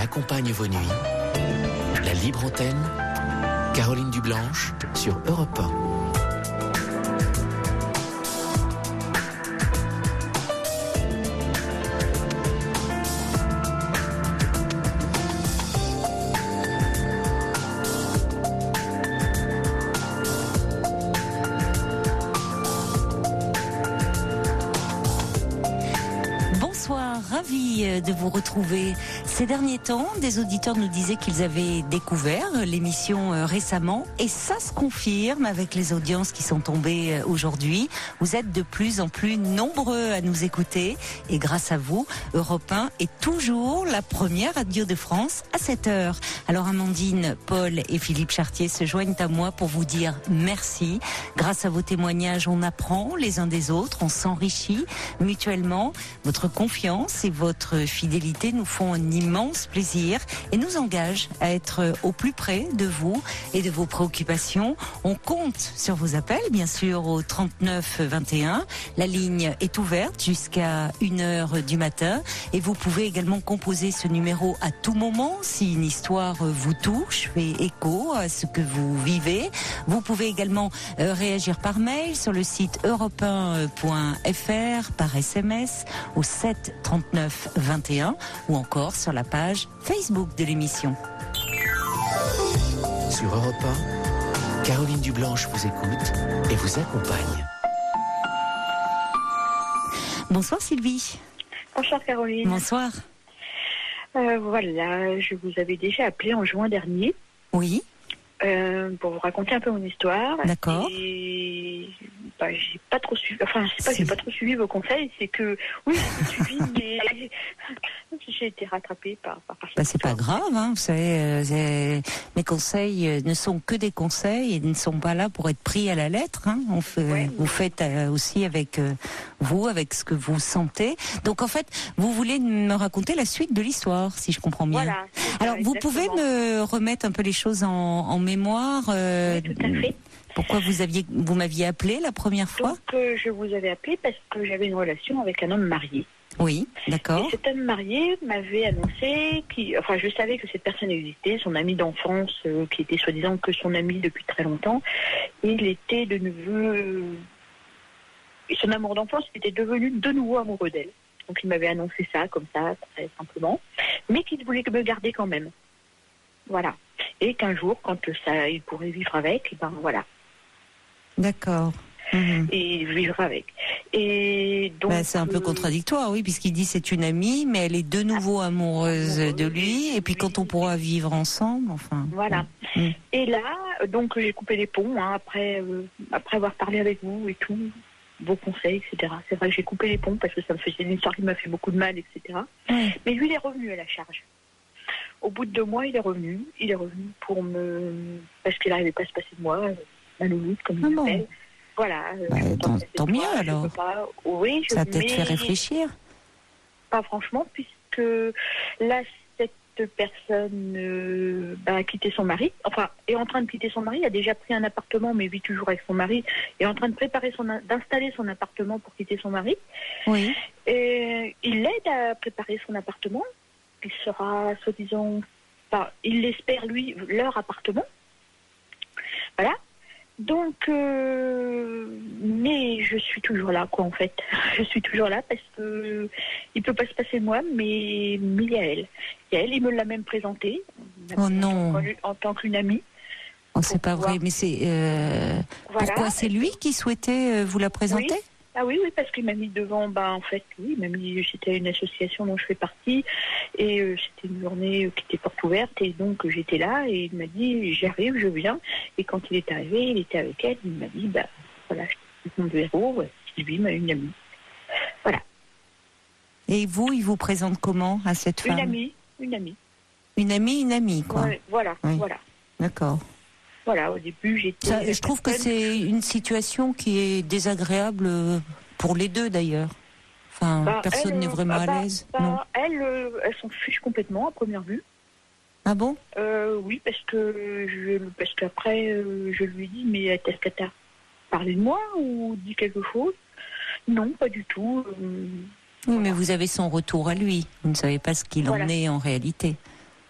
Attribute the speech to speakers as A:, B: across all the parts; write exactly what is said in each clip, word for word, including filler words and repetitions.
A: accompagne vos nuits. La libre antenne, Caroline Dublanche sur Europe un.
B: Ravi de vous retrouver. Ces derniers temps, des auditeurs nous disaient qu'ils avaient découvert l'émission récemment et ça se confirme avec les audiences qui sont tombées aujourd'hui. Vous êtes de plus en plus nombreux à nous écouter et grâce à vous, Europe un est toujours la première radio de France à cette heure. Alors Amandine, Paul et Philippe Chartier se joignent à moi pour vous dire merci. Grâce à vos témoignages, on apprend les uns des autres, on s'enrichit mutuellement. Votre confiance et votre fidélité nous font un immense plaisir et nous engagent à être au plus près de vous et de vos préoccupations. On compte sur vos appels, bien sûr, au trente-neuf vingt et un. La ligne est ouverte jusqu'à une heure du matin et vous pouvez également composer ce numéro à tout moment si une histoire vous touche, fait écho à ce que vous vivez. Vous pouvez également réagir par mail sur le site europe un point f r, par S M S au sept trente-neuf vingt et un ou encore sur la page Facebook de l'émission.
A: Sur Europe un, Caroline Dublanche vous écoute et vous accompagne.
B: Bonsoir Sylvie.
C: Bonsoir Caroline.
B: Bonsoir.
C: Euh, voilà, je vous avais déjà appelé en juin dernier.
B: Oui.
C: Euh, pour vous raconter un peu mon histoire.
B: D'accord.
C: Et bah, j'ai pas trop suivi. Enfin, c'est pas que j'ai pas trop suivi vos conseils, c'est que oui, j'ai suivi, mais j'ai été rattrapée par. par, par
B: bah, c'est pas grave, hein. Vous savez, euh, mes conseils ne sont que des conseils et ne sont pas là pour être pris à la lettre. Hein. On fait, ouais, vous faites euh, aussi avec euh, vous, avec ce que vous sentez. Donc en fait, vous voulez me raconter la suite de l'histoire, si je comprends bien.
C: Voilà.
B: Alors, vous pouvez me remettre un peu les choses en, en mémoire. Euh,
C: oui, tout à fait.
B: Pourquoi vous aviez, vous m'aviez appelé la première fois?
C: Donc, euh, je vous avais appelé parce que j'avais une relation avec un homme marié.
B: Oui, d'accord.
C: Et cet homme marié m'avait annoncé, qui, enfin, je savais que cette personne existait, son ami d'enfance, euh, qui était soi-disant que son ami depuis très longtemps. Il était de nouveau, euh, son amour d'enfance était devenu de nouveau amoureux d'elle. Donc, il m'avait annoncé ça, comme ça, très simplement, mais qu'il voulait me garder quand même. Voilà. Et qu'un jour, quand ça, il pourrait vivre avec, ben voilà.
B: D'accord. Mmh.
C: Et vivre avec. Et donc.
B: Ben, c'est un peu euh... contradictoire, oui, puisqu'il dit c'est une amie, mais elle est de nouveau amoureuse ah, de lui, et puis quand on pourra vivre ensemble, enfin.
C: Voilà. Mmh. Et là, donc j'ai coupé les ponts, hein, après, euh, après avoir parlé avec vous et tout, vos conseils, et cetera. C'est vrai que j'ai coupé les ponts parce que ça me faisait une histoire qui m'a fait beaucoup de mal, et cetera. Mmh. Mais lui, il est revenu à la charge. Au bout de deux mois, il est revenu. Il est revenu pour me... Parce qu'il n'arrivait pas à se passer de moi, ma louloute, comme il ah m'appelle. Bon. Voilà.
B: Bah, tant tant mieux, moi, alors.
C: Pas... Oui, je...
B: Ça a peut-être
C: mais...
B: fait réfléchir.
C: Pas franchement, puisque là, cette personne euh, bah, a quitté son mari. Enfin, est en train de quitter son mari. A déjà pris un appartement, mais vit toujours avec son mari. Est en train de préparer son... d'installer son appartement pour quitter son mari.
B: Oui.
C: Et il l'aide à préparer son appartement. Il sera, soi-disant, enfin, il l'espère, lui, leur appartement. Voilà. Donc, euh, mais je suis toujours là, quoi, en fait. Je suis toujours là parce que il peut pas se passer moi, mais, mais il y a elle. Il y a elle, il me l'a même présentée.
B: Oh non.
C: En, en tant qu'une amie.
B: Oh, c'est pas pouvoir... vrai, mais c'est... Euh... Voilà. Pourquoi c'est lui qui souhaitait vous la présenter?
C: Oui. Ah oui, oui, parce qu'il m'a mis devant, bah en fait, oui, il m'a mis, c'était une association dont je fais partie, et euh, c'était une journée euh, qui était porte ouverte, et donc euh, j'étais là, et il m'a dit, j'arrive, je viens, et quand il est arrivé, il était avec elle, il m'a dit, bah voilà, je suis mon héros, Sylvie m'a une amie. Voilà.
B: Et vous, il vous présente comment à cette femme?
C: Une amie, une amie.
B: Une amie, une amie, quoi.
C: Ouais, voilà, oui. Voilà.
B: D'accord.
C: Voilà, au début, j'étais...
B: Ça, je trouve que c'est une situation qui est désagréable pour les deux, d'ailleurs. Enfin, bah, personne n'est vraiment bah, à l'aise.
C: Bah, non. Elle, euh, elle s'en fiche complètement, à première vue.
B: Ah bon?
C: euh, Oui, parce que je, parce qu'après, euh, je lui dis, mais est-ce qu'elle t'a parlé de moi ou dit quelque chose? Non, pas du tout. Euh,
B: oui, voilà. Mais vous avez son retour à lui. Vous ne savez pas ce qu'il voilà. en est en réalité.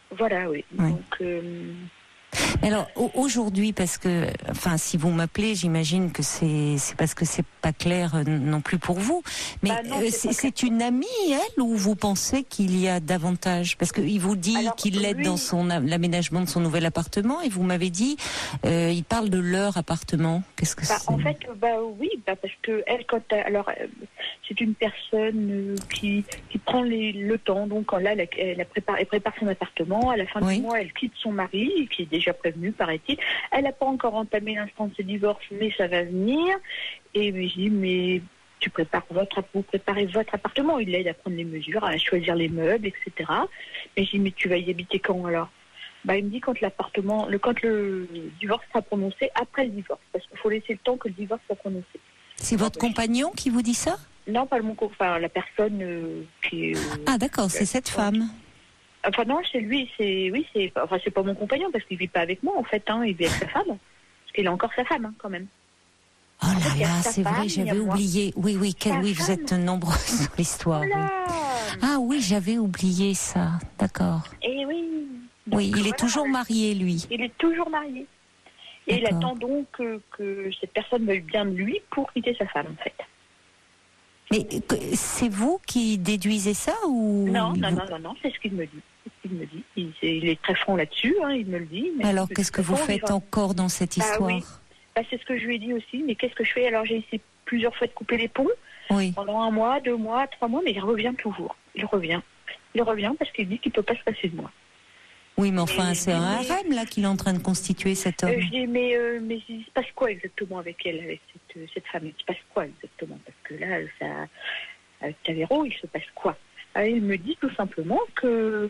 C: Voilà, oui.
B: Oui.
C: Donc, euh...
B: Alors aujourd'hui, parce que, enfin, si vous m'appelez, j'imagine que c'est c'est parce que c'est pas clair euh, non plus pour vous. Mais
C: bah non,
B: euh,
C: c'est,
B: c'est, c'est une amie, elle, ou vous pensez qu'il y a davantage? Parce qu'il vous dit
C: Alors,
B: qu'il l'aide
C: lui...
B: dans son l'aménagement de son nouvel appartement, et vous m'avez dit, euh, il parle de leur appartement. Qu'est-ce que
C: bah,
B: c'est?
C: En fait, bah oui, bah parce que elle, quand elle, alors, euh, c'est une personne euh, qui qui prend les, le temps. Donc là, elle, elle, prépare, elle prépare son appartement. À la fin
B: Oui.
C: du mois, elle quitte son mari, qui est déjà prévenu, paraît-il. Elle n'a pas encore entamé l'instance de divorce, mais ça va venir. Et je dis, mais tu prépares votre, vous préparez votre appartement. Il l'aide à prendre les mesures, à choisir les meubles, et cetera. Mais je dis, mais tu vas y habiter quand alors? Bah, il me dit quand l'appartement, le, quand le divorce sera prononcé, après le divorce. Parce qu'il faut laisser le temps que le divorce soit prononcé.
B: C'est votre compagnon qui vous dit ça?
C: Non, pas le mon enfin, la personne euh, qui est... Euh,
B: Ah d'accord, c'est cette femme.
C: Enfin non, c'est lui, c'est... Oui, c'est... Enfin, c'est pas mon compagnon, parce qu'il vit pas avec moi, en fait, hein, il vit avec sa femme. Parce qu'il a encore sa femme, hein, quand même.
B: Oh là là, c'est vrai, j'avais oublié. Oui, oui, quel, oui, vous êtes nombreuses dans l'histoire.
C: Voilà.
B: Oui. Ah oui, j'avais oublié ça. D'accord.
C: Et oui.
B: Donc, oui, il
C: voilà,
B: est toujours marié, lui.
C: Il est toujours marié. Et il attend donc que, que cette personne veuille bien de lui pour quitter sa femme, en fait.
B: Mais c'est vous qui déduisez ça ou
C: Non, non,
B: vous...
C: non, non, non, c'est ce qu'il me dit. C'est ce qu'il me dit. Il, il est très franc là-dessus, hein, il me le dit. Mais
B: alors, qu'est-ce que vous faites va... encore dans cette histoire?
C: Ah, oui. Bah, c'est ce que je lui ai dit aussi. Mais qu'est-ce que je fais? Alors, j'ai essayé plusieurs fois de couper les ponts.
B: Oui.
C: Pendant un mois, deux mois, trois mois, mais il revient toujours. Il revient. Il revient parce qu'il dit qu'il ne peut pas se passer de moi.
B: Oui, mais enfin,
C: et,
B: c'est un harem là qu'il est en train de constituer, cet homme.
C: Euh, je dis, mais, euh, mais il se passe quoi exactement avec elle, avec cette, cette femme? Il se passe quoi exactement? Parce que là, ça, avec Tavero, il se passe quoi? Alors, il me dit tout simplement que,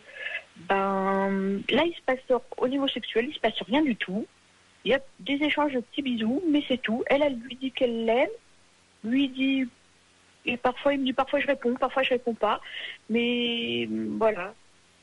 C: ben, là, il se passe, au niveau sexuel, il se passe rien du tout. Il y a des échanges de petits bisous, mais c'est tout. Elle, elle lui dit qu'elle l'aime. Lui dit, et parfois, il me dit, parfois je réponds, parfois je réponds pas. Mais, voilà.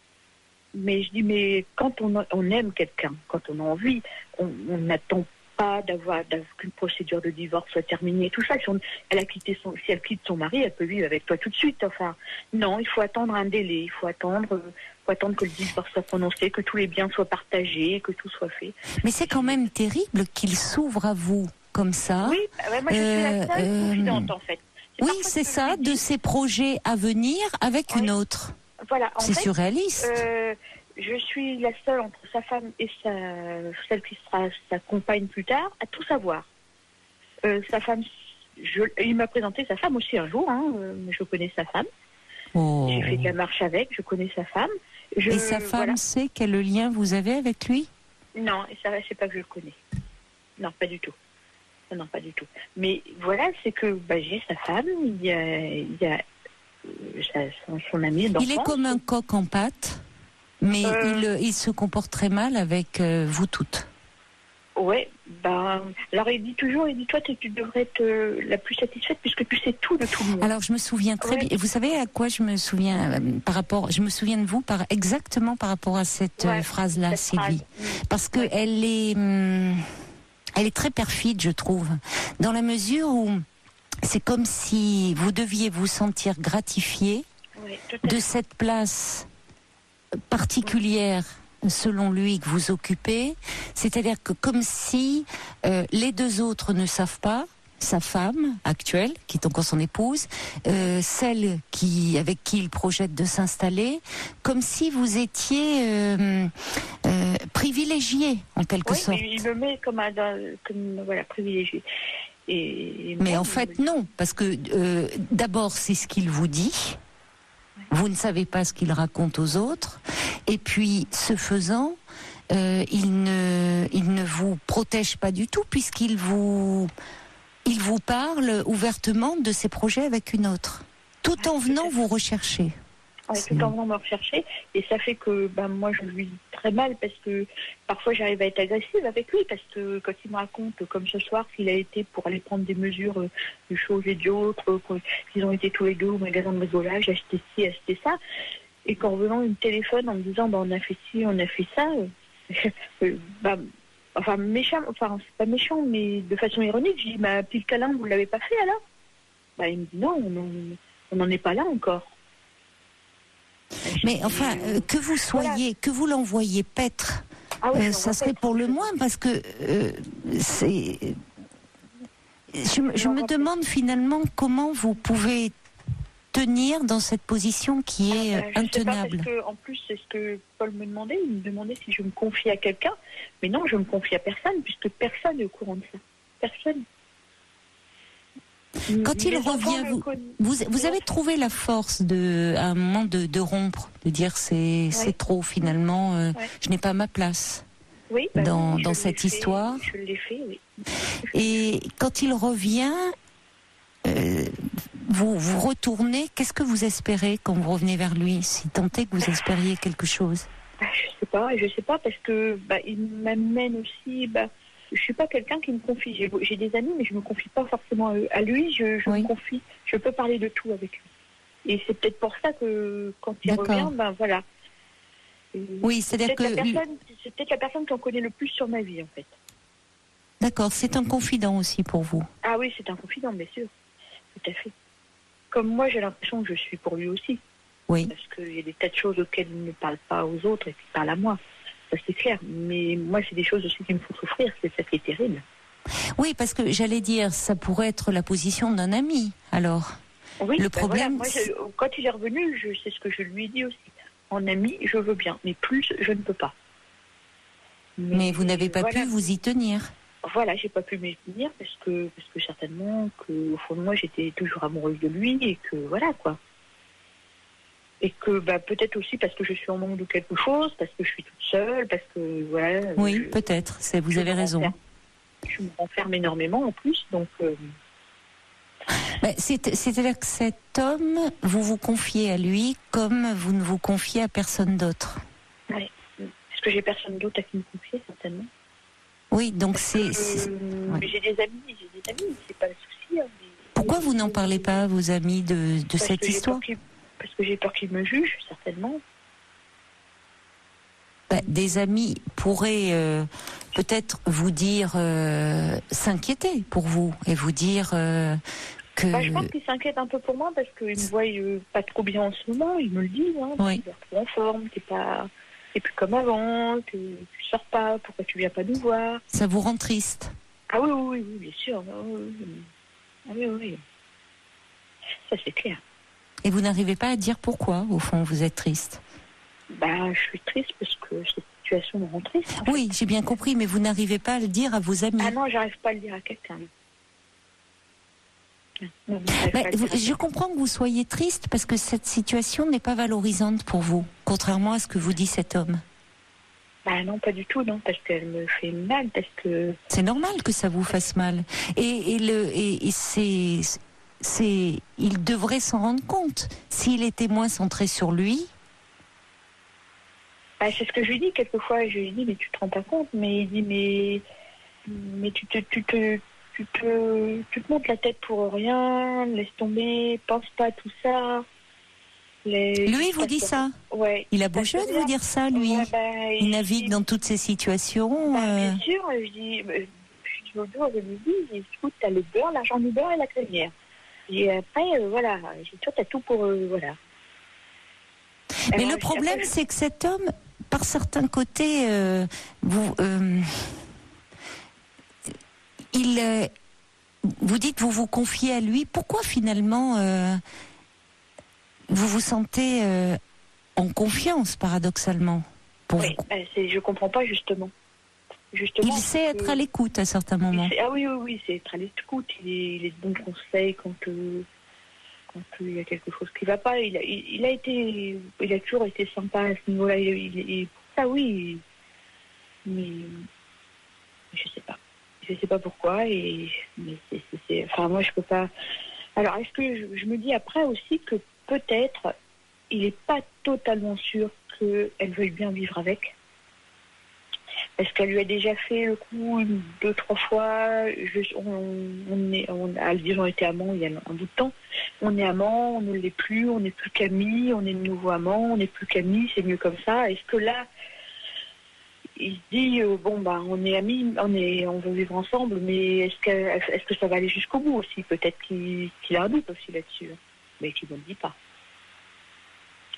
C: Mais je dis, mais quand on, a, on aime quelqu'un, quand on a envie, on n'attend pas d'avoir qu'une procédure de divorce soit terminée. Tout ça, si, on, elle a quitté son, si elle quitte son mari, elle peut vivre avec toi tout de suite. Enfin, non, il faut attendre un délai. Il faut attendre, euh, faut attendre que le divorce soit prononcé, que tous les biens soient partagés, que tout soit fait.
B: Mais c'est quand même terrible qu'il s'ouvre à vous comme ça.
C: Oui, bah, moi je euh, suis la seule euh, confidente en fait.
B: Oui, c'est ça, de ses projets à venir avec oui. une autre.
C: Voilà,
B: c'est
C: fait,
B: surréaliste.
C: Euh, je suis la seule entre sa femme et sa, celle qui sera sa compagne plus tard à tout savoir. Euh, sa femme, je, il m'a présenté sa femme aussi un jour, hein, euh, je connais sa femme. Oh. J'ai fait de la marche avec, je connais sa femme. Je,
B: et sa femme voilà. sait quel lien vous avez avec lui?
C: Non, et ça, c'est pas que je le connais. Non, pas du tout. Non, non, pas du tout. Mais voilà, c'est que bah, j'ai sa femme, il y a, il y a euh, son, son ami d'enfance.
B: Il est comme un coq en pâte, mais euh... il, il se comporte très mal avec euh, vous toutes.
C: Ouais, ben, alors il dit toujours, il dit toi tu, tu devrais être euh, la plus satisfaite puisque tu sais tout de tout le monde.
B: Alors je me souviens très ouais. bien. Vous savez à quoi je me souviens euh, par rapport, je me souviens de vous par exactement par rapport à cette ouais, euh, phrase-là, Sylvie, phrase. parce que ouais. elle est. Hum, Elle est très perfide, je trouve, dans la mesure où c'est comme si vous deviez vous sentir gratifié oui, de cette place particulière, selon lui, que vous occupez. C'est-à-dire que comme si euh, les deux autres ne savent pas, sa femme actuelle, qui est encore son épouse, euh, celle qui, avec qui il projette de s'installer, comme si vous étiez euh, euh, privilégié en quelque
C: oui,
B: sorte.
C: Oui, il me met comme un, comme voilà privilégié. Et, et
B: mais
C: moi,
B: en fait non, parce que euh, d'abord c'est ce qu'il vous dit. Oui. Vous ne savez pas ce qu'il raconte aux autres, et puis ce faisant, euh, il ne, il ne vous protège pas du tout puisqu'il vous Il vous parle ouvertement de ses projets avec une autre, tout en venant vous rechercher.
C: Oui, tout en venant me rechercher. Et ça fait que ben, moi, je lui dis très mal parce que parfois, j'arrive à être agressive avec lui parce que quand il me raconte, comme ce soir, qu'il a été pour aller prendre des mesures euh, de choses et d'autres, qu'ils ont été tous les deux au magasin de bricolage, acheter ci, acheter ça. Et qu'en revenant, il me téléphone en me disant ben, on a fait ci, on a fait ça. euh, ben, Enfin, méchant, enfin, c'est pas méchant, mais de façon ironique, j'ai dit, bah, puis le câlin, vous l'avez pas fait alors? Bah, il me dit, non, on n'en est pas là encore.
B: Mais enfin, euh, que vous soyez, voilà. que vous l'envoyiez paître, ah oui, euh, ça serait pour le moins, parce que euh, c'est. Je, je me demande finalement comment vous pouvez tenir dans cette position qui est ah, ben, intenable.
C: Sais pas, parce que, en plus, c'est ce que Paul me demandait. Il me demandait si je me confie à quelqu'un. Mais non, je me confie à personne, puisque personne n'est au courant de ça. Personne.
B: Quand il revient, vous, vous, vous avez trouvé la force de, à un moment de, de rompre, de dire c'est, ouais. c'est trop finalement, euh, ouais. je n'ai pas ma place
C: oui, bah
B: dans,
C: oui,
B: dans cette
C: fait,
B: histoire.
C: Je l'ai fait, oui.
B: Et quand il revient, euh, vous, vous retournez, qu'est-ce que vous espérez quand vous revenez vers lui, si tant est que vous espériez quelque chose?
C: bah, Je sais pas, je sais pas, parce que bah, il m'amène aussi... Bah, je suis pas quelqu'un qui me confie. J'ai, j'ai des amis, mais je me confie pas forcément à lui. Je, je oui. me confie. Je peux parler de tout avec lui. Et c'est peut-être pour ça que quand il D'accord. revient, ben voilà. Et
B: oui, c'est-à-dire
C: c'est
B: que
C: personne, c'est peut-être la personne qui en connaît le plus sur ma vie, en fait.
B: D'accord, c'est un confident aussi pour vous.
C: Ah oui, c'est un confident, bien sûr. Tout à fait. Comme moi, j'ai l'impression que je suis pour lui aussi.
B: Oui.
C: Parce qu'il y a des tas de choses auxquelles il ne parle pas aux autres et qu'il parle à moi. Ça, c'est clair. Mais moi, c'est des choses aussi qui me font souffrir. C'est ça qui est terrible.
B: Oui, parce que j'allais dire, ça pourrait être la position d'un ami, alors.
C: Oui,
B: le
C: ben
B: problème...
C: Voilà. Moi, je, quand il est revenu, je sais ce que je lui ai dit aussi. En ami, je veux bien. Mais plus, je ne peux pas.
B: Mais, mais vous n'avez pas voilà. pu vous y tenir.
C: Voilà, j'ai pas pu m'y tenir parce que, parce que certainement, que, au fond de moi, j'étais toujours amoureuse de lui et que, voilà, quoi. Et que bah, peut-être aussi parce que je suis en manque de quelque chose, parce que je suis toute seule, parce que voilà.
B: Oui,
C: je,
B: peut-être. C'est, vous avez raison.
C: Renferme, je me renferme énormément en plus, donc. Euh...
B: Ben, c'est, c'est-à-dire que cet homme, vous vous confiez à lui comme vous ne vous confiez à personne d'autre.
C: Oui, parce que j'ai personne d'autre à qui me confier certainement.
B: Oui, donc
C: parce
B: c'est.
C: Que,
B: c'est...
C: Euh, ouais. J'ai des amis, j'ai des amis, c'est pas le souci. Hein, mais...
B: Pourquoi vous n'en parlez pas à vos amis de, de cette histoire?
C: Parce que j'ai peur qu'ils me jugent, certainement.
B: Bah, des amis pourraient euh, peut-être vous dire, euh, s'inquiéter pour vous et vous dire euh, que...
C: Bah, je pense qu'ils s'inquiètent un peu pour moi parce qu'ils me voient euh, pas trop bien en ce moment, ils me le disent. Hein,
B: oui.
C: Tu es trop en forme, t'es pas... t'es plus comme avant, tu sors pas, pourquoi tu viens pas nous voir?
B: Ça vous rend triste?
C: Ah oui, oui, oui, bien sûr. Ah oui, oui. oui, oui. Ça, c'est clair.
B: Et vous n'arrivez pas à dire pourquoi, au fond, vous êtes triste?
C: Ben, je suis triste parce que cette situation me rend triste.
B: Oui, j'ai bien compris, mais vous n'arrivez pas à le dire à vos amis.
C: Ah non, j'arrive pas à le dire à quelqu'un. Non,
B: ben, vous, je comprends que vous soyez triste parce que cette situation n'est pas valorisante pour vous, contrairement à ce que vous dit cet homme.
C: Ben non, pas du tout, non, parce qu'elle me fait mal, parce que...
B: C'est normal que ça vous fasse mal. Et, et, le, et, et c'est... C'est, il devrait s'en rendre compte. S'il était moins centré sur lui.
C: Bah, c'est ce que je lui dis quelquefois. Je lui dis, mais tu te rends pas compte. Mais il dit, mais, mais tu te, tu te, tu te, tu te montes la tête pour rien. Laisse tomber. Pense pas à tout ça. Les...
B: Lui, il vous dit ça.
C: Ouais.
B: Il a beau jeu de vous dire ça, lui.
C: Ouais, bah,
B: il navigue dit... dans toutes ces situations.
C: Bah,
B: euh...
C: Bien sûr. Je dis, je dis au dos, je lui dis, écoute, t'as le beurre, l'argent du beurre et la crémière. Et après, euh, voilà, j'ai toi, t'as tout pour, euh, voilà.
B: Mais
C: alors,
B: le problème,
C: après,
B: c'est que cet homme, par certains côtés, euh, vous, euh, il, euh, vous dites, vous vous confiez à lui. Pourquoi finalement, euh, vous vous sentez euh, en confiance, paradoxalement pour
C: oui,
B: vous...
C: ben, c'est, je comprends pas justement. Justement,
B: il sait être à l'écoute à certains moments.
C: Ah oui, oui, oui, c'est être à l'écoute. Il est, il est de bons conseils quand, euh, quand euh, il y a quelque chose qui ne va pas. Il a, il, il a été, il a toujours été sympa à ce niveau-là. Il, il, il, ça oui, mais je sais pas. Je sais pas pourquoi. Et mais c'est, c'est, c'est, enfin moi je peux pas. Alors est-ce que je, je me dis après aussi que peut-être il n'est pas totalement sûr qu'elle veuille bien vivre avec. Parce qu'elle lui a déjà fait le coup une, deux, trois fois. Je, on, on est, on, ils ont été amants il y a un bout de temps. On est amants, on ne l'est plus, on n'est plus qu'amis, on est de nouveau amants, on n'est plus qu'amis, c'est mieux comme ça. Est-ce que là, il se dit, euh, bon, bah, on est amis, on, est, on veut vivre ensemble, mais est-ce que, est-ce que ça va aller jusqu'au bout aussi? Peut-être qu'il, qu'il a un doute aussi là-dessus, mais qu'il ne le dit pas.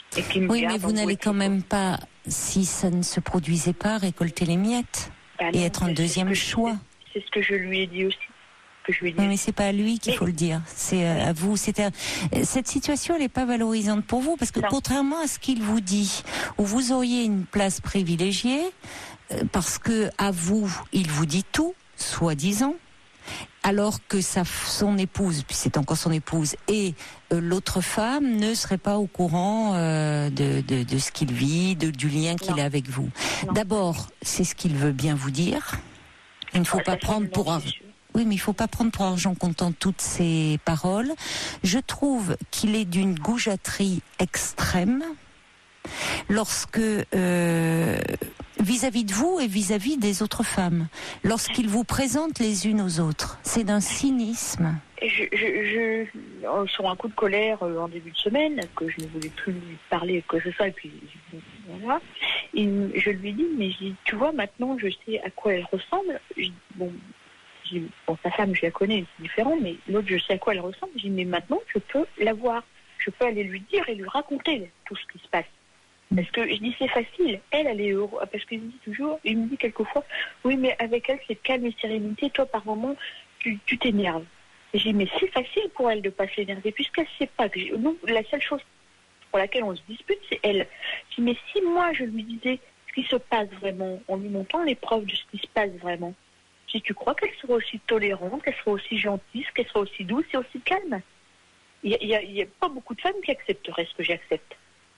C: Et qui me
B: Oui,
C: garde
B: mais vous
C: en
B: n'allez
C: beauté,
B: quand
C: quoi.
B: même pas, si ça ne se produisait pas, récolter les miettes
C: Bah
B: et
C: non,
B: être un
C: c'est- c'est ce
B: deuxième
C: que je-
B: choix.
C: C'est ce que je lui ai dit aussi. Que je lui ai dit
B: Oui, mais
C: aussi.
B: c'est pas à lui qu'il
C: Mais-
B: faut le dire. C'est euh, à vous. C'est à- Cette situation, elle n'est pas valorisante pour vous parce que
C: Non.
B: contrairement à ce qu'il vous dit, où vous auriez une place privilégiée, euh, parce que à vous, il vous dit tout, soi-disant, alors que sa, son épouse, puis c'est encore son épouse, et euh, l'autre femme ne serait pas au courant euh, de, de, de ce qu'il vit, de, du lien qu'il
C: Non.
B: a avec vous.
C: Non.
B: D'abord, c'est ce qu'il veut bien vous dire. Il ne faut
C: Ah,
B: pas
C: ça,
B: prendre
C: non,
B: pour
C: c'est
B: argent.
C: sûr.
B: Oui, mais il faut pas prendre pour argent comptant toutes ces paroles. Je trouve qu'il est d'une goujaterie extrême lorsque euh, vis-à-vis de vous et vis-à-vis des autres femmes, lorsqu'il vous présente les unes aux autres, c'est d'un cynisme.
C: Et Je, je, je, euh, sur un coup de colère euh, en début de semaine, que je ne voulais plus lui parler que ce soit, et puis voilà, il- je lui ai dit, mais je dis, tu vois, maintenant je sais à quoi elle ressemble. Je dis, bon, je dis, bon, sa femme, je la connais, c'est différent, mais l'autre, je sais à quoi elle ressemble. Je dis, mais maintenant, je peux la voir. Je peux aller lui dire et lui raconter tout ce qui se passe. Parce que je dis, c'est facile. Elle, elle est heureuse. Parce qu'il me dit toujours, il me dit quelquefois, oui, mais avec elle, c'est calme et sérénité. Toi, par moment, tu, tu t'énerves. Et j'ai dit, mais c'est facile pour elle de pas s'énerver, puisqu'elle ne sait pas que j'ai... Non, la seule chose pour laquelle on se dispute, c'est elle. Je dis, mais si moi, je lui disais ce qui se passe vraiment, en lui montrant les preuves de ce qui se passe vraiment, si tu crois qu'elle sera aussi tolérante, qu'elle sera aussi gentille, qu'elle sera aussi douce et aussi calme. Il n'y a, a, a pas beaucoup de femmes qui accepteraient ce que j'accepte.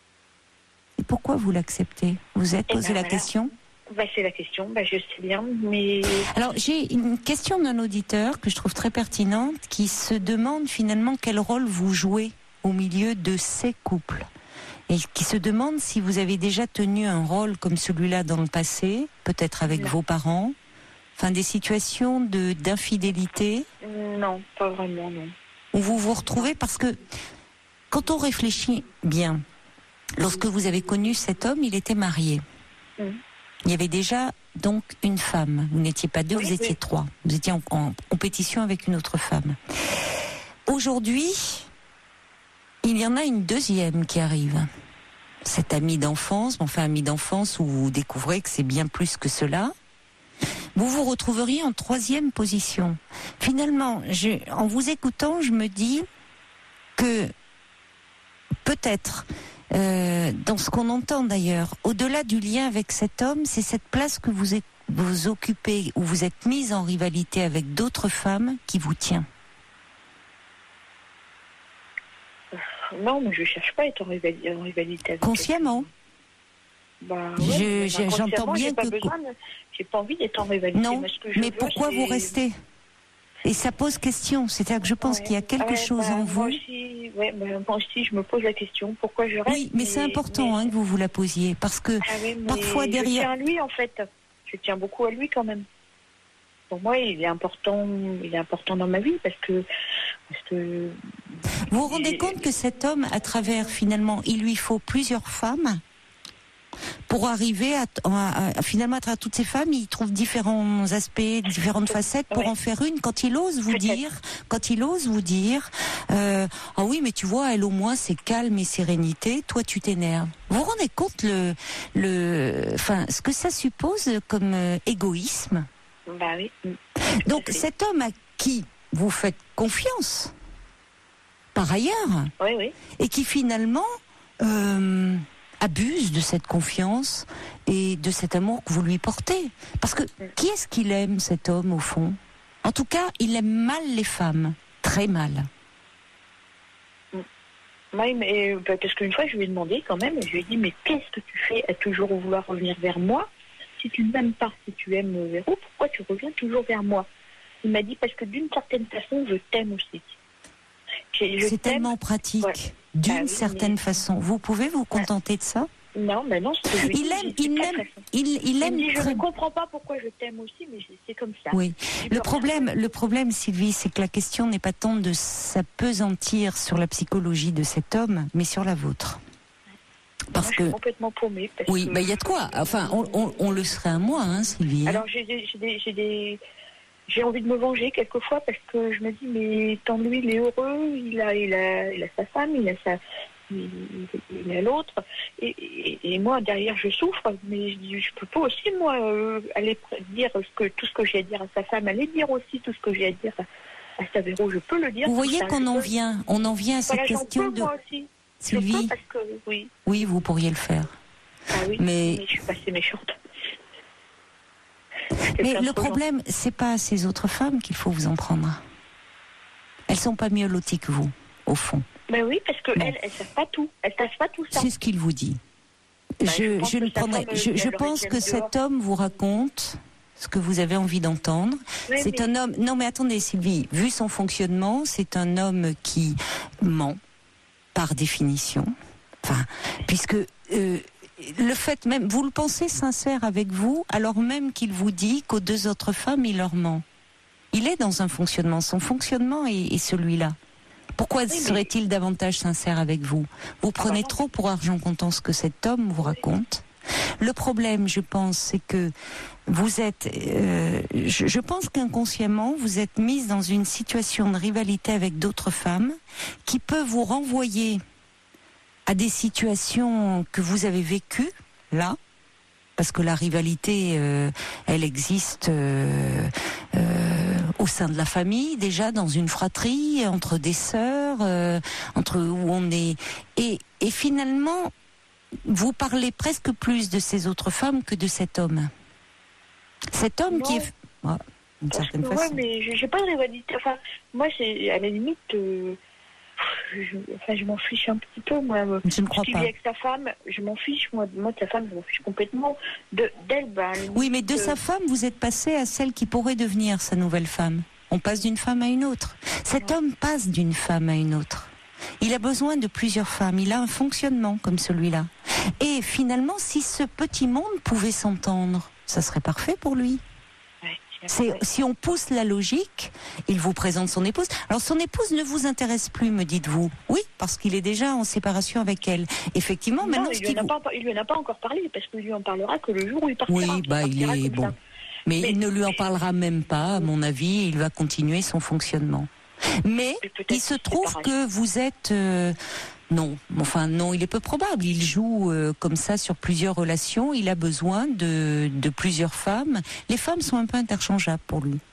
B: Et pourquoi vous l'acceptez? Vous êtes
C: Eh
B: posé
C: ben
B: la
C: voilà.
B: question?
C: Bah, c'est la question, bah, je sais bien, mais...
B: Alors, j'ai une question d'un auditeur que je trouve très pertinente qui se demande finalement quel rôle vous jouez au milieu de ces couples. Et qui se demande si vous avez déjà tenu un rôle comme celui-là dans le passé, peut-être avec
C: Non.
B: vos parents, enfin des situations de, d'infidélité,
C: Non, pas vraiment, non.
B: où vous vous retrouvez, parce que quand on réfléchit bien, lorsque vous avez connu cet homme, il était marié.
C: Mm.
B: Il y avait déjà donc une femme. Vous n'étiez pas deux,
C: Oui,
B: vous étiez
C: oui.
B: trois. Vous étiez en, en compétition avec une autre femme. Aujourd'hui, il y en a une deuxième qui arrive. Cette amie d'enfance, enfin amie d'enfance où vous découvrez que c'est bien plus que cela. Vous vous retrouveriez en troisième position. Finalement, je, en vous écoutant, je me dis que peut-être... Euh, dans ce qu'on entend d'ailleurs, au-delà du lien avec cet homme, c'est cette place que vous, êtes, vous occupez, où vous êtes mise en rivalité avec d'autres femmes qui vous tient.
C: Non, mais je cherche pas à être en rivalité, en rivalité avec
B: Consciemment.
C: Bah,
B: Je-
C: ouais,
B: j'ai-
C: bah,
B: j'entends
C: consciemment,
B: bien
C: j'ai pas
B: que-
C: besoin de- j'ai pas envie d'être en rivalité.
B: Non,
C: mais, ce que je
B: mais
C: veux,
B: pourquoi
C: c'est-
B: vous restez? Et ça pose question. C'est-à-dire que je pense
C: Ouais.
B: qu'il y a quelque
C: Ouais,
B: chose
C: bah,
B: en
C: moi
B: vous.
C: aussi, ouais, bah, moi aussi, je me pose la question pourquoi je reste.
B: Oui, mais c'est important
C: mais-
B: hein, que vous vous la posiez, parce que
C: Ah oui, mais
B: parfois
C: je
B: derrière-
C: tiens à lui en fait. Je tiens beaucoup à lui quand même. Pour moi, il est important, il est important dans ma vie parce que, parce que.
B: vous vous rendez
C: il-
B: compte que cet homme, à travers finalement, il lui faut plusieurs femmes pour arriver à, à- à- finalement à travers toutes ces femmes, il trouve différents aspects, différentes facettes pour
C: Ouais.
B: en faire une. Quand il ose vous
C: Peut-être.
B: dire, quand il ose vous dire, euh, ah oui, mais tu vois, elle au moins c'est calme et sérénité. Toi, tu t'énerves. Vous vous rendez compte le, le, enfin, ce que ça suppose comme euh, égoïsme.
C: Bah oui. mm.
B: Donc
C: Tout à fait.
B: cet homme à qui vous faites confiance, par ailleurs,
C: Oui, oui.
B: et qui finalement euh, abuse de cette confiance et de cet amour que vous lui portez. Parce que qui est-ce qu'il aime, cet homme, au fond? En tout cas, il aime mal les femmes, très mal.
C: Oui, mais bah, parce qu'une fois, je lui ai demandé quand même, je lui ai dit, mais qu'est-ce que tu fais à toujours vouloir revenir vers moi? Si tu ne m'aimes pas, si tu aimes Véro, pourquoi tu reviens toujours vers moi? Il m'a dit, parce que d'une certaine façon, je t'aime aussi. J'ai- je
B: C'est
C: t'aime.
B: tellement pratique,
C: Ouais.
B: d'une
C: Ah oui,
B: certaine
C: mais-
B: façon. Vous pouvez vous contenter de ça?
C: Non, mais non, c'est ce que je lui ai
B: Il
C: dit,
B: aime,
C: j'ai dit
B: il
C: pas de
B: aime,
C: façon.
B: il, il
C: Il
B: aime
C: me dit, je
B: très
C: ne comprends pas pourquoi je t'aime aussi, mais c'est- c'est comme ça.
B: Oui.
C: Je
B: Le
C: peux
B: problème,
C: rien.
B: le problème, Sylvie, c'est que la question n'est pas tant de s'apesantir sur la psychologie de cet homme, mais sur la vôtre. Parce
C: Moi, je
B: que,
C: suis complètement paumée. Parce
B: oui,
C: que-
B: bah, il y a de quoi. Enfin, on, on, on le serait à moi, hein, Sylvie.
C: Alors j'ai des, j'ai des, j'ai des, j'ai envie de me venger quelquefois parce que je me dis mais tant lui il est heureux, il a, il a, il a sa femme, il a sa, il, il a l'autre. Et, et, et moi, derrière, je souffre, mais je dis, je peux pas aussi, moi, euh, aller dire ce que, tout ce que j'ai à dire à sa femme, aller dire aussi tout ce que j'ai à dire à, à Savero, je peux le dire.
B: Vous voyez
C: ça,
B: qu'on en
C: peux.
B: vient, on en vient à cette
C: voilà,
B: question
C: peux,
B: de...
C: moi aussi.
B: Sylvie,
C: je peux parce que, oui.
B: oui, vous pourriez le faire.
C: Ah oui,
B: mais...
C: mais je suis pas assez méchante.
B: Mais le problème, c'est pas à ces autres femmes qu'il faut vous en prendre. Elles sont pas mieux loties que vous, au fond.
C: Ben oui, parce qu'elles, elles, elles savent pas tout. Elles savent pas tout ça.
B: C'est ce qu'il vous dit. Ben, je je, je ne prendrai. Je, je pense que cet homme vous raconte ce que vous avez envie d'entendre. Oui, c'est mais... un homme. Non, mais attendez, Sylvie. Vu son fonctionnement, c'est un homme qui ment par définition. Enfin, puisque. Euh, Le fait même, vous le pensez sincère avec vous, alors même qu'il vous dit qu'aux deux autres femmes, il leur ment. Il est dans un fonctionnement, son fonctionnement est, est celui-là. Pourquoi oui, serait-il mais... davantage sincère avec vous ? Vous prenez trop pour argent comptant ce que cet homme vous raconte. Le problème, je pense, c'est que vous êtes, euh, je, je pense qu'inconsciemment, vous êtes mise dans une situation de rivalité avec d'autres femmes qui peut vous renvoyer à des situations que vous avez vécues, là, parce que la rivalité, euh, elle existe euh, euh, au sein de la famille, déjà dans une fratrie, entre des sœurs, euh, entre où on est... Et, et finalement, vous parlez presque plus de ces autres femmes que de cet homme. Cet homme non. qui est... Ouais, d'une certaine
C: façon.
B: façon.
C: Ouais, mais j'ai pas de rivalité. Enfin, moi, c'est à la limite... Euh... Je, enfin, je m'en fiche un petit peu, moi.
B: Je ne crois
C: qui
B: pas.
C: vit avec sa femme, je m'en fiche, moi. Moi, de sa femme, je m'en fiche complètement. De, d'elle, bah,
B: oui, mais de euh... sa femme, vous êtes passé à celle qui pourrait devenir sa nouvelle femme. On passe d'une femme à une autre. Cet ouais. homme passe d'une femme à une autre. Il a besoin de plusieurs femmes. Il a un fonctionnement comme celui-là. Et finalement, si ce petit monde pouvait s'entendre, ça serait parfait pour lui. C'est, si on pousse la logique, il vous présente son épouse. Alors son épouse ne vous intéresse plus, me dites-vous. Oui, parce qu'il est déjà en séparation avec elle. Effectivement,
C: non,
B: maintenant...
C: il lui, en a pas, il lui en a pas encore parlé, parce qu'il lui en parlera que le jour où il partira.
B: Oui, bah il est... bon. Ça. Mais, mais il ne lui en parlera même pas, à mon avis, il va continuer son fonctionnement. Mais il se trouve que vous êtes... Euh, non, enfin non, il est peu probable. Il joue euh, comme ça sur plusieurs relations. Il a besoin de, de plusieurs femmes. Les femmes sont un peu interchangeables pour lui.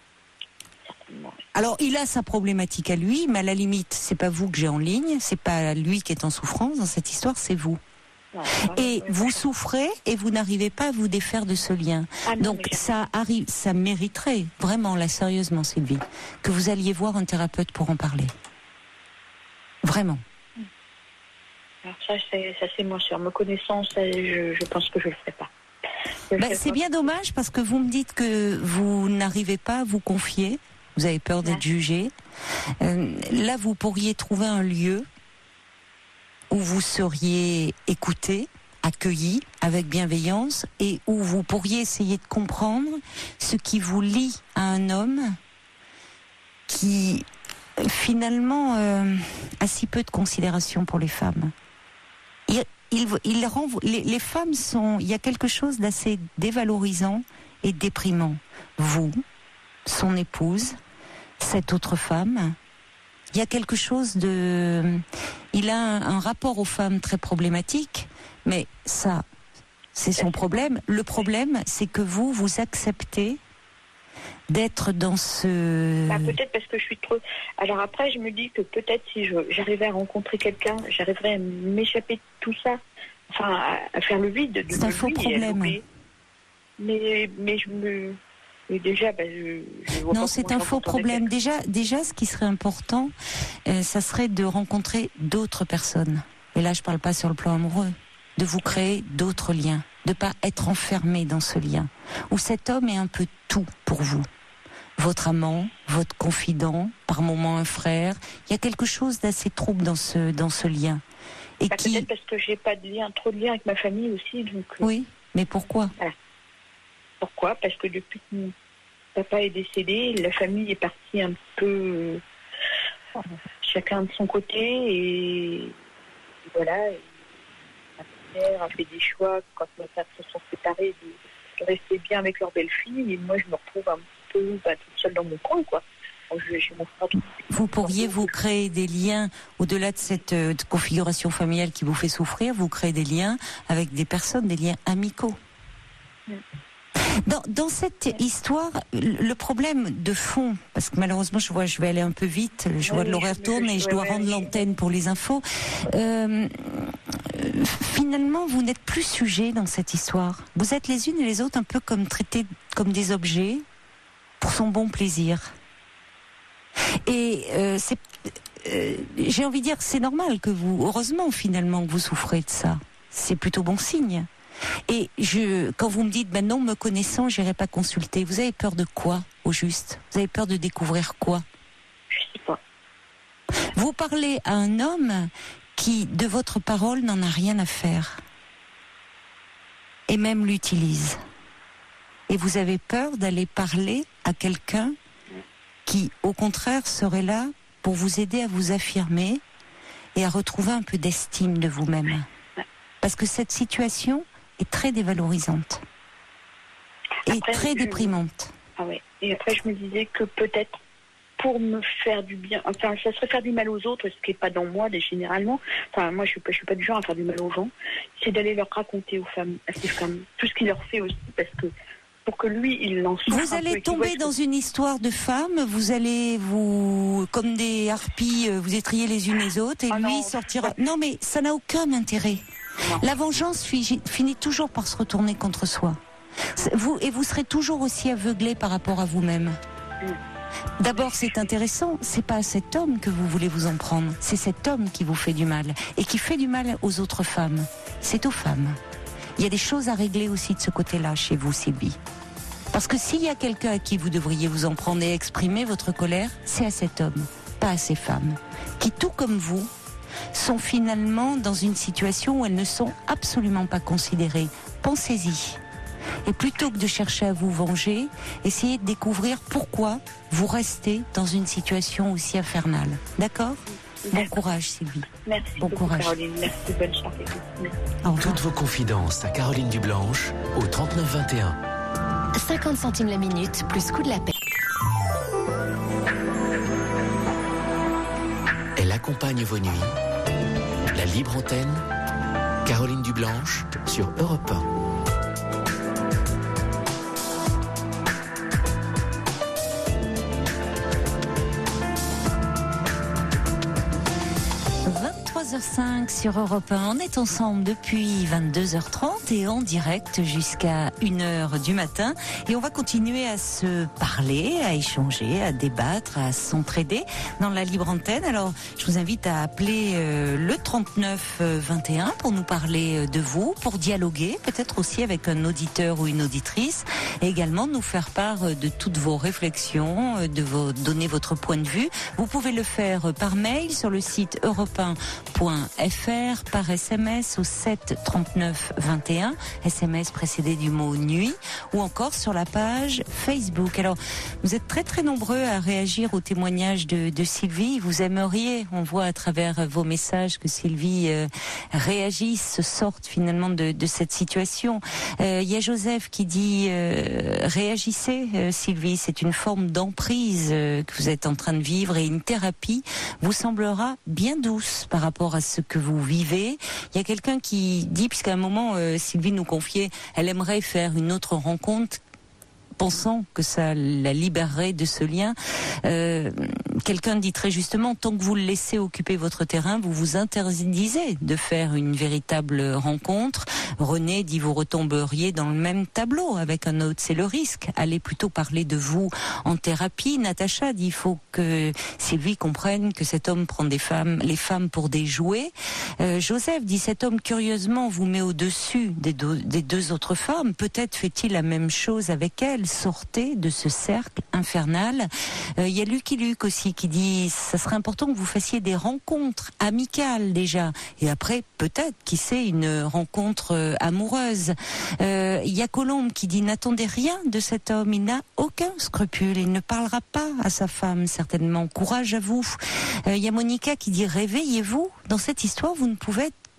B: Alors, il a sa problématique à lui, mais à la limite, c'est pas vous que j'ai en ligne, c'est pas lui qui est en souffrance dans cette histoire, c'est vous. Non, et vous souffrez et vous n'arrivez pas à vous défaire de ce lien. Ah non, donc ça arrive, ça mériterait vraiment, là, sérieusement, Sylvie, que vous alliez voir un thérapeute pour en parler. Vraiment.
C: Alors ça, c'est, ça, c'est moi sûr. Me connaissant, ça, je, je pense que je le ferai pas. Le
B: bah,
C: ferai
B: c'est
C: pas.
B: bien dommage parce que vous me dites que vous n'arrivez pas à vous confier. Vous avez peur d'être ouais. jugé. Euh, là, vous pourriez trouver un lieu où vous seriez écouté, accueilli avec bienveillance et où vous pourriez essayer de comprendre ce qui vous lie à un homme qui, finalement, euh, a si peu de considération pour les femmes. Il, il, il renvoie, les, les femmes sont... Il y a quelque chose d'assez dévalorisant et déprimant. Vous, son épouse, cette autre femme, il y a quelque chose de... Il a un, un rapport aux femmes très problématique, mais ça, c'est son problème. Le problème, c'est que vous, vous acceptez d'être dans ce...
C: Bah, peut-être parce que je suis trop... Alors après, je me dis que peut-être si je, j'arrivais à rencontrer quelqu'un, j'arriverais à m'échapper de tout ça, enfin, à, à faire le vide. De
B: c'est un faux problème.
C: Mais, mais je me... Mais déjà, bah, je, je vois
B: non,
C: pas
B: c'est un faux problème. Déjà, déjà, ce qui serait important, euh, ça serait de rencontrer d'autres personnes. Et là, je parle pas sur le plan amoureux. De vous créer d'autres liens. De pas être enfermé dans ce lien. Où cet homme est un peu tout pour vous. Votre amant, votre confident, par moments un frère. Il y a quelque chose d'assez trouble dans ce, dans ce lien. Et
C: bah,
B: qui...
C: Peut-être parce que j'ai pas de lien, trop de lien avec ma famille aussi. Donc, euh...
B: Oui, mais pourquoi
C: voilà. Pourquoi ? Parce que depuis que mon papa est décédé, la famille est partie un peu euh, chacun de son côté et voilà. Et ma mère a fait des choix quand mes pères se sont séparés de, de rester bien avec leur belle-fille et moi je me retrouve un peu bah, toute seule dans mon coin quoi. quand je vais chez mon frère.
B: Vous pourriez vous créer des liens au-delà de cette euh, de configuration familiale qui vous fait souffrir, vous créez des liens avec des personnes, des liens amicaux. Mm. Dans, dans cette histoire, le problème de fond, parce que malheureusement je vois, je vais aller un peu vite, je oui, vois de l'horaire tourne et je dois ouais, rendre ouais, l'antenne pour les infos. Euh, finalement, vous n'êtes plus sujet dans cette histoire. Vous êtes les unes et les autres un peu comme traités comme des objets pour son bon plaisir. Et euh, c'est, euh, j'ai envie de dire, c'est normal que vous, heureusement finalement que vous souffrez de ça. C'est plutôt bon signe. Et je, quand vous me dites, ben non, me connaissant, j'irai pas consulter. Vous avez peur de quoi, au juste ? Vous avez peur de découvrir quoi ?
C: Je sais pas.
B: Vous parlez à un homme qui, de votre parole, n'en a rien à faire. Et même l'utilise. Et vous avez peur d'aller parler à quelqu'un qui, au contraire, serait là pour vous aider à vous affirmer et à retrouver un peu d'estime de vous-même. Parce que cette situation est très dévalorisante et après, très je... déprimante.
C: Ah ouais. Et après, je me disais que peut-être pour me faire du bien, enfin, ça serait faire du mal aux autres, ce qui n'est pas dans moi, généralement. Enfin, moi, je ne suis, suis pas du genre à faire du mal aux gens. C'est d'aller leur raconter aux femmes, à ces femmes, tout ce qu'il leur fait aussi, parce que pour que lui, il en souffre.
B: Vous allez tomber dans une histoire de femmes, vous allez vous, comme des harpies, vous étrier les unes les autres, et ah lui non, sortira. Non, mais ça n'a aucun intérêt. Non. La vengeance finit toujours par se retourner contre soi. Vous, et vous serez toujours aussi aveuglé par rapport à vous-même. Mm. D'abord, c'est intéressant, c'est pas à cet homme que vous voulez vous en prendre, c'est cet homme qui vous fait du mal, et qui fait du mal aux autres femmes. C'est aux femmes. Il y a des choses à régler aussi de ce côté-là chez vous, Sylvie. Parce que s'il y a quelqu'un à qui vous devriez vous en prendre et exprimer votre colère, c'est à cet homme, pas à ces femmes, qui, tout comme vous, sont finalement dans une situation où elles ne sont absolument pas considérées. Pensez-y. Et plutôt que de chercher à vous venger, essayez de découvrir pourquoi vous restez dans une situation aussi infernale. D'accord ? Bon courage, Sylvie.
C: Merci
B: bon
C: beaucoup,
B: courage.
C: Caroline. Merci, bonne chance.
A: Toutes vos confidences à Caroline Dublanche au trente-neuf vingt et un.
D: cinquante centimes la minute, plus coût de la paie.
A: Elle accompagne vos nuits. La libre antenne, Caroline Dublanche sur Europe un.
B: vingt-trois heures cinq sur Europe un. On est ensemble depuis vingt-deux heures trente et en direct jusqu'à une heure du matin. Et on va continuer à se parler, à échanger, à débattre, à s'entraider dans la libre antenne. Alors, je vous invite à appeler euh, le trente-neuf vingt et un pour nous parler de vous, pour dialoguer, peut-être aussi avec un auditeur ou une auditrice, et également nous faire part de toutes vos réflexions, de vos, donner votre point de vue. Vous pouvez le faire par mail sur le site europe un point f r, par S M S au sept trente-neuf vingt et un, S M S précédé du mot nuit, ou encore sur la page Facebook. Alors, vous êtes très très nombreux à réagir au témoignage de, de Sylvie. Vous aimeriez, on voit à travers vos messages, que Sylvie euh, réagisse, se sorte finalement de, de cette situation. Il euh, y a Joseph qui dit euh, réagissez, euh, Sylvie, c'est une forme d'emprise euh, que vous êtes en train de vivre, et une thérapie vous semblera bien douce par rapport à ce que vous vivez. Il y a quelqu'un qui dit, puisqu'à un moment euh, Sylvie nous confiait, elle aimerait faire une autre rencontre, pensant que ça la libérerait de ce lien. Euh, quelqu'un dit très justement, tant que vous le laissez occuper votre terrain, vous vous interdisez de faire une véritable rencontre. René dit, vous retomberiez dans le même tableau avec un autre, c'est le risque. Allez plutôt parler de vous en thérapie. Natacha dit, il faut que Sylvie comprenne que cet homme prend des femmes, les femmes pour des jouets. Euh, Joseph dit, cet homme curieusement vous met au-dessus des, do- des deux autres femmes. Peut-être fait-il la même chose avec elle. Sortez de ce cercle infernal. Il euh, y a Lucky Luke aussi qui dit, ça serait important que vous fassiez des rencontres amicales déjà, et après peut-être, qui sait, une rencontre euh, amoureuse. Il euh, y a Colombe qui dit, n'attendez rien de cet homme, il n'a aucun scrupule, il ne parlera pas à sa femme certainement. Courage à vous. Il euh, y a Monica qui dit, réveillez-vous, dans cette histoire vous ne pouvez être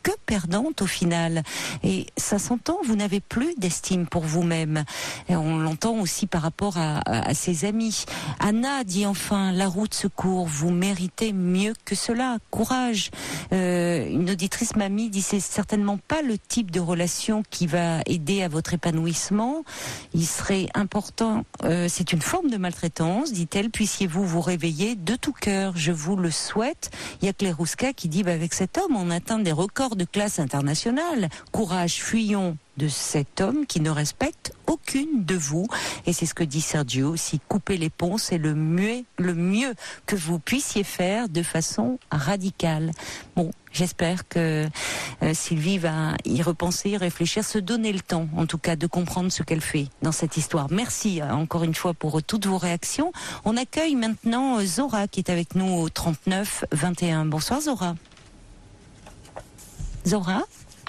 B: que perdante au final. Et ça s'entend, vous n'avez plus d'estime pour vous-même. Et on l'entend aussi par rapport à, à, à ses amis. Anna dit enfin, la route se court, vous méritez mieux que cela. Courage. Euh, une auditrice mamie dit, c'est certainement pas le type de relation qui va aider à votre épanouissement. Il serait important, euh, c'est une forme de maltraitance, dit-elle, puissiez-vous vous réveiller de tout cœur. Je vous le souhaite. Il y a Claire Rouska qui dit, bah, avec cet homme, on atteint des records de classe internationale. Courage, fuyons de cet homme qui ne respecte aucune de vous. Et c'est ce que dit Sergio aussi. Couper les ponts, c'est le mieux, le mieux que vous puissiez faire de façon radicale. Bon, j'espère que euh, Sylvie va y repenser, y réfléchir, se donner le temps, en tout cas, de comprendre ce qu'elle fait dans cette histoire. Merci euh, encore une fois pour euh, toutes vos réactions. On accueille maintenant euh, Zora qui est avec nous au trente-neuf vingt et un. Bonsoir Zora. Zora.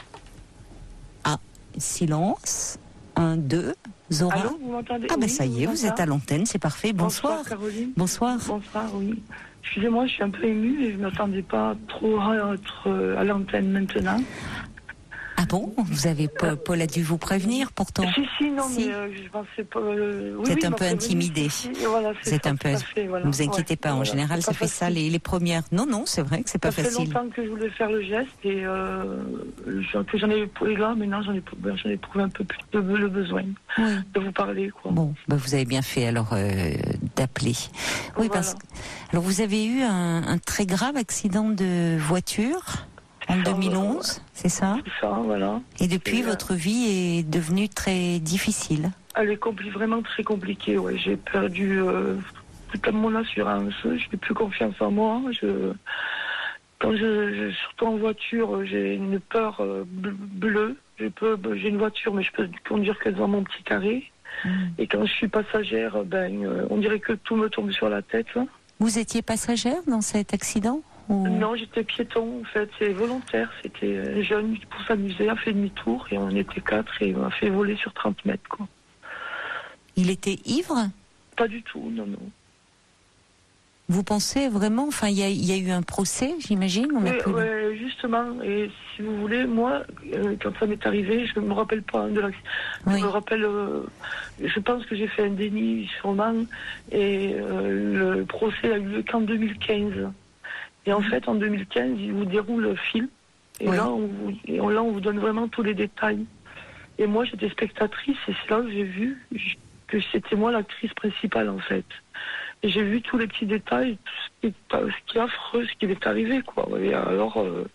B: Ah, silence. Un, deux. Zora.
E: Allô, vous m'entendez?
B: Ah ben
E: oui,
B: ça y est, vous êtes à l'antenne, c'est parfait. Bonsoir.
E: Bonsoir Caroline.
B: Bonsoir.
E: Bonsoir, oui. Excusez-moi, je suis un peu émue et je ne m'attendais pas trop à être à l'antenne maintenant.
B: Ah bon? Vous avez Paul, Paul a dû vous prévenir pourtant.
E: Si, si, non,
B: si.
E: mais euh, je pensais pas. Euh, oui,
B: vous êtes
E: oui,
B: un peu intimidée.
E: Si, voilà,
B: vous êtes
E: ça,
B: un peu.
E: Fait, voilà.
B: Ne vous inquiétez
E: ouais,
B: pas, en
E: voilà,
B: général, ça fait
E: facile.
B: ça les, les premières. Non, non, c'est vrai que c'est pas
E: ça
B: facile.
E: Ça fait longtemps que je voulais faire le geste et euh, que j'en ai éprouvé là, maintenant j'en ai, j'en ai éprouvé un peu plus de, le besoin
B: oui.
E: de vous parler. Quoi.
B: Bon, bah vous avez bien fait alors euh, d'appeler. Oui,
E: voilà.
B: parce que. Alors vous avez eu un, un très grave accident de voiture. En deux mille onze,
E: ça,
B: c'est ça?
E: C'est ça, voilà.
B: Et depuis,
E: et,
B: votre vie est devenue très difficile.
E: Elle est compli- vraiment très compliquée, ouais. J'ai perdu euh, toute mon assurance, je n'ai plus confiance en moi. Je, quand je, je surtout en voiture, j'ai une peur euh, bleue. Je peux, j'ai une voiture, mais je peux conduire que dans mon petit carré. Mmh. Et quand je suis passagère, ben, euh, on dirait que tout me tombe sur la tête. Là.
B: Vous étiez passagère dans cet accident? Ou...
E: Non, j'étais piéton, en fait, c'est volontaire, c'était jeune pour s'amuser, a fait demi-tour et on était quatre et on a fait voler sur trente mètres, quoi.
B: Il était ivre?
E: Pas du tout, non, non.
B: Vous pensez vraiment, enfin, il y, y a eu un procès, j'imagine? On a
E: oui,
B: pu...
E: ouais, justement, et si vous voulez, moi, euh, quand ça m'est arrivé, je ne me rappelle pas de l'accident. Oui. Je me rappelle, euh, je pense que j'ai fait un déni sûrement, et euh, le procès a eu lieu qu'en deux mille quinze. Et en fait, en deux mille quinze, il vous déroule le film. Et, oui. là, on vous, et là, on vous donne vraiment tous les détails. Et moi, j'étais spectatrice et c'est là que j'ai vu que c'était moi l'actrice principale, en fait. Et j'ai vu tous les petits détails, tout ce qui est, ce qui est affreux, ce qui m'est arrivé, quoi. Et alors... Euh,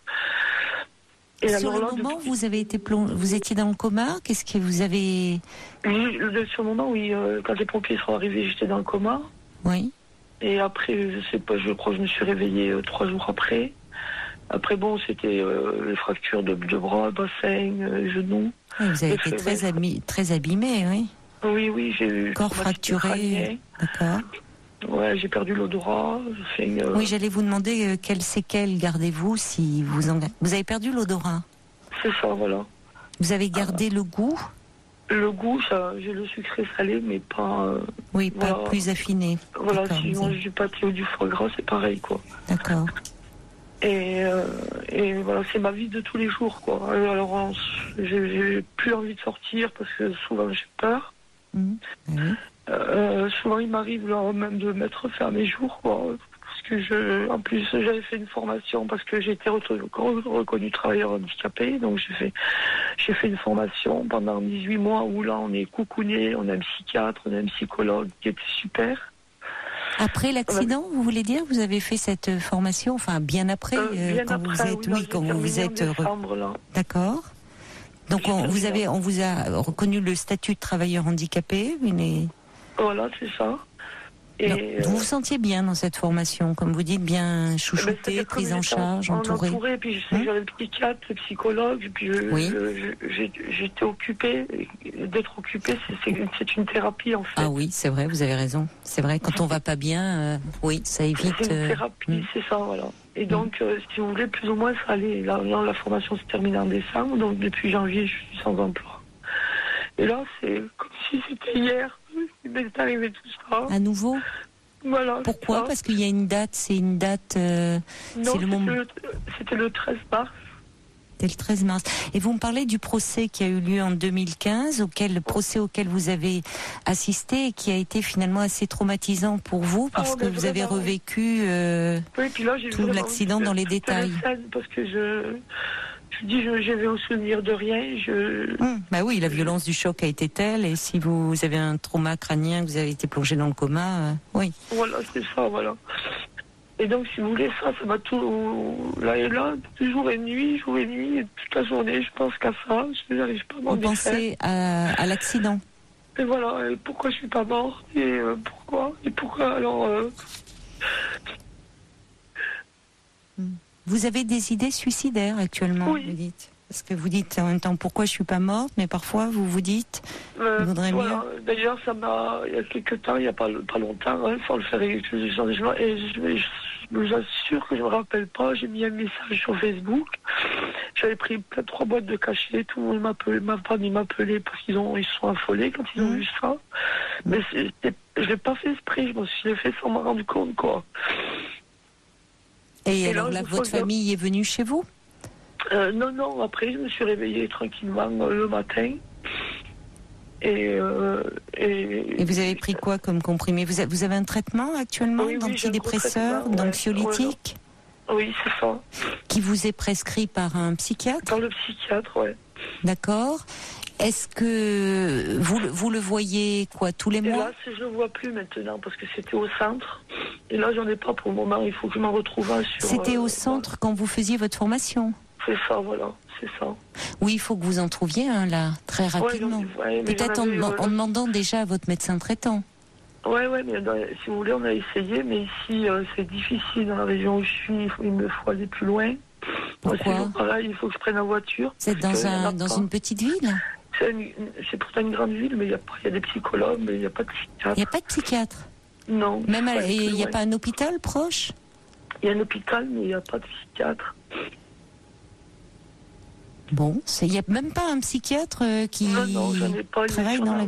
B: et sur alors le là, moment, depuis... vous avez été plong... vous étiez dans le coma. Qu'est-ce que vous avez...
E: Oui, sur le moment, oui. Euh, quand les pompiers sont arrivés, j'étais dans le coma.
B: Oui.
E: Et après, je sais pas, je crois que je me suis réveillée euh, trois jours après. Après, bon, c'était euh, les fractures de, de bras, bassin, euh, genoux.
B: Oui, vous avez été très, abi- très abîmée, oui.
E: Oui, oui, j'ai eu...
B: Corps fracturé, d'accord.
E: Ouais, j'ai perdu l'odorat. Une, euh...
B: Oui, j'allais vous demander euh, quelles séquelles gardez-vous si vous en... Vous avez perdu l'odorat?
E: C'est ça, voilà.
B: Vous avez gardé ah. le goût?
E: Le goût, ça, j'ai le sucré salé, mais pas... Euh,
B: oui, pas
E: voilà.
B: plus affiné.
E: Voilà, si je mange du pâté ou du foie gras, c'est pareil, quoi.
B: D'accord.
E: Et, euh, et voilà, c'est ma vie de tous les jours, quoi. Alors, j'ai, j'ai plus envie de sortir parce que souvent j'ai peur.
B: Mmh. Oui.
E: Euh, souvent, il m'arrive là, même de mettre fin à mes jours, quoi. Parce que je, en plus, j'avais fait une formation parce que j'ai été reconnu travailleur handicapé. Donc, j'ai fait, j'ai fait une formation pendant dix-huit mois où là, on est coucouné, on a un psychiatre, on a un psychologue qui était super.
B: Après l'accident, vous voulez dire, vous avez fait cette formation, enfin, bien après,
E: euh, bien
B: quand
E: après,
B: vous êtes,
E: oui,
B: oui, quand vous vous êtes.
E: Décembre, là.
B: D'accord. Donc, on, vous avez, on vous a reconnu le statut de travailleur handicapé, mais...
E: Voilà, c'est ça. Et
B: non,
E: euh...
B: vous vous sentiez bien dans cette formation, comme vous dites, bien chouchouté, ben, prise en charge, entouré.
E: entouré. Puis je sais, hum? j'avais le psychiatre, le psychologue, puis je,
B: oui.
E: je, je, j'étais occupée. D'être occupée, c'est, c'est, c'est une thérapie en fait.
B: Ah oui, c'est vrai, vous avez raison. C'est vrai, quand on va pas bien, euh, oui, ça évite.
E: C'est une thérapie, euh... c'est ça, voilà. Et donc, euh, si vous voulez, plus ou moins, ça allait. Là, là, la formation s'est terminée en décembre, donc depuis janvier, je suis sans emploi. Et là, c'est comme si c'était hier. Il m'est arrivé tout ça.
B: À nouveau?
E: Voilà.
B: Pourquoi? Parce qu'il y a une date, c'est une date... Euh,
E: non,
B: c'est le
E: c'était,
B: moment...
E: le, c'était le treize mars.
B: C'était le treize mars. Et vous me parlez du procès qui a eu lieu en deux mille quinze, auquel, le procès auquel vous avez assisté et qui a été finalement assez traumatisant pour vous parce oh, que vous avez revécu euh,
E: oui, puis là, j'ai
B: tout l'accident dans les détails.
E: Parce que je... Je dis, je j'avais au souvenir de rien. Je...
B: Mmh, bah oui, la violence du choc a été telle, et si vous avez un trauma crânien, que vous avez été plongé dans le coma, euh, oui.
E: Voilà, c'est ça, voilà. Et donc, si vous voulez, ça, ça m'a tout, là et là, jour et nuit, jour et nuit, et toute la journée, je pense qu'à ça, je n'arrive pas à m'en défaire.
B: Vous pensez à, à l'accident.
E: Et voilà, et pourquoi je suis pas morte, et euh, pourquoi, et pourquoi, alors... Euh...
B: Mmh. Vous avez des idées suicidaires actuellement,
E: oui.
B: Vous dites. Parce que vous dites en même temps pourquoi je suis pas morte, mais parfois vous vous dites
E: euh,
B: il vaudrait
E: voilà.
B: mieux.
E: D'ailleurs, ça m'a, il y a quelques temps, il n'y a pas, pas longtemps, hein, sans le faire avec les changements, et je, je, je vous assure que je me rappelle pas, j'ai mis un message sur Facebook, j'avais pris peut-être trois boîtes de cachets, tout le monde m'appelait, ma famille m'appelait parce qu'ils ont, ils se sont affolés quand ils ont mmh. vu ça. Mais c'est, c'est, je l'ai pas fait exprès, je me suis fait sans m'en rendre compte, quoi.
B: Et, et alors là, votre famille est venue chez vous ?
E: euh, Non, non, après je me suis réveillée tranquillement euh, le matin. Et, euh, et,
B: et vous avez pris quoi comme comprimé ? vous, avez, vous avez un traitement actuellement
E: oui, oui,
B: d'antidépresseur, d'anxiolytique ?
E: Ouais. Oui, c'est ça.
B: Qui vous est prescrit par un psychiatre ?
E: Par le psychiatre, oui.
B: D'accord. Est-ce que vous, vous le voyez quoi tous les
E: et
B: mois ?
E: Là, je ne le vois plus maintenant parce que c'était au centre. Et là, j'en ai pas pour le moment. Il faut que je m'en retrouve un sur...
B: C'était
E: euh,
B: au centre quand vous faisiez votre formation ?
E: C'est ça, voilà. C'est ça.
B: Oui, il faut que vous en trouviez un, là, très rapidement. Ouais, ouais, Peut-être en, avais, en, euh, en demandant déjà à votre médecin traitant.
E: Oui, oui, mais dans, si vous voulez, on a essayé. Mais ici, euh, c'est difficile. Dans la région où je suis, il, faut, il me faut aller plus loin.
B: Pourquoi ?
E: Voilà, il faut que je prenne la voiture.
B: Vous êtes dans, un, dans une petite ville ?
E: C'est, une, c'est pourtant une grande ville, mais il y, y a des psychologues, mais il n'y a pas de psychiatre.
B: Il n'y a pas de psychiatre ?
E: Non.
B: Même il n'y a pas un hôpital proche ?
E: Il y a un hôpital, mais il n'y a pas de psychiatre.
B: Bon, il n'y a même pas un psychiatre qui
E: non, non, j'en ai pas,
B: travaille dans la...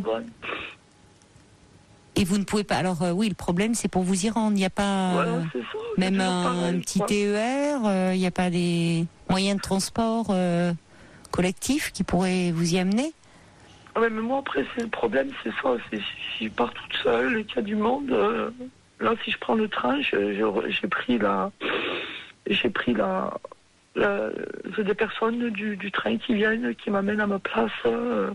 B: Et vous ne pouvez pas... Alors euh, oui, le problème, c'est pour vous y rendre. Il n'y a pas
E: voilà, c'est ça,
B: même
E: c'est
B: un,
E: pareil,
B: un petit
E: quoi.
B: T E R, euh, il n'y a pas des moyens de transport euh, collectifs qui pourraient vous y amener ?
E: Ouais, mais moi, après, c'est le problème, c'est ça. C'est, si je pars toute seule et qu'il y a du monde, euh, là, si je prends le train, je, je, j'ai pris la... J'ai pris la... la j'ai des personnes du, du train qui viennent, qui m'amènent à ma place. Euh...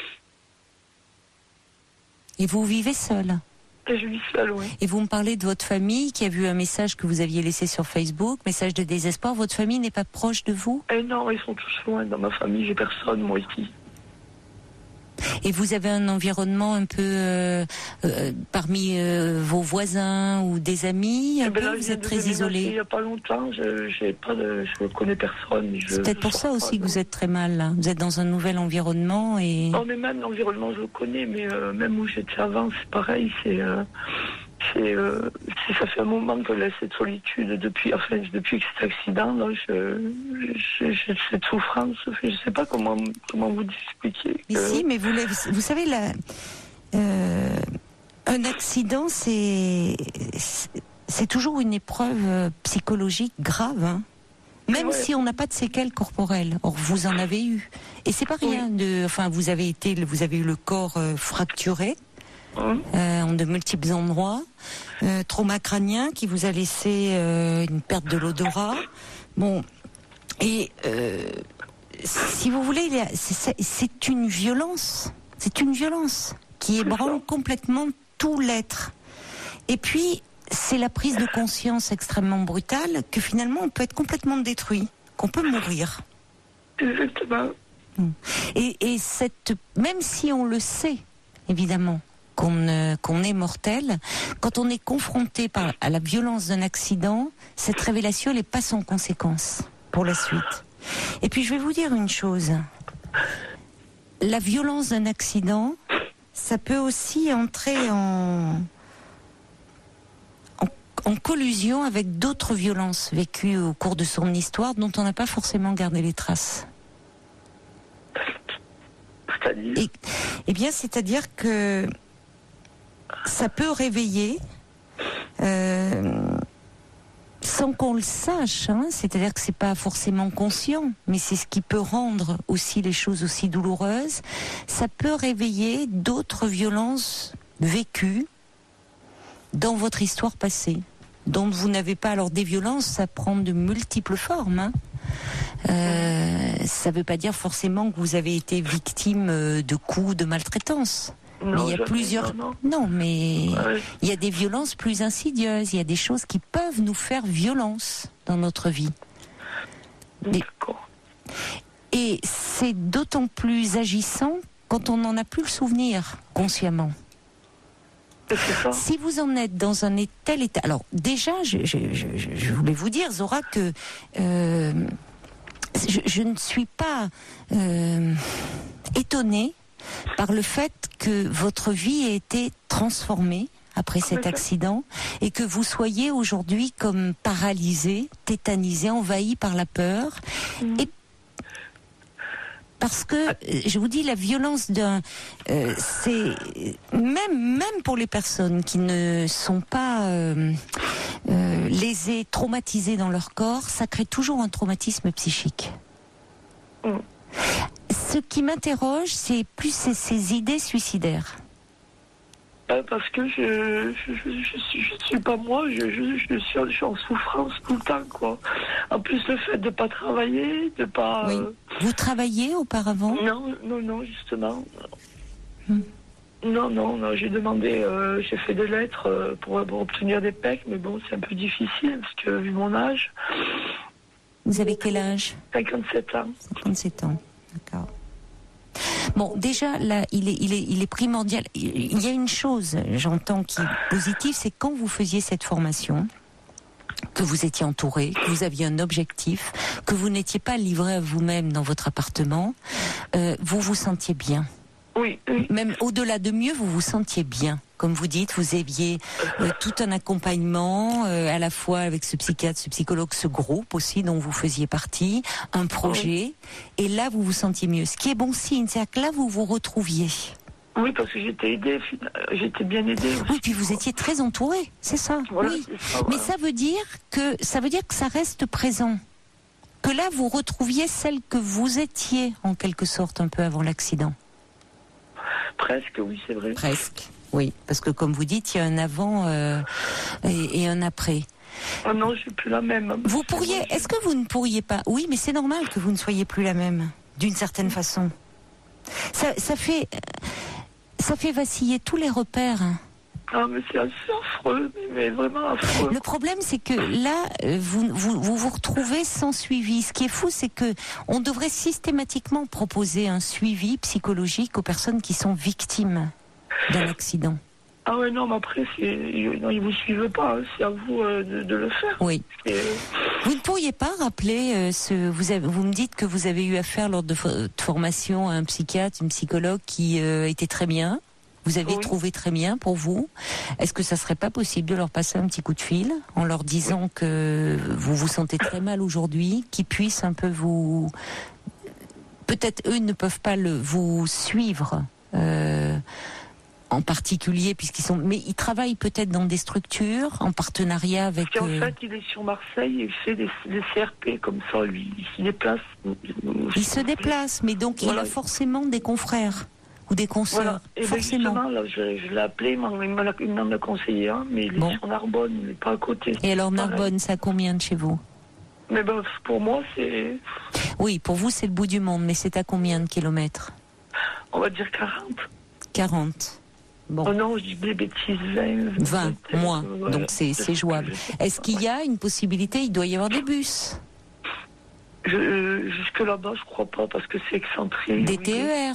B: Et vous vivez seule ?
E: Et je vis seule, oui.
B: Et vous me parlez de votre famille qui a vu un message que vous aviez laissé sur Facebook, message de désespoir. Votre famille n'est pas proche de vous ?
E: Eh non, ils sont tous loin. Dans ma famille, j'ai personne, moi, ici.
B: Et vous avez un environnement un peu euh, euh, parmi euh, vos voisins ou des amis, un
E: eh ben
B: peu,
E: là,
B: vous êtes très isolé.
E: Il n'y a pas longtemps, je j'ai pas de, je ne connais personne. Je,
B: C'est peut-être pour ça aussi pas, que vous êtes très mal. Là. Vous êtes dans un nouvel environnement et.
E: Non, mais même l'environnement, je le connais, mais euh, même où j'étais avant, c'est pareil. C'est, euh, c'est, euh, c'est, ça fait un moment que là, cette solitude depuis, enfin, depuis cet accident, là, je, je, je, cette souffrance, je ne sais pas comment, comment vous expliquer. Que...
B: Mais si, mais vous, vous savez, là, euh, un accident, c'est, c'est toujours une épreuve psychologique grave, hein. Même ouais. si on n'a pas de séquelles corporelles. Or, vous en avez eu. Et c'est pas rien oui. de, enfin, vous avez été, vous avez eu le corps euh, fracturé. Mmh. Euh, en de multiples endroits, euh, trauma crânien qui vous a laissé euh, une perte de l'odorat. Bon, et euh, si vous voulez, c'est, c'est une violence, c'est une violence qui ébranle complètement tout l'être. Et puis, c'est la prise de conscience extrêmement brutale que finalement on peut être complètement détruit, qu'on peut mourir.
E: Exactement.
B: Et, et cette, même si on le sait, évidemment, Qu'on, euh, qu'on est mortel, quand on est confronté par, à la violence d'un accident, cette révélation n'est pas sans conséquence pour la suite. Et puis je vais vous dire une chose, la violence d'un accident, ça peut aussi entrer en, en, en collusion avec d'autres violences vécues au cours de son histoire dont on n'a pas forcément gardé les traces. Et, eh bien, c'est-à-dire que ça peut réveiller euh, sans qu'on le sache, hein, c'est-à-dire que c'est pas forcément conscient, mais c'est ce qui peut rendre aussi les choses aussi douloureuses. Ça peut réveiller d'autres violences vécues dans votre histoire passée, dont vous n'avez pas. Alors des violences, ça prend de multiples formes. Hein. Euh, ça ne veut pas dire forcément que vous avez été victime de coups, de maltraitance.
E: Non,
B: mais il y a
E: jamais,
B: plusieurs.
E: Non,
B: non mais
E: ouais.
B: il y a des violences plus insidieuses. Il y a des choses qui peuvent nous faire violence dans notre vie.
E: D'accord.
B: Et c'est d'autant plus agissant quand on n'en a plus le souvenir consciemment.
E: C'est ça.
B: Si vous en êtes dans un tel état, alors déjà, je, je, je, je voulais vous dire, Zora, que euh, je, je ne suis pas euh, étonnée par le fait que votre vie ait été transformée après cet accident et que vous soyez aujourd'hui comme paralysé, tétanisé, envahi par la peur. Mmh. Et parce que, je vous dis, la violence d'un, euh, c'est même même pour les personnes qui ne sont pas euh, euh, lésées, traumatisées dans leur corps, ça crée toujours un traumatisme psychique. Mm. Ce qui m'interroge, c'est plus ces, ces idées suicidaires.
E: Parce que je je, je, je, je suis pas moi, je, je, je, suis, je suis en souffrance tout le temps, quoi. En plus, le fait de ne pas travailler, de pas...
B: Oui.
E: Euh...
B: Vous travailliez auparavant ?
E: Non, non, non, justement.
B: Hmm.
E: Non, non, non, j'ai demandé, euh, j'ai fait des lettres euh, pour, pour obtenir des P E C, mais bon, c'est un peu difficile, parce que vu mon âge...
B: Vous avez quel âge ?
E: cinquante-sept ans.
B: cinquante-sept ans, d'accord. Bon, déjà, là, il est, il est, il est primordial. Il y a une chose, j'entends, qui est positive, c'est quand vous faisiez cette formation, que vous étiez entouré, que vous aviez un objectif, que vous n'étiez pas livré à vous-même dans votre appartement, euh, vous vous sentiez bien.
E: Oui, oui.
B: Même au-delà de mieux, vous vous sentiez bien. Comme vous dites, vous aviez euh, tout un accompagnement, euh, à la fois avec ce psychiatre, ce psychologue, ce groupe aussi dont vous faisiez partie, un projet, oui. Et là vous vous sentiez mieux. Ce qui est bon signe, c'est que là vous vous retrouviez.
E: Oui, parce que j'étais aidée, j'étais bien aidée. Aussi.
B: Oui, puis vous étiez très entourée, c'est ça.
E: Voilà,
B: oui.
E: c'est ça, voilà.
B: Mais ça veut dire que ça veut dire que ça reste présent. Que là vous retrouviez celle que vous étiez en quelque sorte un peu avant l'accident.
E: Presque, oui, c'est vrai.
B: Presque. Oui, parce que comme vous dites, il y a un avant euh, et, et un après.
E: Oh non, je suis plus la même.
B: Vous pourriez, est-ce que vous ne pourriez pas ? Oui, mais c'est normal que vous ne soyez plus la même, d'une certaine façon. Ça, ça fait, ça fait vaciller tous les repères.
E: Ah, mais c'est assez affreux, mais vraiment affreux.
B: Le problème, c'est que là, vous, vous vous vous retrouvez sans suivi. Ce qui est fou, c'est que on devrait systématiquement proposer un suivi psychologique aux personnes qui sont victimes d'un accident.
E: Ah ouais, non, mais après, c'est... Non, ils ne vous suivent pas, hein. C'est à vous euh, de, de le faire.
B: Oui.
E: Et...
B: Vous ne pourriez pas rappeler, euh, ce... vous, avez... vous me dites que vous avez eu affaire lors de votre formation à un psychiatre, une psychologue qui euh, était très bien, vous avez oui. trouvé très bien pour vous. Est-ce que ça ne serait pas possible de leur passer un petit coup de fil en leur disant oui. que vous vous sentez très mal aujourd'hui, qu'ils puissent un peu vous... Peut-être eux ne peuvent pas le... vous suivre euh... en particulier, puisqu'ils sont, mais ils travaillent peut-être dans des structures en partenariat avec.
E: Parce qu'en euh... fait, il est sur Marseille, il fait des, des C R P comme ça, lui, il se déplace.
B: Il se déplace, mais donc voilà. Il a forcément des confrères ou des consoeurs. Voilà.
E: Et
B: forcément.
E: Ben là, je, je l'ai appelé, il m'en a conseillé un, mais il est bon. Sur Narbonne, il n'est pas à côté.
B: Et alors Narbonne, c'est à combien de chez vous ?
E: Mais ben, pour moi, c'est.
B: Oui, pour vous, c'est le bout du monde, mais c'est à combien de kilomètres ?
E: On va dire quarante.
B: quarante. Bon.
E: Oh non, je dis des bêtises, vingt.
B: vingt, moins, ouais. Donc c'est, c'est jouable. Est-ce qu'il y a une possibilité ? Il doit y avoir des bus.
E: Je, euh, jusque là-bas, je crois pas, parce que c'est excentré.
B: Des
E: oui,
B: T E R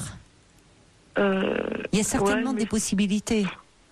B: euh, Il y a certainement ouais, mais... des possibilités.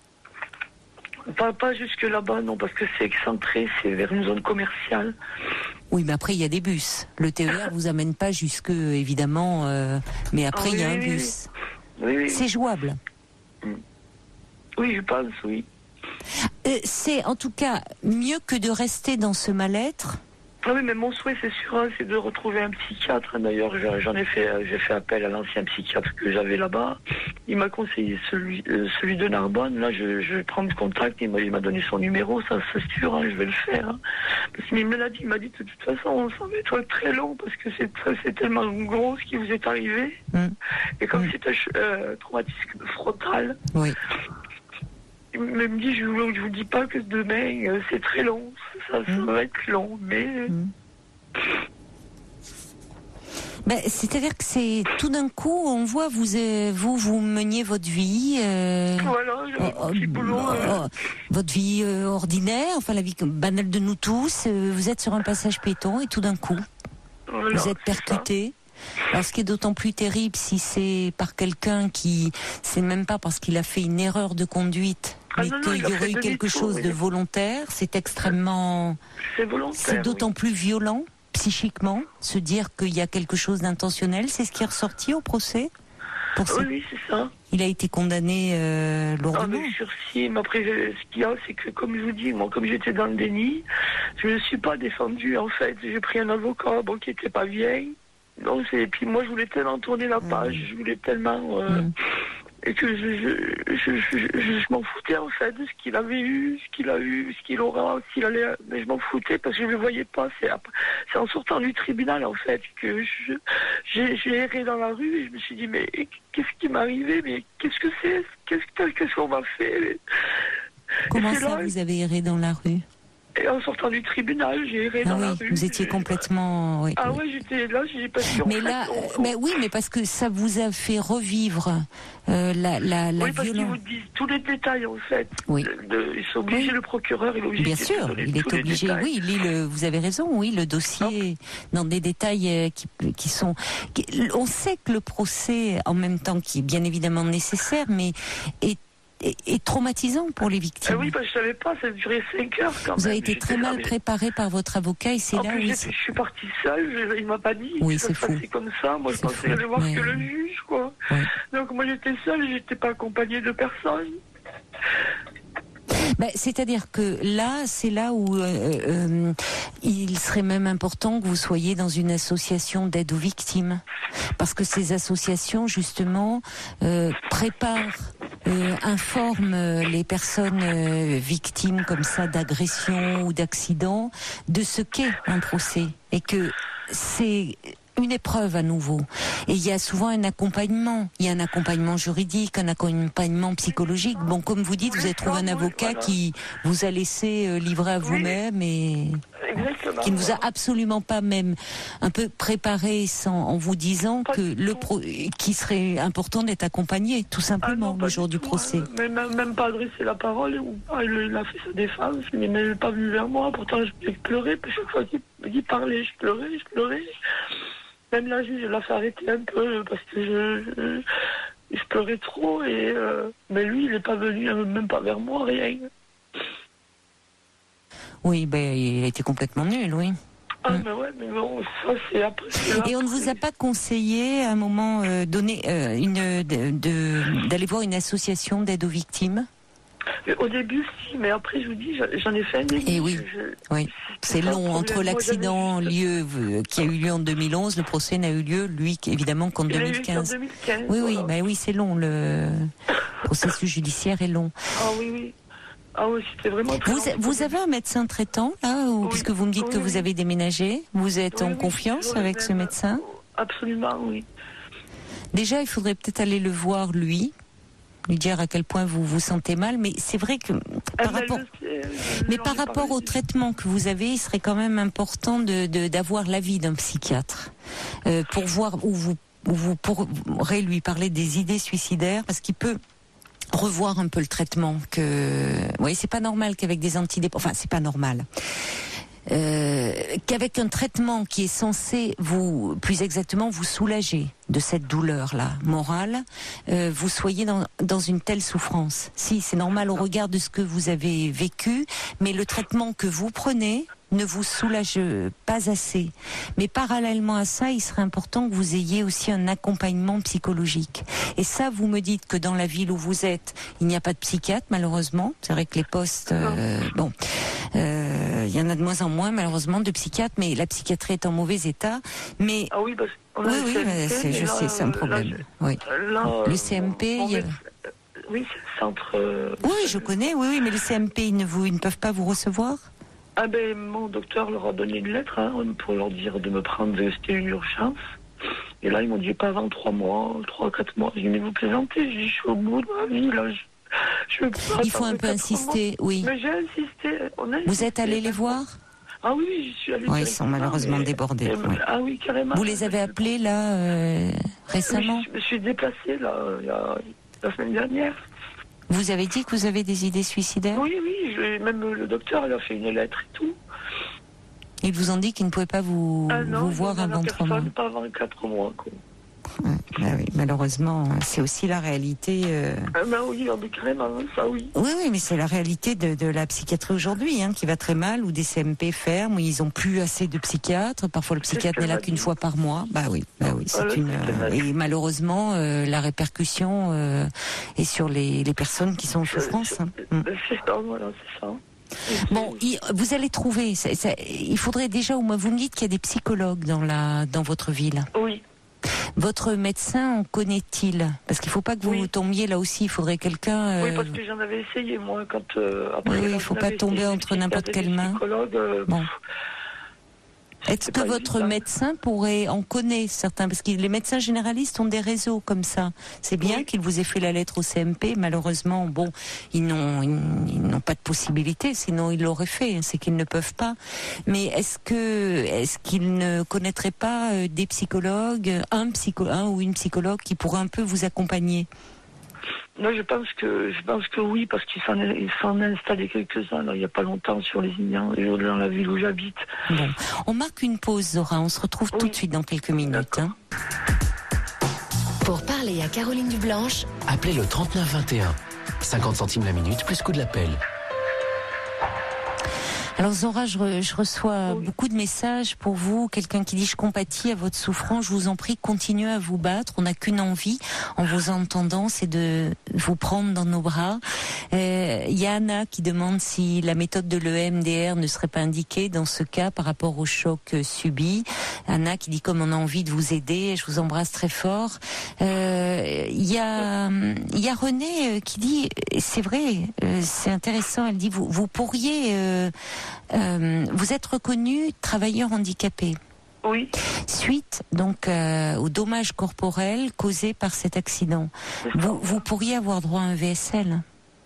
E: Pas, pas jusque là-bas, non, parce que c'est excentré, c'est vers une zone commerciale.
B: Oui, mais après, il y a des bus. Le T E R vous amène pas jusque, évidemment, euh, mais après, il ah, oui, y a un
E: oui,
B: bus.
E: Oui, oui.
B: C'est jouable.
E: Oui, je pense, oui.
B: Euh, c'est en tout cas mieux que de rester dans ce mal-être.
E: Ah oui, mais mon souhait, c'est sûr, hein, c'est de retrouver un psychiatre. D'ailleurs, j'en ai fait, j'ai fait appel à l'ancien psychiatre que j'avais là-bas. Il m'a conseillé celui, euh, celui de Narbonne. Là, je, je vais prendre contact. Il m'a, il m'a donné son numéro, ça c'est sûr, hein, je vais le faire. Hein. Parce qu'il me l'a dit, il m'a dit de toute façon, ça va être très long parce que c'est, c'est tellement gros ce qui vous est arrivé. Mmh. Et comme mmh. c'est un euh, traumatisme frontal.
B: Oui.
E: Il me dit, je ne vous dis pas que demain, euh, c'est très long. Ça, ça mmh. va être long, mais... Mmh.
B: Ben, c'est-à-dire que c'est tout d'un coup, on voit, vous euh, vous, vous meniez votre vie... Euh,
E: voilà, j'ai
B: oh,
E: un petit boulot.
B: Oh,
E: euh...
B: Votre vie euh, ordinaire, enfin la vie banale de nous tous. Euh, vous êtes sur un passage piéton et tout d'un coup, voilà, vous êtes percuté. Alors, ce qui est d'autant plus terrible, si c'est par quelqu'un qui, c'est même pas parce qu'il a fait une erreur de conduite, mais ah qu'il y aurait eu quelque chose oui. de volontaire, c'est extrêmement,
E: c'est volontaire.
B: C'est d'autant
E: oui.
B: plus violent psychiquement, se dire qu'il y a quelque chose d'intentionnel. C'est ce qui est ressorti au procès. Pour
E: oui, oui, c'est ça.
B: Il a été condamné euh, lourdement.
E: Avec sursis. Mais après, ce qu'il y a, c'est que, comme je vous dis, moi, comme j'étais dans le déni, je ne me suis pas défendue. En fait, j'ai pris un avocat, bon, qui n'était pas vieille. Non, c'est... Et puis moi, je voulais tellement tourner la page, mmh. je voulais tellement... Euh... Mmh. Et que je, je, je, je, je, je m'en foutais, en fait, de ce qu'il avait eu, ce qu'il a eu, ce qu'il aura, s'il allait... Mais je m'en foutais parce que je ne le voyais pas. C'est, après... c'est en sortant du tribunal, en fait, que je, j'ai, j'ai erré dans la rue et je me suis dit, mais qu'est-ce qui m'est arrivé? Mais qu'est-ce que c'est? Qu'est-ce, qu'est-ce qu'on m'a fait?
B: Comment ça, là, vous avez erré dans la rue?
E: Et en sortant du tribunal, j'ai erré
B: ah
E: dans
B: oui,
E: la rue.
B: Vous étiez complètement... Oui,
E: ah
B: oui.
E: ouais, j'étais là, j'ai pas su.
B: Mais
E: en
B: là,
E: fait, on...
B: mais oui, mais parce que ça vous a fait revivre euh, la, la, la
E: oui, parce
B: violence.
E: qu'ils vous disent tous les détails, en fait.
B: Oui.
E: De, de, ils sont obligés, oui. Le procureur, il est obligé.
B: Bien sûr,
E: de
B: il est obligé. Oui, il lit le, vous avez raison, oui, le dossier non. dans des détails euh, qui, qui sont... Qui, on sait que le procès, en même temps, qui est bien évidemment nécessaire, mais est est traumatisant pour les victimes.
E: Ah oui, parce que je savais pas, ça a duré cinq heures quand même.
B: Vous avez été
E: J'étais
B: très mal
E: fermée.
B: préparé par votre avocat et c'est
E: en
B: là
E: plus,
B: où...
E: Je suis partie seule, je, il m'a pas dit
B: oui,
E: que ça
B: c'est
E: se passait comme ça. Moi,
B: c'est
E: je pensais aller voir
B: ouais.
E: que le juge, quoi.
B: Ouais.
E: Donc moi, j'étais seule, j'étais pas accompagnée de personne.
B: Ben, c'est-à-dire que là, c'est là où euh, euh, il serait même important que vous soyez dans une association d'aide aux victimes. Parce que ces associations, justement, euh, préparent, euh, informent les personnes euh, victimes comme ça d'agressions ou d'accidents de ce qu'est un procès. Et que c'est... une épreuve à nouveau. Et il y a souvent un accompagnement. Il y a un accompagnement juridique, un accompagnement psychologique. Bon, comme vous dites, vous avez trouvé un avocat voilà. qui vous a laissé euh, livrer à vous-même et
E: exactement,
B: qui ne vous a
E: voilà.
B: absolument pas même un peu préparé sans, en vous disant
E: pas
B: que le pro, qu'il serait important d'être accompagné, tout simplement,
E: ah non,
B: le jour du,
E: du tout,
B: procès.
E: Hein. Mais même, même pas adressé la parole. Ou, ah, il a fait sa défense, mais il n'est même pas venu vers moi. Pourtant, je pleurais. Puis chaque fois qu'il, qu'il parlait, je pleurais, je pleurais. Même la juge, je l'ai fait arrêter un peu parce que je, je, je pleurais trop. Et, euh, mais lui, il n'est pas venu, même pas vers moi, rien.
B: Oui, ben, il a été complètement nul, oui.
E: Ah, mais ouais, mais bon, ça, c'est après. C'est
B: Et on ne vous a pas conseillé, à un moment euh, donné, euh, une, de, de, d'aller voir une association d'aide aux victimes?
E: Au début, si, mais après, je vous dis, j'en ai fait un déni.
B: Et oui,
E: je,
B: oui. c'est long. Entre l'accident juste... lieu, euh, qui a eu lieu en deux mille onze, le procès n'a eu lieu, lui, évidemment, qu'en deux mille quinze.
E: deux mille quinze.
B: Oui,
E: voilà.
B: oui, bah oui, c'est long. Le processus judiciaire est long.
E: Ah oui, oui. Ah oui, c'était vraiment très
B: vous,
E: long.
B: vous avez un médecin traitant, là, ou,
E: oui.
B: puisque vous me dites
E: oui,
B: que
E: oui.
B: vous avez déménagé, vous êtes
E: oui,
B: en
E: oui,
B: confiance avec ce médecin?
E: Absolument, oui.
B: Déjà, il faudrait peut-être aller le voir, lui, lui dire à quel point vous vous sentez mal, mais c'est vrai que par
E: ah,
B: rapport,
E: sais,
B: mais par rapport au traitement que vous avez, il serait quand même important de, de d'avoir l'avis d'un psychiatre euh, pour voir où vous où vous pourrez lui parler des idées suicidaires, parce qu'il peut revoir un peu le traitement. Que, oui, c'est pas normal qu'avec des antidépresseurs, enfin c'est pas normal. Euh, qu'avec un traitement qui est censé vous, plus exactement, vous soulager de cette douleur-là morale, euh, vous soyez dans, dans une telle souffrance. Si, c'est normal au regard de ce que vous avez vécu, mais le traitement que vous prenez ne vous soulage pas assez. Mais parallèlement à ça, il serait important que vous ayez aussi un accompagnement psychologique. Et ça, vous me dites que dans la ville où vous êtes, il n'y a pas de psychiatre, malheureusement. C'est vrai que les postes, euh, bon... Euh, euh, il y en a de moins en moins malheureusement de psychiatres, mais la psychiatrie est en mauvais état. Mais
E: ah oui, parce qu'on a
B: oui,
E: le
B: oui,
E: C M P,
B: c'est, je
E: là,
B: sais, c'est un problème.
E: Là,
B: oui.
E: Là,
B: le C M P,
E: on, on
B: il y a...
E: met, oui, c'est le centre. Euh,
B: oui, je connais, oui, oui, mais le C M P, ils ne vous, ils ne peuvent pas vous recevoir.
E: Ah ben, mon docteur leur a donné une lettre hein, pour leur dire de me prendre, c'était une urgence. Et là, ils m'ont dit pas avant trois mois, trois, quatre mois. J'ai dit, mais vous plaisantez, je, dis, je suis au bout de ma vie, là. Je, je peux
B: Il faut un peu insister, mois. oui.
E: Mais j'ai insisté, on a insisté.
B: Vous êtes allé les voir ?
E: Ah oui, je suis allée.
B: Oui, ils sont malheureusement mais, débordés. Et, oui.
E: Ah oui, carrément.
B: Vous les avez appelés, là, euh, récemment ?
E: Oui, je me suis déplacée, là, il y a, la semaine dernière.
B: Vous avez dit que vous avez des idées suicidaires ?
E: Oui, oui, je, même le docteur, il a fait une lettre et tout.
B: Ils vous ont dit qu'ils ne pouvaient pas vous,
E: ah non,
B: vous voir avant trois mois.
E: Pas avant quatre mois, quoi.
B: Ouais, bah oui, malheureusement, c'est aussi la réalité. Euh...
E: Ah bah oui, carrément, ça oui.
B: Oui, oui, mais c'est la réalité de, de la psychiatrie aujourd'hui, hein, qui va très mal, où des C M P ferment, où ils n'ont plus assez de psychiatres. Parfois, le psychiatre n'est là qu'une fois par mois. Bah oui, bah oui, c'est voilà, une. Euh, et malheureusement, euh, la répercussion euh, est sur les, les personnes qui sont en souffrance. Hein.
E: C'est ça, voilà, c'est ça.
B: Bon, il, vous allez trouver. Ça, ça, il faudrait déjà, au moins, vous me dites qu'il y a des psychologues dans la dans votre ville.
E: Oui.
B: Votre médecin en connaît-il ? Parce qu'il ne faut pas que vous oui. tombiez là aussi. Il faudrait quelqu'un. Euh...
E: Oui, parce que j'en avais essayé moi quand. Euh, après,
B: oui, il ne faut pas tomber entre n'importe quelle main.
E: Euh,
B: bon. Est-ce que votre évident. médecin pourrait en connaître certains ? Parce que les médecins généralistes ont des réseaux comme ça. C'est bien oui. qu'il vous ait fait la lettre au C M P. Malheureusement, bon, ils n'ont, ils n'ont pas de possibilité. Sinon, ils l'auraient fait. C'est qu'ils ne peuvent pas. Mais est-ce que, est-ce qu'ils ne connaîtraient pas des psychologues, un psycho, un ou une psychologue qui pourrait un peu vous accompagner ?
E: Non, je pense que je pense que oui, parce qu'ils s'en ils s'en installé quelques-uns là, il n'y a pas longtemps sur les Indiens, dans la ville où j'habite.
B: Bon, on marque une pause, Zora. On se retrouve oui. tout de suite dans quelques minutes. Hein.
D: Pour parler à Caroline Dublanche,
A: appelez le trente-neuf vingt et un. cinquante centimes la minute, plus coût de l'appel.
B: Alors Zora, je, re, je reçois oui. beaucoup de messages pour vous. Quelqu'un qui dit « Je compatis à votre souffrance, je vous en prie, continuez à vous battre. On n'a qu'une envie, en vous entendant, c'est de vous prendre dans nos bras. » Euh, il y a Anna qui demande si la méthode de l'E M D R ne serait pas indiquée dans ce cas par rapport au choc subi. Anna qui dit « Comme on a envie de vous aider, je vous embrasse très fort. Euh, » Il y a, il y a René qui dit « C'est vrai, c'est intéressant. » Elle dit « Vous, vous pourriez... Euh, Euh, vous êtes reconnu travailleur handicapé.
E: Oui.
B: Suite donc euh, aux dommages corporels causés par cet accident. Vous, vous pourriez avoir droit à un V S L ?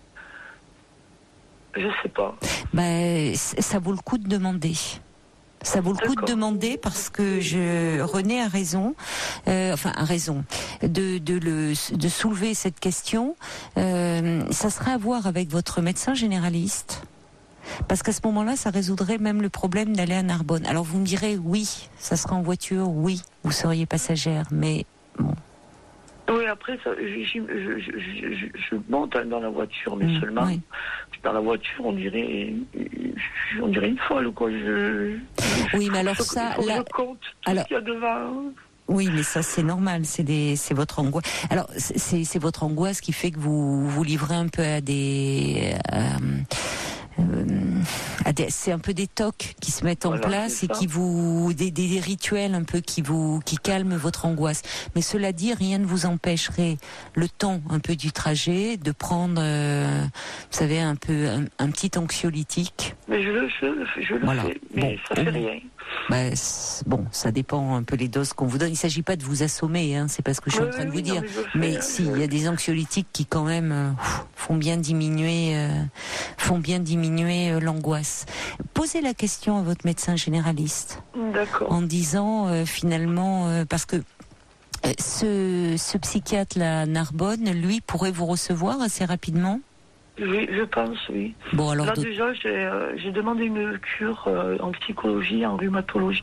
E: Je sais pas.
B: Ben, ça vaut le coup de demander. Ça vaut le D'accord. coup de demander parce que je, René a raison, euh, enfin a raison, de, de, le, de soulever cette question. Euh, ça sera à voir avec votre médecin généraliste. Parce qu'à ce moment-là, ça résoudrait même le problème d'aller à Narbonne. Alors vous me direz, oui, ça sera en voiture, oui, vous seriez passagère, mais bon.
E: Oui, après, ça, je, je, je, je, je monte dans la voiture, mais mmh, seulement, oui. Dans la voiture, on dirait, on dirait une folle, quoi. Je,
B: oui, mais alors
E: je,
B: ça...
E: Je,
B: là,
E: je compte tout
B: alors,
E: ce qu'il y a devant.
B: Oui, mais ça c'est normal, c'est des, c'est votre angoisse. Alors c'est, c'est votre angoisse qui fait que vous vous livrez un peu à des... Euh, Euh, c'est un peu des tocs qui se mettent en voilà, place et qui vous des, des, des rituels un peu qui vous qui calment votre angoisse. Mais cela dit, rien ne vous empêcherait le temps un peu du trajet de prendre, euh, vous savez, un peu un, un petit anxiolytique.
E: Mais je le, je, je le voilà. fais, mais bon, ça fait rien.
B: Bah, bon, ça dépend un peu les doses qu'on vous donne. Il ne s'agit pas de vous assommer, hein, c'est pas ce que je suis oui, en train de vous oui, dire. Non, mais, mais si, il y a des anxiolytiques qui quand même euh, font bien diminuer, euh, font bien diminuer euh, l'angoisse. Posez la question à votre médecin généraliste.
E: D'accord.
B: En disant euh, finalement, euh, parce que euh, ce, ce psychiatre là, Narbonne, lui, pourrait vous recevoir assez rapidement.
E: Oui, je pense, oui.
B: Bon, alors
E: Là,
B: d'autres...
E: déjà, j'ai, euh, j'ai demandé une cure euh, en psychologie, en rhumatologie.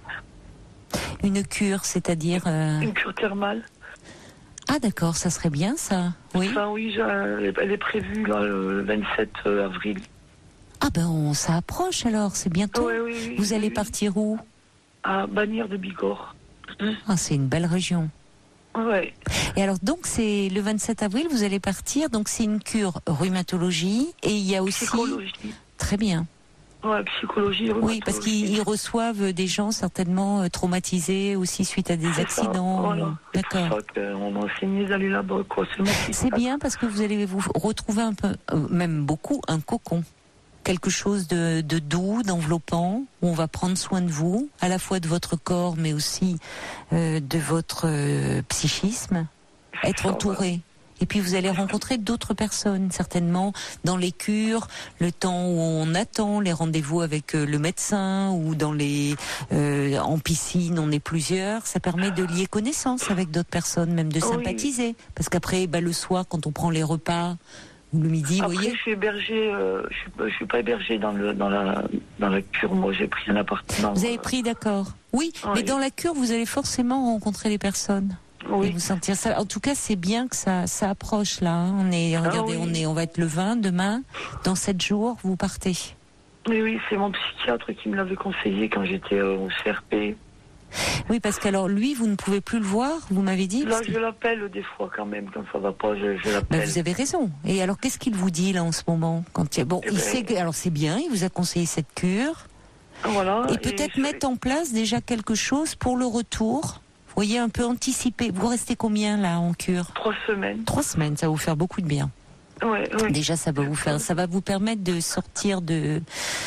B: Une cure, c'est-à-dire... Euh...
E: Une cure thermale.
B: Ah, d'accord, ça serait bien, ça. Oui.
E: Enfin, oui, elle est prévue là, le vingt-sept avril.
B: Ah ben, on, ça approche alors, c'est bientôt.
E: Oui, oui, oui,
B: Vous allez
E: oui.
B: partir où ?
E: À Bagnères de Bigorre.
B: Ah, c'est une belle région.
E: Ouais.
B: Et alors donc c'est le vingt-sept avril, vous allez partir, donc c'est une cure rhumatologie et il y a aussi
E: psychologie.
B: Très bien.
E: Ouais, psychologie.
B: Oui, parce qu'ils ils reçoivent des gens certainement traumatisés aussi suite à des
E: c'est
B: accidents.
E: Ça, voilà.
B: D'accord.
E: C'est pour ça qu'on m'a enseigné d'aller là-bas, quoi. C'est,
B: c'est bien parce que vous allez vous retrouver un peu, même beaucoup, un cocon. Quelque chose de, de doux, d'enveloppant, où on va prendre soin de vous, à la fois de votre corps, mais aussi euh, de votre euh, psychisme. Être entouré. Et puis vous allez rencontrer d'autres personnes, certainement, dans les cures, le temps où on attend, les rendez-vous avec le médecin, ou dans les euh, en piscine, on est plusieurs. Ça permet de lier connaissance avec d'autres personnes, même de sympathiser. Oui. Parce qu'après, bah, le soir, quand on prend les repas, ou le midi,
E: après,
B: vous voyez.
E: je suis hébergée, euh, je suis, je suis pas hébergée dans le dans la dans la cure. Moi, j'ai pris un appartement.
B: Vous avez pris, d'accord. Oui, oui, mais dans la cure, vous allez forcément rencontrer les personnes. Oui. Et vous sentir ça. En tout cas, c'est bien que ça, ça approche là. Hein. On est, regardez, ah oui. on est, on va être le vingt demain. Dans sept jours, vous partez.
E: Oui, oui, c'est mon psychiatre qui me l'avait conseillé quand j'étais euh, au C R P.
B: Oui, parce qu'alors lui, vous ne pouvez plus le voir. Vous m'avez dit.
E: Là, je l'appelle des fois quand même quand ça va pas. Je, je l'appelle.
B: Ben, vous avez raison. Et alors, qu'est-ce qu'il vous dit là en ce moment quand il... Bon, eh il ben... sait que... alors c'est bien. Il vous a conseillé cette cure.
E: Voilà.
B: Et peut-être et mettre je... en place déjà quelque chose pour le retour. Vous voyez, un peu anticiper. Vous restez combien là en cure?
E: Trois semaines.
B: Trois semaines, ça va vous faire beaucoup de bien.
E: Ouais, ouais.
B: Déjà, ça va vous faire, ça va vous permettre de sortir de.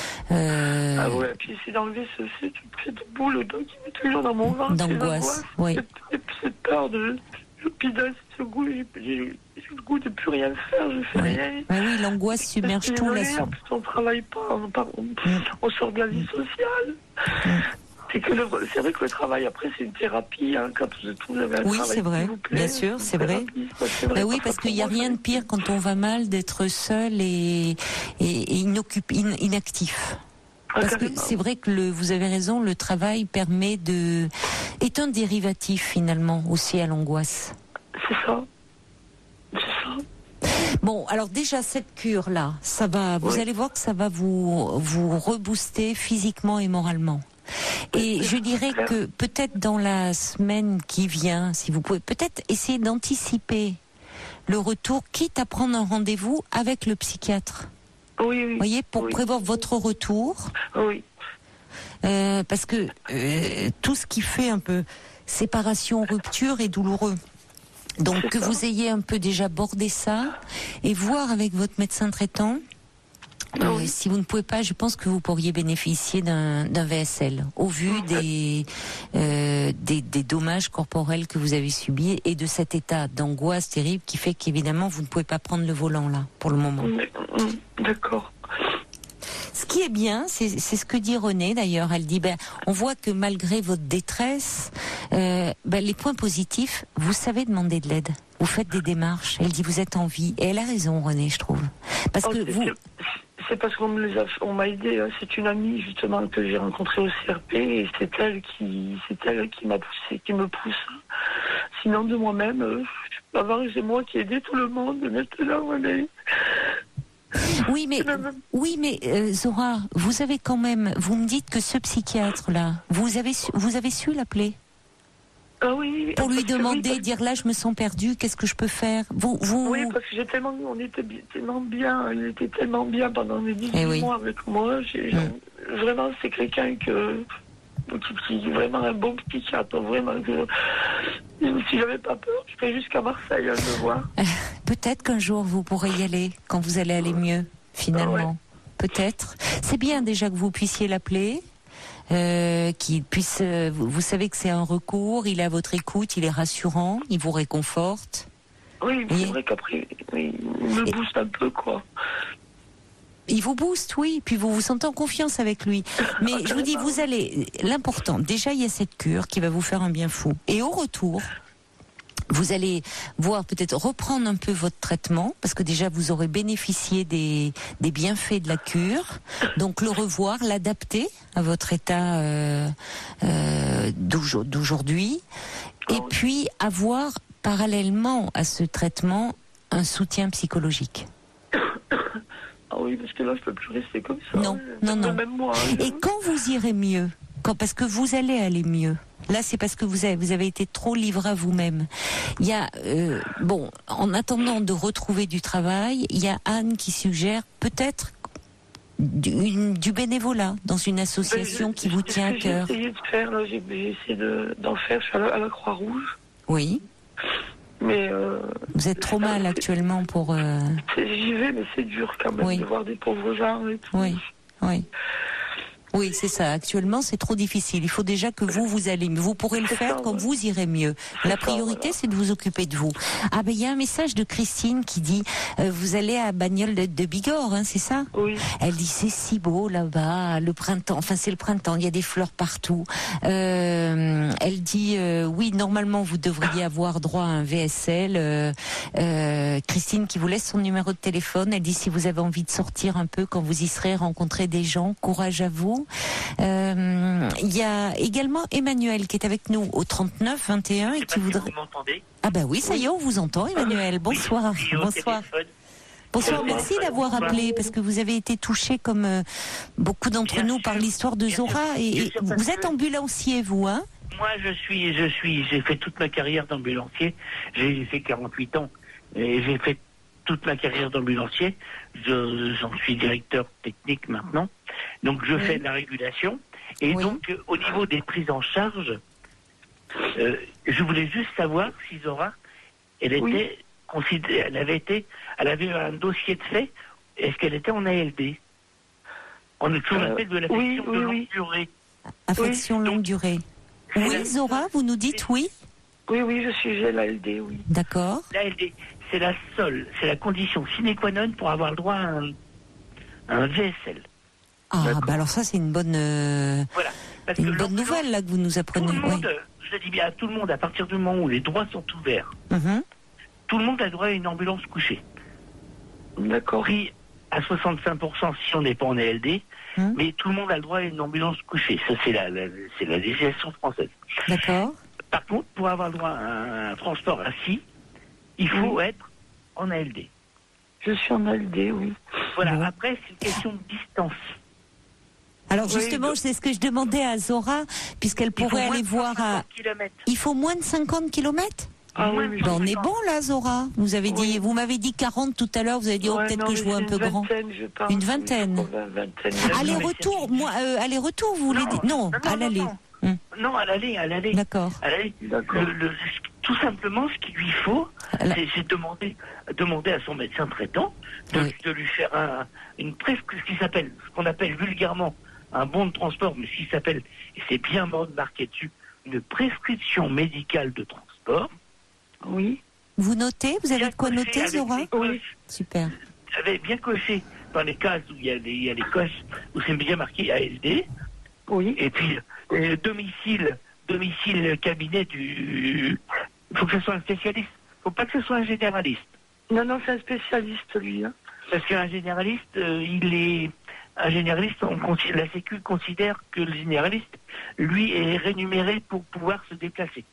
B: Euh...
E: Ah ouais, puis c'est d'enlever ce, cette, cette boule qui met toujours dans mon ventre.
B: D'angoisse, oui.
E: Cette, cette peur de l'hôpital, ce goût, j'ai, j'ai, j'ai le goût de plus rien faire, je fais
B: oui.
E: rien.
B: Ah oui, l'angoisse submerge tout là-dessus.
E: En plus, on travaille pas, on, on, mm. on sort de la vie sociale. Mm. C'est, que le, c'est vrai que le travail, après, c'est une thérapie. Hein, quand vous avez un
B: oui,
E: travail,
B: c'est vrai.
E: Plaît,
B: bien sûr, c'est vrai.
E: Quoi, c'est vrai.
B: Ben oui, parce qu'il n'y a rien de pire quand on va mal d'être seul et, et, et inoccup, in, inactif. Parce que c'est vrai que le, vous avez raison, le travail permet de, est un dérivatif finalement aussi à l'angoisse.
E: C'est ça. C'est ça.
B: Bon, alors déjà cette cure là, ça va, vous oui. allez voir que ça va vous vous rebooster physiquement et moralement. Et je dirais que peut-être dans la semaine qui vient, si vous pouvez peut-être essayer d'anticiper le retour, quitte à prendre un rendez-vous avec le psychiatre.
E: Oui, oui.
B: Vous voyez, pour
E: oui.
B: prévoir votre retour.
E: Oui.
B: Euh, parce que euh, tout ce qui fait un peu séparation, rupture est douloureux. Donc C'est que ça. Vous ayez un peu déjà bordé ça et voir avec votre médecin traitant. Euh, oui. Si vous ne pouvez pas, je pense que vous pourriez bénéficier d'un, d'un V S L au vu des, euh, des des dommages corporels que vous avez subis et de cet état d'angoisse terrible qui fait qu'évidemment vous ne pouvez pas prendre le volant là pour le moment.
E: D'accord.
B: Ce qui est bien, c'est, c'est ce que dit Renée d'ailleurs. Elle dit, ben, on voit que malgré votre détresse, euh, ben, les points positifs, vous savez demander de l'aide. Vous faites des démarches. Elle dit, vous êtes en vie. Et elle a raison, Renée, je trouve. Parce
E: oh,
B: que
E: c'est,
B: vous...
E: c'est parce qu'on me les a, on m'a aidé. Hein. C'est une amie justement que j'ai rencontrée au C R P et c'est elle qui, c'est elle qui m'a poussé, qui me pousse. Sinon de moi-même, euh, avant c'est moi qui ai aidé tout le monde. Maintenant, Renée.
B: Oui, mais oui, mais euh, Zora, vous avez quand même. Vous me dites que ce psychiatre-là, vous avez su, vous avez su l'appeler
E: ah oui, oui.
B: Pour lui demander,
E: oui, parce...
B: dire là, je me sens perdue. Qu'est-ce que je peux faire vous, vous...
E: Oui, parce que j'ai tellement, on était tellement bien, il était tellement bien pendant les dix-huit eh oui. mois avec moi. J'ai, mmh. Vraiment, c'est quelqu'un que qui, qui vraiment un bon psychiatre, vraiment. Que, si j'avais pas peur, je serais jusqu'à Marseille à le voir.
B: Peut-être qu'un jour vous pourrez y aller quand vous allez aller mieux, finalement. Ah ouais. Peut-être. C'est bien déjà que vous puissiez l'appeler. Euh, qu'il puisse. Euh, vous, vous savez que c'est un recours. Il est à votre écoute. Il est rassurant. Il vous réconforte.
E: Oui, c'est Et... vrai qu'après, oui, il me booste un peu, quoi.
B: Il vous booste, oui, puis vous vous sentez en confiance avec lui. Mais je vous dis, vous allez... L'important, déjà, il y a cette cure qui va vous faire un bien fou. Et au retour, vous allez voir peut-être reprendre un peu votre traitement, parce que déjà, vous aurez bénéficié des, des bienfaits de la cure. Donc, le revoir, l'adapter à votre état euh, euh, d'aujourd'hui. Et puis, avoir, parallèlement à ce traitement, un soutien psychologique.
E: Ah oui, parce que là, je peux plus rester comme ça.
B: Non, non, non.
E: Même moi, hein,
B: Et quand vous irez mieux, quand, parce que vous allez aller mieux, là, c'est parce que vous avez, vous avez été trop livré à vous-même. Il y a, euh, bon, en attendant de retrouver du travail, il y a Anne qui suggère peut-être du, du bénévolat dans une association
E: ben,
B: qui vous tient à cœur.
E: J'ai essayé de faire, là, j'ai, j'ai essayé de, d'en faire, je suis à la, à la Croix-Rouge.
B: Oui.
E: Mais euh,
B: vous êtes trop mal actuellement pour... Euh...
E: J'y vais, mais c'est dur quand même oui. de voir des pauvres gens et tout.
B: Oui, oui. Oui, c'est ça. Actuellement, c'est trop difficile. Il faut déjà que vous, vous allez mieux. Vous pourrez le c'est faire ça, quand ouais. vous irez mieux. C'est La priorité, ça, voilà. c'est de vous occuper de vous. Ah ben, il y a un message de Christine qui dit, euh, vous allez à Bagnoles de, de Bigorre, hein, c'est ça?
E: Oui.
B: Elle dit, c'est si beau là-bas, le printemps. Enfin, c'est le printemps. Il y a des fleurs partout. Euh, elle dit, euh, oui, normalement, vous devriez avoir droit à un V S L. Euh, euh, Christine qui vous laisse son numéro de téléphone. Elle dit, si vous avez envie de sortir un peu quand vous y serez, rencontrer des gens, courage à vous. Il euh, y a également Emmanuel qui est avec nous au trente-neuf vingt et un et qui voudrait.
F: Si vous m'entendez ?
B: Ah bah oui, ça y est, on vous entend, Emmanuel. Bonsoir.
F: Oui,
B: bonsoir. Bonsoir.
F: Euh,
B: Merci d'avoir appelé parce que vous avez été touché comme euh, beaucoup d'entre
F: Bien
B: nous
F: sûr.
B: par l'histoire de Zora et, et vous êtes ambulancier, vous, hein ?
F: Moi, je suis, je suis, j'ai fait toute ma carrière d'ambulancier. J'ai fait quarante-huit ans et j'ai fait toute ma carrière d'ambulancier. Je, j'en suis directeur technique maintenant. Donc, je oui. fais de la régulation. Et oui. donc, euh, au niveau des prises en charge, euh, je voulais juste savoir si Zora, elle était oui. considérée, elle avait été, elle avait un dossier de fait. Est-ce qu'elle était en A L D? On est toujours euh, appelé de l'affection oui, de longue oui. durée.
B: Affection
F: oui.
B: longue
F: donc,
B: durée. Oui, Zora, vous nous dites oui?
E: Oui, oui, je suis, j'ai l'A L D, oui.
B: D'accord.
F: L'A L D, c'est la seule, c'est la condition sine qua non pour avoir le droit à un, à un V S L.
B: Ah, D'accord. bah alors ça, c'est une bonne, euh,
F: voilà. Parce
B: une
F: que
B: bonne nouvelle là que vous nous apprenez.
F: Tout le monde,
B: oui.
F: je dis bien à tout le monde, à partir du moment où les droits sont ouverts,
B: mm-hmm.
F: tout le monde a droit à une ambulance couchée.
E: D'accord.
F: Pris à soixante-cinq pour cent si on n'est pas en A L D, mm. mais tout le monde a le droit à une ambulance couchée. Ça, c'est la, la, c'est la législation française.
B: D'accord.
F: Par contre, pour avoir le droit à un, un transport assis, il faut mm. être en A L D.
E: Je suis en A L D, oui.
F: Voilà,
B: bon.
F: Après, c'est une question de distance.
B: Alors justement, oui, c'est ce que je demandais à Zora, puisqu'elle pourrait aller voir à...
F: kilomètres.
B: Il faut moins de cinquante kilomètres?
E: Ah oui, oui,
B: ben on est bon là, Zora. Vous avez dit,
E: oui.
B: vous m'avez dit quarante tout à l'heure. Vous avez dit, oh,
E: ouais,
B: peut-être
E: non,
B: que je vois un peu grand.
E: Je pense,
B: une vingtaine.
E: Oui, vingtaine.
B: Aller-retour, moi, euh, aller-retour, vous voulez dire? Non,
F: non,
B: à l'aller.
F: Non, non. Hum. non, à l'aller, à l'aller.
B: D'accord.
F: À l'aller.
E: D'accord.
F: Le, le, tout simplement, ce qu'il lui faut,
B: La...
F: c'est, c'est demander, demander à son médecin traitant de,
B: oui.
F: de lui faire un, une presque ce qui s'appelle, ce qu'on appelle vulgairement un bon de transport, mais ce qui s'appelle, et c'est bien marqué dessus, une prescription médicale de transport.
E: Oui.
B: Vous notez? Vous avez de quoi noter, Zora?
F: Oui.
B: Super.
F: J'avais bien coché dans les cases où il y a les, il y a les coches où c'est bien marqué A L D.
E: Oui.
F: Et puis, euh, domicile, domicile cabinet du... Il faut que ce soit un spécialiste. Il ne faut pas que ce soit un généraliste.
E: Non, non, c'est un spécialiste, lui. Hein.
F: Parce qu'un généraliste, euh, il est... Un généraliste, on considère, la Sécu considère que le généraliste, lui, est rémunéré pour pouvoir se déplacer.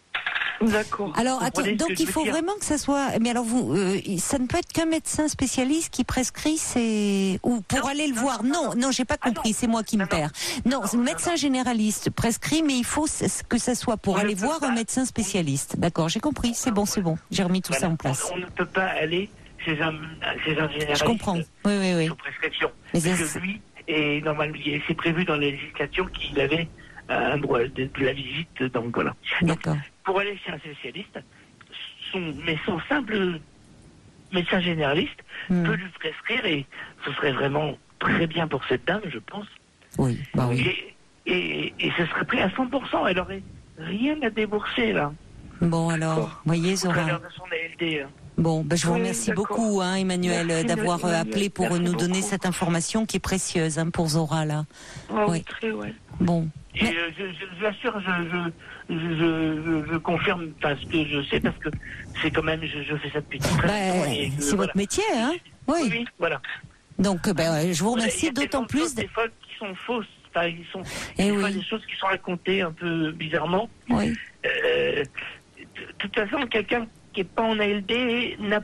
E: D'accord.
B: Alors, attends, donc il faut vraiment que ça soit. Mais alors, vous, euh, ça ne peut être qu'un médecin spécialiste qui prescrit ces. Ou pour
F: non,
B: aller le
F: non,
B: voir.
F: Non,
B: non, non, non j'ai pas compris. Ah, c'est moi qui
F: non,
B: me perds. Non,
F: non
B: médecin
F: non.
B: généraliste prescrit, mais il faut que ça soit pour on aller voir pas. un médecin spécialiste. D'accord, j'ai compris. C'est bon, c'est bon. J'ai remis tout
F: voilà.
B: ça en place.
F: On, on ne peut pas aller chez un, chez un généraliste.
B: Je comprends. Oui, oui, oui.
F: Sous prescription.
B: Mais
F: parce que lui, et normalement, c'est prévu dans la législation qu'il avait un droit de, de la visite. Donc voilà.
B: D'accord.
F: Donc, pour aller chez un spécialiste, son, mais son simple médecin généraliste mmh. peut lui prescrire et ce serait vraiment très bien pour cette dame, je pense.
B: Oui, bah oui.
F: Et, et, et ce serait pris à cent pour cent. Elle aurait rien à débourser là.
B: Bon alors, voyez Zora.
F: De son A L D, hein.
B: Bon, ben je vous
E: oui,
B: remercie
E: d'accord.
B: beaucoup, hein, Emmanuel,
E: merci,
B: d'avoir
E: Emmanuel.
B: appelé pour
E: merci
B: nous
E: beaucoup.
B: donner cette information qui est précieuse hein, pour Zora là.
E: Ah, oui,
B: oui.
E: très, ouais.
B: Bon.
F: Et Mais... euh, je, je, je l'assure, je, je, je, je, je confirme parce que je sais, parce que c'est quand même, je, je fais ça depuis très longtemps.
B: Bah,
F: et
B: c'est
F: euh,
B: votre
F: voilà.
B: métier, hein? Oui.
F: Oui, oui, voilà.
B: Donc, ben, je vous remercie
F: voilà,
B: d'autant plus.
F: Des fois qui sont fausses, enfin, ils sont,
B: et
F: des
B: oui.
F: fois des choses qui sont racontées un peu bizarrement.
B: Oui.
F: Euh, de toute façon, quelqu'un qui n'est pas en A L D n'a,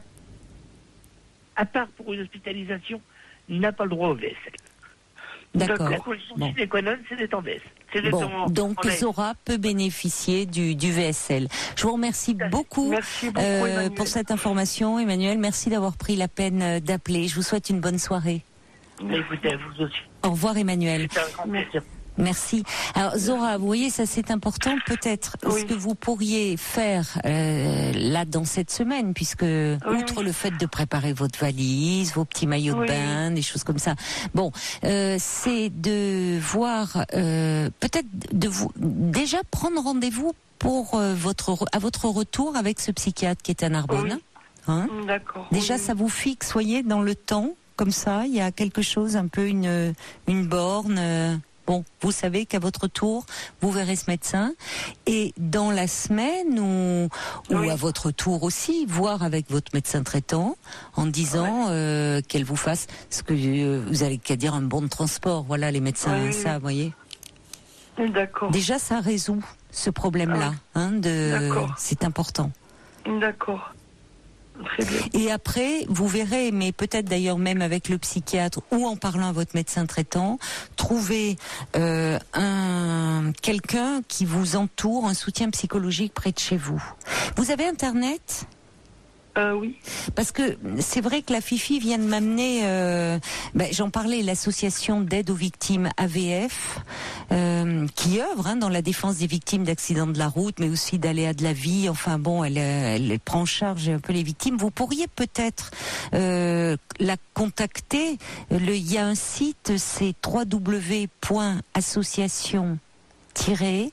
F: à part pour une hospitalisation, n'a pas le droit au V S L.
B: D'accord.
F: Donc, la condition
B: bon.
F: sine qua non, c'est d'être en V S L. C'est
B: bon,
F: en,
B: donc
F: en
B: Zora peut bénéficier du, du V S L. Je vous remercie beaucoup,
E: merci beaucoup
B: euh, pour cette information, Emmanuel. Merci d'avoir pris la peine d'appeler. Je vous souhaite une bonne soirée.
F: Mais écoutez, à vous aussi.
B: Au revoir Emmanuel.
F: C'est un grand plaisir.
B: Merci. Alors Zora, vous voyez, ça c'est important. Peut-être
E: Oui.
B: ce que vous pourriez faire euh, là dans cette semaine, puisque
E: Oui.
B: outre le fait de préparer votre valise, vos petits maillots
E: Oui.
B: de bain, des choses comme ça, bon, euh, c'est de voir, euh, peut-être de vous déjà prendre rendez-vous pour euh, votre à votre retour avec ce psychiatre qui est à Narbonne.
E: Oui.
B: Hein
E: D'accord.
B: Déjà,
E: oui.
B: ça vous fixe, voyez, dans le temps, comme ça, il y a quelque chose, un peu une une borne. Euh, Bon, vous savez qu'à votre tour, vous verrez ce médecin. Et dans la semaine, ou, ou
E: Oui.
B: à votre tour aussi, voir avec votre médecin traitant, en disant euh, qu'elle vous fasse ce que euh, vous allez qu'à dire un bon de transport. Voilà, les médecins,
E: Oui.
B: ça, vous voyez.
E: D'accord.
B: Déjà, ça résout ce problème-là. Hein, de,
E: D'accord.
B: c'est important.
E: D'accord. Très bien.
B: Et après, vous verrez, mais peut-être d'ailleurs même avec le psychiatre ou en parlant à votre médecin traitant, trouver euh, un quelqu'un qui vous entoure, un soutien psychologique près de chez vous. Vous avez Internet ?
E: Euh, oui.
B: Parce que c'est vrai que la Fifi vient de m'amener, euh, ben, j'en parlais, l'association d'aide aux victimes A V F, euh, qui œuvre hein, dans la défense des victimes d'accidents de la route, mais aussi d'aléas de la vie. Enfin bon, elle, elle prend en charge un peu les victimes. Vous pourriez peut-être euh, la contacter. Le, il y a un site, c'est w w w point association tiret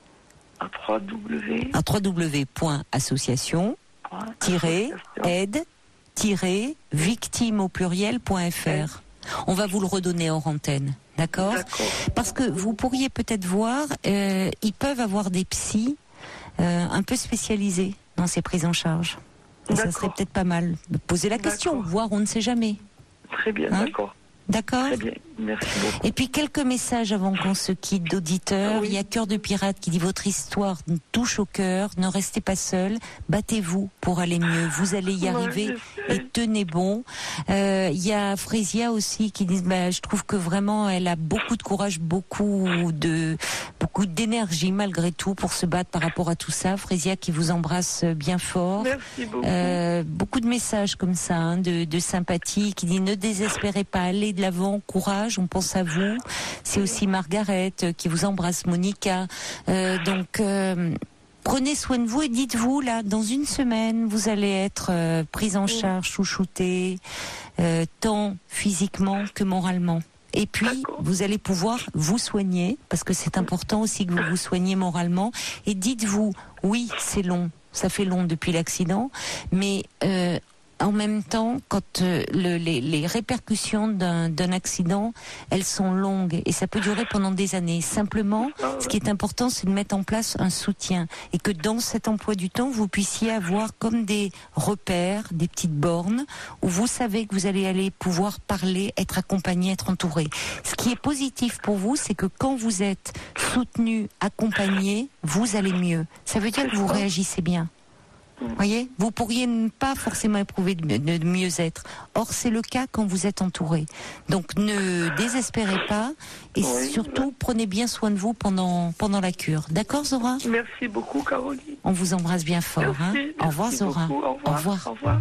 E: À trois W.
B: à w w w point association tiret aide tiret victime au pluriel point f r. On va vous le redonner hors antenne, d'accord ?
E: D'accord.
B: Parce que vous pourriez peut-être voir, euh, ils peuvent avoir des psys euh, un peu spécialisés dans ces prises en charge. Et ça
E: D'accord.
B: serait peut-être pas mal de poser la question,
E: D'accord.
B: voir, on ne sait jamais.
E: Très bien,
B: Hein
E: d'accord.
B: D'accord ?
E: Très bien. Merci beaucoup.
B: Et puis quelques messages avant qu'on se quitte d'auditeurs.
E: Oui.
B: Il y a Cœur de Pirate qui dit votre histoire nous touche au cœur. Ne restez pas seul. Battez-vous pour aller mieux. Vous allez y
E: Ouais,
B: arriver
E: je sais.
B: et tenez bon. Euh, il y a Frésia aussi qui dit bah, je trouve que vraiment elle a beaucoup de courage, beaucoup de beaucoup d'énergie malgré tout pour se battre par rapport à tout ça. Frésia qui vous embrasse bien fort.
E: Merci beaucoup.
B: Euh, beaucoup de messages comme ça, hein, de, de sympathie, qui dit ne désespérez pas, allez de l'avant, courage, on pense à vous. C'est aussi Margaret euh, qui vous embrasse, Monica. Euh, donc euh, prenez soin de vous et dites-vous là, dans une semaine, vous allez être euh, prise en charge, chouchoutée, euh, tant physiquement que moralement. Et puis,
E: D'accord.
B: vous allez pouvoir vous soigner, parce que c'est important aussi que vous vous soigniez moralement. Et dites-vous, oui, c'est long, ça fait long depuis l'accident, mais euh, en même temps, quand euh, le, les, les répercussions d'un, d'un accident, elles sont longues et ça peut durer pendant des années. Simplement, ce qui est important, c'est de mettre en place un soutien et que dans cet emploi du temps, vous puissiez avoir comme des repères, des petites bornes où vous savez que vous allez aller pouvoir parler, être accompagné, être entouré. Ce qui est positif pour vous, c'est que quand vous êtes soutenu, accompagné, vous allez mieux. Ça veut dire que vous réagissez bien. Voyez, vous pourriez ne pas forcément éprouver de, de mieux-être. Or, c'est le cas quand vous êtes entouré. Donc, ne désespérez pas et
E: Oui.
B: surtout, prenez bien soin de vous pendant, pendant la cure. D'accord, Zora ?
E: Merci beaucoup, Caroline.
B: On vous embrasse bien fort.
E: Merci,
B: Hein
E: merci
B: Au revoir, Zora.
E: beaucoup. Au revoir.
B: Au revoir.
E: Au revoir.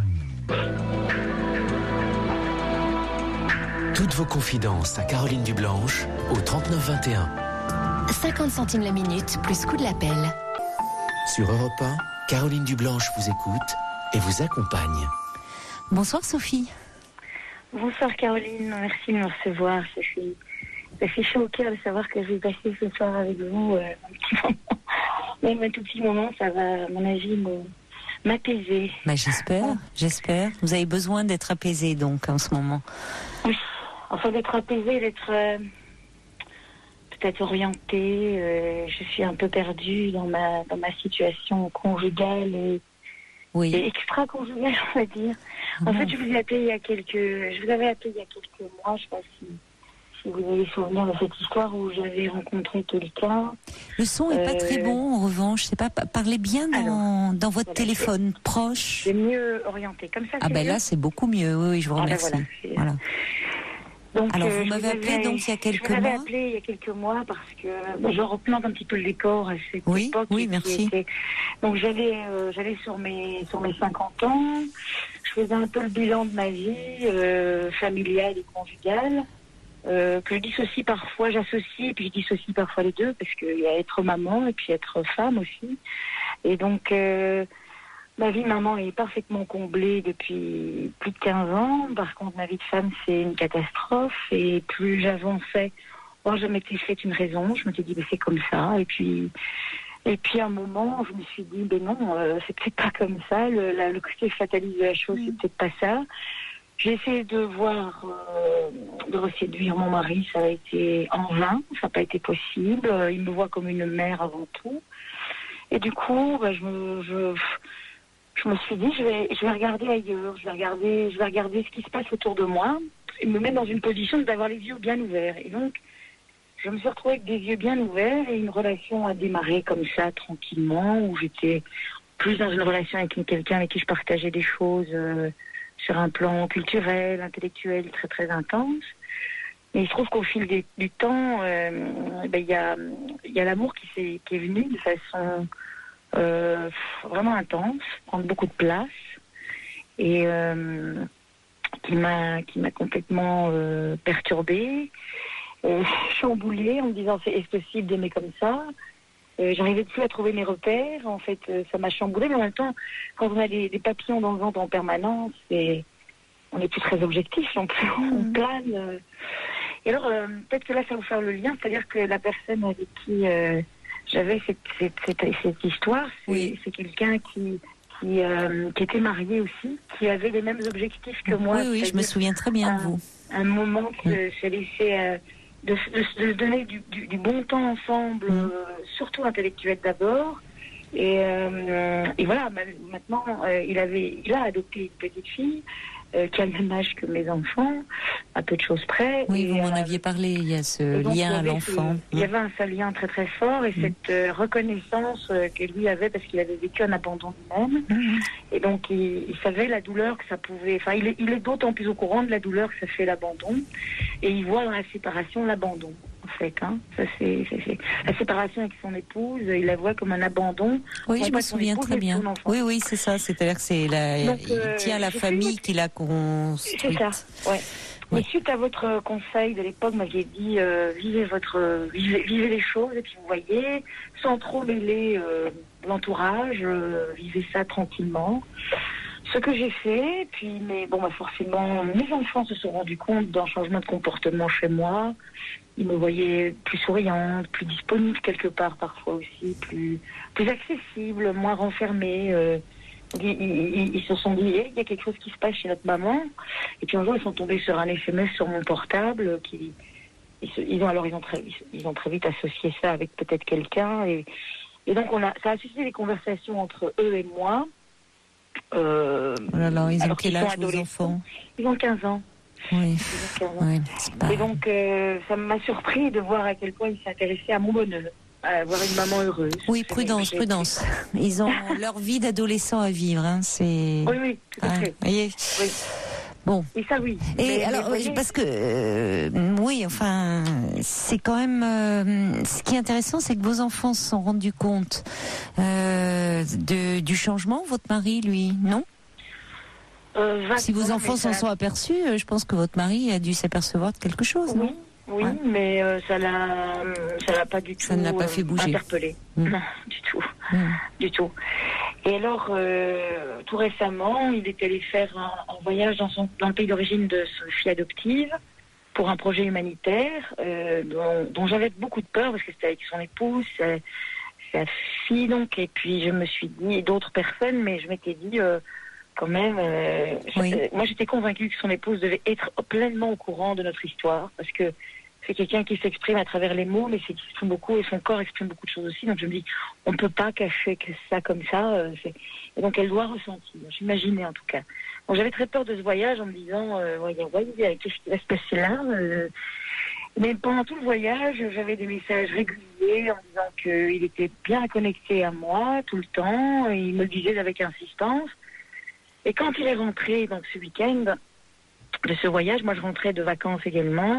A: Toutes vos confidences à Caroline Dublanche au trente-neuf vingt et un.
D: cinquante centimes la minute, plus coût de l'appel.
A: Sur Europe un, Caroline Dublanche vous écoute et vous accompagne.
B: Bonsoir, Sophie.
C: Bonsoir Caroline, merci de me recevoir. Ça fait, ça fait chaud au cœur de savoir que je vais passer ce soir avec vous euh, un petit moment. Même un tout petit moment, ça va, à mon avis, me, m'apaiser.
B: Bah, j'espère, j'espère. Vous avez besoin d'être apaisé donc en ce moment.
C: Oui, enfin d'être apaisée, d'être euh, peut-être orientée. Euh, je suis un peu perdue dans ma dans ma situation conjugale et,
B: Oui.
C: et extra-conjugale, on va dire. En
B: Ah.
C: fait, je vous ai appelé il y a quelques, je vous avais appelé il y a quelques mois, je sais pas si, si vous avez souvenir de cette histoire où j'avais rencontré quelqu'un.
B: Le son est pas
C: Euh,
B: très bon en revanche. Je sais pas, pa- parlez bien dans,
C: Alors,
B: dans votre
C: voilà,
B: téléphone proche.
C: J'ai mieux orienté comme ça.
B: Ah
C: c'est
B: ben
C: mieux
B: là c'est beaucoup mieux. Oui, oui, je vous
C: Ah ben
B: remercie.
C: voilà, c'est-
B: Voilà.
C: Donc,
B: Alors, vous
C: je
B: m'avez appelé,
C: avais-
B: donc, il y a quelques
C: je vous avais
B: mois.
C: appelé il y a quelques mois parce que bon, je replante un petit peu le décor à cette
B: Oui,
C: époque.
B: oui,
C: qui
B: merci.
C: était- Donc j'allais, euh, j'allais sur mes sur mes cinquante ans. Je faisais un peu le bilan de ma vie euh, familiale et conjugale. euh, que je dissocie parfois, j'associe, et puis je dissocie parfois les deux, parce qu'il y a être maman et puis être femme aussi. Et donc, euh, ma vie maman est parfaitement comblée depuis plus de quinze ans. Par contre, ma vie de femme, c'est une catastrophe. Et plus j'avançais, bon, je m'étais fait une raison, je m'étais dit, ben, c'est comme ça. Et puis, et puis à un moment, je me suis dit, ben non, euh, c'est peut-être pas comme ça. Le, la, le côté fataliste de la chose, c'est peut-être pas ça. J'ai essayé de voir, euh, de reséduire mon mari, ça a été en vain, ça n'a pas été possible. Il me voit comme une mère avant tout. Et du coup, ben, je, me, je, je me suis dit, je vais, je vais regarder ailleurs, je vais regarder, je vais regarder ce qui se passe autour de moi et me mettre dans une position d'avoir les yeux bien ouverts. Et donc, je me suis retrouvée avec des yeux bien ouverts et une relation a démarré comme ça, tranquillement, où j'étais plus dans une relation avec quelqu'un avec qui je partageais des choses euh, sur un plan culturel, intellectuel, très très intense. Mais il se trouve qu'au fil des, du temps, euh, ben, y a, y a l'amour qui, s'est, qui est venu de façon euh, vraiment intense, prendre beaucoup de place, et euh, qui m'a, qui m'a complètement euh, perturbée, euh, chamboulée, en me disant c'est, est-ce possible d'aimer comme ça? Euh, j'arrivais plus à trouver mes repères, en fait, euh, ça m'a chamboulée, mais en même temps, quand on a des, des papillons dans le ventre en permanence, et on n'est plus très objectif non plus, on plane. Euh. Et alors, euh, peut-être que là, ça va vous faire le lien, c'est-à-dire que la personne avec qui euh, j'avais cette, cette, cette, cette histoire, c'est, oui. c'est quelqu'un qui, qui, euh, qui était marié aussi, qui avait les mêmes objectifs que moi.
B: Oui, oui, je me souviens très bien de vous.
C: Un moment qui mmh. s'est laissé... Euh, De, de, de donner du, du, du bon temps ensemble, mmh. euh, surtout intellectuel d'abord. Et, euh, et voilà, maintenant, euh, il, avait, il a adopté une petite fille euh, qui a le même âge que mes enfants, à peu de choses près.
B: Oui,
C: et,
B: vous m'en
C: euh,
B: aviez parlé, il y a ce
C: donc,
B: lien à l'enfant.
C: Ce, il y avait un seul lien très très fort et mmh. cette euh, reconnaissance euh, que lui avait parce qu'il avait vécu un abandon lui-même. Mmh. Et donc, il, il savait la douleur que ça pouvait... Enfin, il est, il est d'autant plus au courant de la douleur que ça fait l'abandon. Et il voit dans la séparation l'abandon, en fait. Hein. Ça, c'est, c'est, c'est... La séparation avec son épouse, il la voit comme un abandon.
B: Oui, je me souviens très bien. Oui, oui, c'est ça. C'est-à-dire que c'est la... Donc, euh, il tient la famille qu'il a construite.
C: C'est ça, ouais. Oui. Mais suite à votre conseil de l'époque, vous m'aviez dit euh, vivez votre, vivez, vivez les choses et puis vous voyez, sans trop mêler euh, l'entourage, euh, vivez ça tranquillement. Ce que j'ai fait, puis mais bon, bah forcément, mes enfants se sont rendus compte d'un changement de comportement chez moi. Ils me voyaient plus souriante, plus disponible quelque part parfois aussi, plus plus accessible, moins renfermée. Euh, Ils, ils, ils se sont dit, hey, il y a quelque chose qui se passe chez notre maman. Et puis un jour, ils sont tombés sur un S M S sur mon portable. Qui, ils, se, ils ont alors ils ont très, ils ont très vite associé ça avec peut-être quelqu'un. Et, et donc on a, ça a suscité des conversations entre eux et moi. Euh,
B: oh là là, ils ont quel âge vos enfants?
C: Ils ont quinze ans.
B: Oui.
C: Ils ont quinze ans. Oui, pas... Et donc euh, ça m'a surpris de voir à quel point ils s'intéressaient à mon bonheur. Avoir une maman heureuse.
B: Oui, prudence, prudence. Ils ont leur vie d'adolescent à vivre. Hein. C'est...
C: Oui, oui, tout à fait.
B: Vous voyez
C: oui.
B: Bon.
C: Et ça, oui.
B: Et
C: mais,
B: alors,
C: mais
B: parce que, euh, oui, enfin, c'est quand même... Euh, ce qui est intéressant, c'est que vos enfants se sont rendus compte euh, de, du changement. Votre mari, lui, non euh, Si vos enfants s'en ça... sont aperçus, je pense que votre mari a dû s'apercevoir de quelque chose,
C: oui.
B: non?
C: Oui, ouais. mais euh, ça l'a, ça l'a pas du tout.
B: Ça ne l'a pas fait bouger.
C: Interpellé.
B: Mmh.
C: Non, du tout,
B: mmh.
C: du tout. Et alors, euh, tout récemment, il est allé faire un, un voyage dans son, dans le pays d'origine de sa fille adoptive pour un projet humanitaire euh, dont, dont j'avais beaucoup de peur parce que c'était avec son épouse, sa, sa fille donc, et puis je me suis dit et d'autres personnes, mais je m'étais dit. Euh, Quand même, euh, oui. je, moi j'étais convaincue que son épouse devait être pleinement au courant de notre histoire, parce que c'est quelqu'un qui s'exprime à travers les mots, mais c'est qui s'exprime beaucoup, et son corps exprime beaucoup de choses aussi, donc je me dis, on ne peut pas cacher que ça comme ça, euh, c'est... et donc elle doit ressentir, j'imaginais en tout cas. Donc j'avais très peur de ce voyage en me disant, euh, voyez, voyez, qu'est-ce qui va se passer là euh... Mais pendant tout le voyage, j'avais des messages réguliers en me disant qu'il était bien connecté à moi tout le temps, et il me le disait avec insistance. Et quand il est rentré, donc ce week-end, de ce voyage, moi je rentrais de vacances également,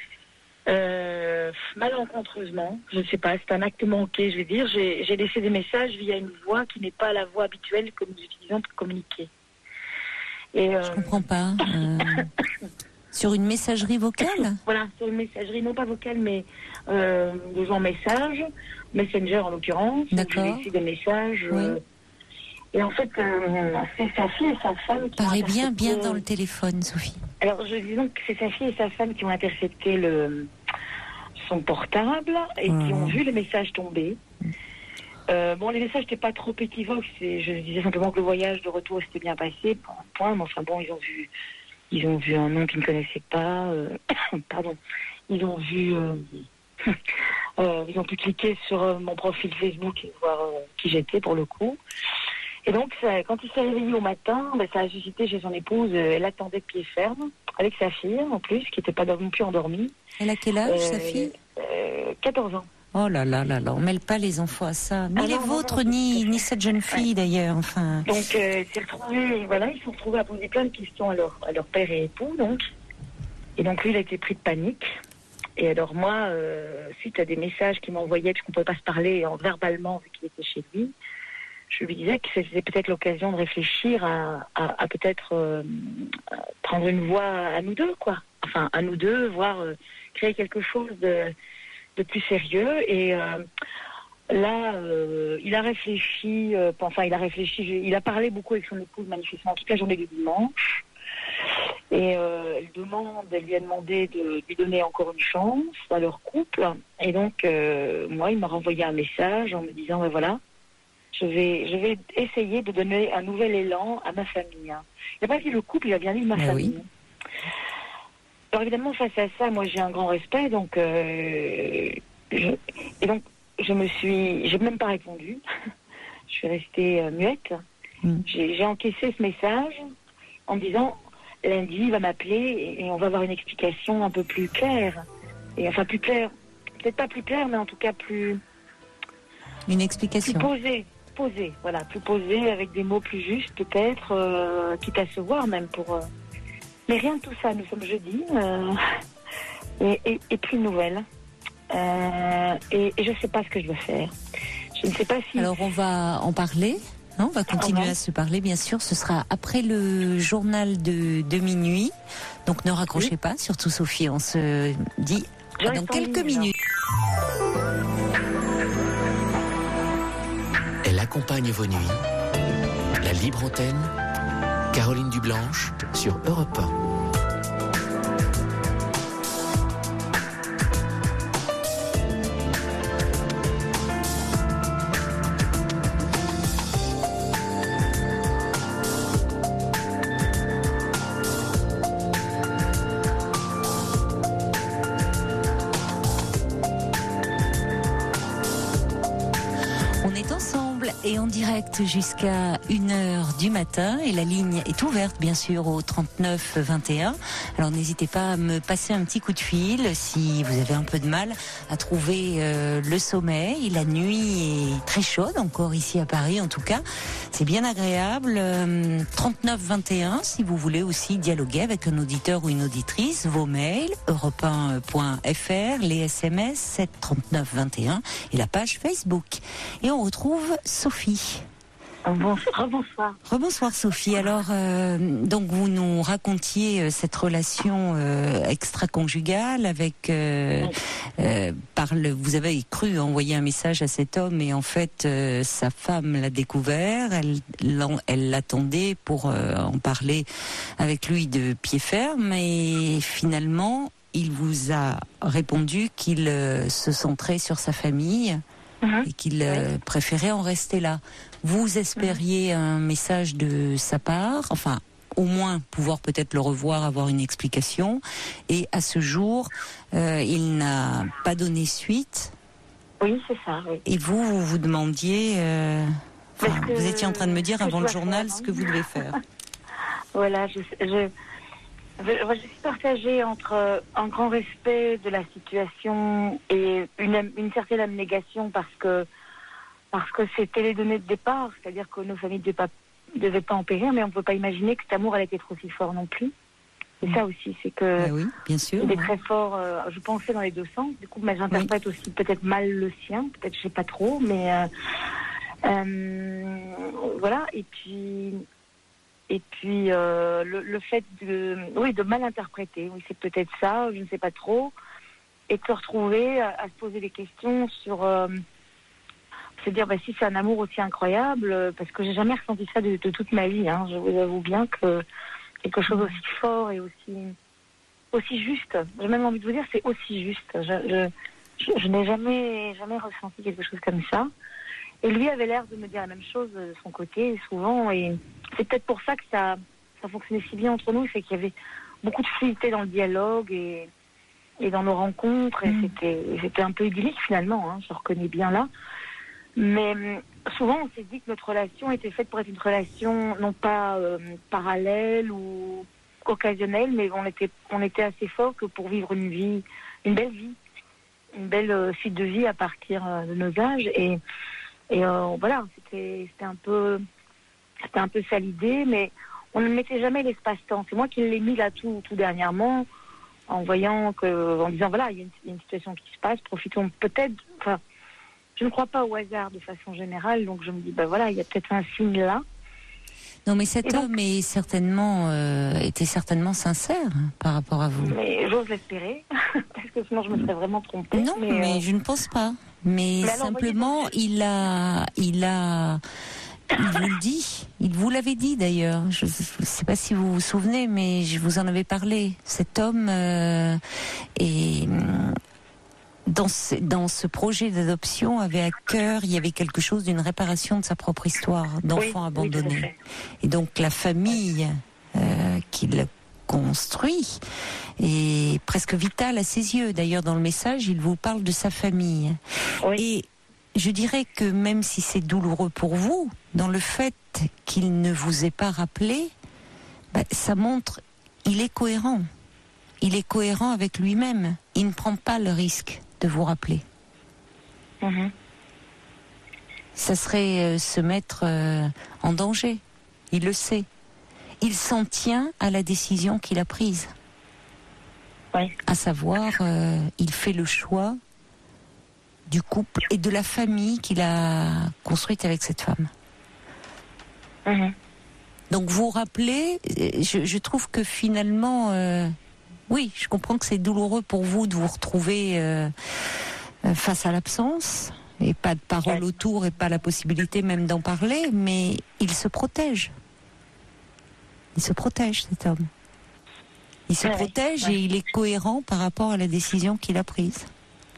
C: euh, malencontreusement, je ne sais pas, c'est un acte manqué, je vais dire, j'ai, j'ai laissé des messages via une voix qui n'est pas la voix habituelle que nous utilisons pour communiquer.
B: Et, euh... Je comprends pas. Euh... Sur une messagerie vocale?
C: Voilà, sur une messagerie, non pas vocale, mais euh, en message, Messenger en l'occurrence.
B: D'accord.
C: J'ai laissé des messages.
B: Oui.
C: Euh, et en fait, euh, c'est sa fille et sa femme qui
B: Parlez
C: ont
B: bien,
C: intercepté...
B: bien dans le téléphone, Sophie.
C: Alors, je dis donc que c'est sa fille et sa femme qui ont intercepté le, son portable et mmh. qui ont vu les messages tomber. Euh, bon, les messages n'étaient pas trop équivoques. C'est, je disais simplement que le voyage de retour s'était bien passé, point, point. Mais enfin bon, ils ont vu, ils ont vu un nom qu'ils ne connaissaient pas. Euh, pardon. Ils ont vu, euh, euh, ils ont pu cliquer sur euh, mon profil Facebook et voir euh, qui j'étais pour le coup. Et donc, ça, quand il s'est réveillé au matin, ben, ça a suscité chez son épouse. Euh, elle attendait de pied ferme avec sa fille en plus, qui n'était pas non plus endormie.
B: Elle a quel âge, euh, sa fille?
C: euh, quatorze ans.
B: Oh là là là là, on mêle pas les enfants à ça. Ni ah les non, vôtres, non, non, ni, ni cette jeune fille ouais. d'ailleurs. Enfin.
C: Donc, euh, c'est retrouvé, voilà, ils se sont retrouvés à poser plein de questions à leur, à leur père et époux, donc. Et donc, lui, il a été pris de panique. Et alors, moi, euh, suite à des messages qu'il m'envoyait, puisqu'on ne pouvait pas se parler en, verbalement vu qu'il était chez lui, je lui disais que c'était peut-être l'occasion de réfléchir à, à, à peut-être euh, à prendre une voie à nous deux, quoi. Enfin, à nous deux, voire euh, créer quelque chose de, de plus sérieux. Et euh, là, euh, il a réfléchi, euh, enfin, il a réfléchi, il a parlé beaucoup avec son épouse, manifestement, toute la journée du dimanche. Et euh, elle demande, elle lui a demandé de lui donner encore une chance à leur couple. Et donc, euh, moi, il m'a renvoyé un message en me disant, ben voilà, Je vais, je vais essayer de donner un nouvel élan à ma famille. Il n'a pas dit le couple, il a bien dit ma Mais famille. Oui. Alors évidemment, face à ça, moi j'ai un grand respect, donc euh, je, et donc je me suis, j'ai même pas répondu. Je suis restée euh, muette. Mm. J'ai, j'ai encaissé ce message en me disant lundi il va m'appeler et on va avoir une explication un peu plus claire. Et enfin plus claire, peut-être pas plus claire, mais en tout cas plus.
B: Une explication.
C: Plus posée. Posé, voilà, plus posé, avec des mots plus justes peut-être, euh, quitte à se voir même pour... Euh... Mais rien de tout ça, nous sommes jeudi, euh, et, et, et plus de nouvelles. Euh, et, et je ne sais pas ce que je veux faire. Je ne sais pas si...
B: Alors on va en parler, hein, on va continuer ah, ouais. à se parler, bien sûr, ce sera après le journal de, de minuit, donc ne raccrochez oui. pas, surtout Sophie, on se dit ah, dans quelques ligne, minutes.
A: Elle accompagne vos nuits. La libre antenne, Caroline Dublanche sur Europe un.
B: Et en direct jusqu'à une heure du matin. Et la ligne est ouverte, bien sûr, au trente-neuf vingt et un. Alors n'hésitez pas à me passer un petit coup de fil si vous avez un peu de mal à trouver euh, le sommeil. La nuit est très chaude, encore ici à Paris en tout cas. C'est bien agréable. Euh, trente-neuf vingt et un, si vous voulez aussi dialoguer avec un auditeur ou une auditrice. Vos mails, europe un point f r, les S M S, sept trente-neuf vingt et un et la page Facebook. Et on retrouve Sophie.
C: Bonsoir, bonsoir.
B: Rebonsoir Sophie. Alors, euh, donc vous nous racontiez cette relation euh, extra-conjugale avec, euh, euh, par le, vous avez cru envoyer un message à cet homme et en fait euh, sa femme l'a découvert. Elle, elle l'attendait pour euh, en parler avec lui de pied ferme et finalement il vous a répondu qu'il euh, se centrait sur sa famille. Et qu'il euh, oui. préférait en rester là. Vous espériez mmh. un message de sa part, enfin, au moins pouvoir peut-être le revoir, avoir une explication. Et à ce jour, euh, il n'a pas donné suite.
C: Oui, c'est ça. Oui.
B: Et vous, vous vous demandiez, euh, que, vous étiez en train de me dire avant le journal faire, ce que vous devez faire.
C: Voilà, je... je... Je, je suis partagée entre un grand respect de la situation et une, une certaine abnégation parce que parce que c'était les données de départ, c'est-à-dire que nos familles ne devaient pas, devaient pas en périr, mais on ne peut pas imaginer que cet amour allait être aussi fort non plus. C'est ça aussi, c'est que
B: ben oui, bien sûr,
C: il est
B: oui.
C: très fort. Euh, je pensais dans les deux sens, du coup, mais j'interprète oui. aussi peut-être mal le sien, peut-être je sais pas trop, mais euh, euh, voilà. Et puis
G: Et puis euh, le, le fait de, oui, de mal interpréter, oui, c'est peut-être ça, je ne sais pas trop, et de se retrouver à, à se poser des questions sur, euh, se dire bah, si c'est un amour aussi incroyable, parce que j'ai jamais ressenti ça de, de toute ma vie. Hein, je vous avoue bien que quelque chose aussi fort et aussi aussi juste. J'ai même envie de vous dire c'est aussi juste. Je, je, je, je n'ai jamais jamais ressenti quelque chose comme ça. Et lui avait l'air de me dire la même chose de son côté, souvent. Et c'est peut-être pour ça que ça, ça fonctionnait si bien entre nous. C'est qu'il y avait beaucoup de fluidité dans le dialogue et, et dans nos rencontres. Et mmh. c'était, c'était un peu idyllique, finalement. Hein, je reconnais bien là. Mais souvent, on s'est dit que notre relation était faite pour être une relation, non pas euh, parallèle ou occasionnelle, mais on était, on était assez fort que pour vivre une vie, une belle vie. Une belle euh, suite de vie à partir euh, de nos âges. Et... Et euh, voilà, c'était, c'était un peu, c'était un peu ça l'idée, mais on ne mettait jamais l'espace-temps. C'est moi qui l'ai mis là tout, tout dernièrement, en voyant que, en disant voilà, il y a une, il y a une situation qui se passe, profitons peut-être. Enfin, je ne crois pas au hasard de façon générale, donc je me dis ben voilà, il y a peut-être un signe là.
B: Non, mais cet
G: donc,
B: homme est certainement, euh, était certainement sincère hein, par rapport à vous.
G: Mais j'ose l'espérer, parce que sinon je me serais vraiment trompée.
B: Non, mais, mais euh... je ne pense pas. Mais, mais alors, simplement, voyez, il a, il a, il vous le dit, il vous l'avait dit d'ailleurs. Je ne sais pas si vous vous souvenez, mais je vous en avais parlé. Cet homme euh, est dans ce, dans ce projet d'adoption avait à cœur, il y avait quelque chose d'une réparation de sa propre histoire d'enfant oui, abandonné. Oui, et donc la famille euh, qu'il construit est presque vitale à ses yeux. D'ailleurs, dans le message, il vous parle de sa famille.
G: Oui.
B: Et je dirais que même si c'est douloureux pour vous, dans le fait qu'il ne vous ait pas rappelé, bah, ça montre il est cohérent. Il est cohérent avec lui-même. Il ne prend pas le risque de vous rappeler.
G: Mmh.
B: Ça serait euh, se mettre euh, en danger. Il le sait. Il s'en tient à la décision qu'il a prise.
G: Oui.
B: À savoir, euh, il fait le choix du couple et de la famille qu'il a construite avec cette femme.
G: Mmh.
B: Donc vous rappelez, je, je trouve que finalement, euh, oui, je comprends que c'est douloureux pour vous de vous retrouver euh, face à l'absence et pas de parole oui. autour et pas la possibilité même d'en parler, mais il se protège. Il se protège, cet homme. Il se
G: oui,
B: protège
G: oui.
B: et il est cohérent par rapport à la décision qu'il a prise.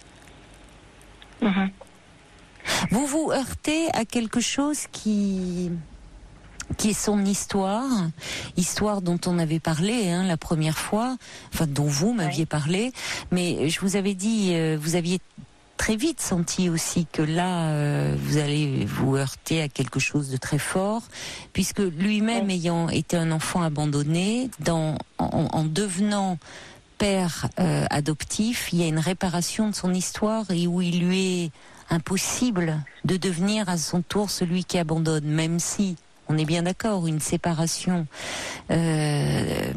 G: Mmh.
B: Vous vous heurtez à quelque chose qui, qui est son histoire, histoire dont on avait parlé hein, la première fois, enfin dont vous m'aviez oui. parlé, mais je vous avais dit, euh, vous aviez très vite senti aussi que là, euh, vous allez vous heurter à quelque chose de très fort, puisque lui-même oui. ayant été un enfant abandonné, dans, en, en devenant père euh, adoptif, il y a une réparation de son histoire et où il lui est impossible de devenir à son tour celui qui abandonne, même si, on est bien d'accord, une séparation, euh,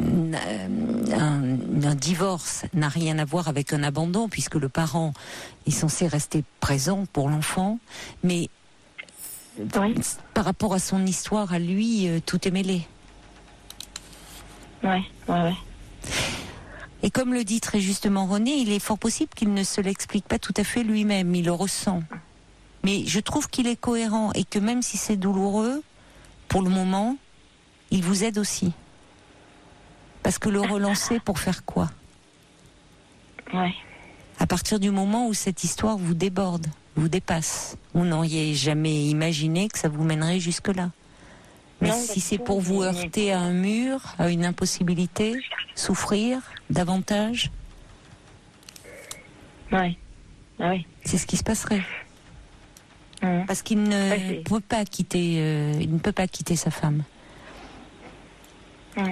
B: un, un divorce n'a rien à voir avec un abandon, puisque le parent est censé rester présent pour l'enfant, mais
G: oui.
B: par rapport à son histoire, à lui, euh, tout est mêlé.
G: Oui, oui, oui.
B: Et comme le dit très justement René, il est fort possible qu'il ne se l'explique pas tout à fait lui-même, il le ressent. Mais je trouve qu'il est cohérent et que même si c'est douloureux, pour le moment, il vous aide aussi. Parce que le relancer pour faire quoi ?
G: Oui.
B: À partir du moment où cette histoire vous déborde, vous dépasse, vous n'auriez jamais imaginé que ça vous mènerait jusque-là. Mais non, si c'est pour vous heurter à un mur, à une impossibilité, souffrir davantage,
G: oui, oui.
B: c'est ce qui se passerait.
G: Mmh.
B: Parce qu'il ne
G: ouais,
B: peut pas quitter, euh, il ne peut pas quitter sa femme.
G: Mmh.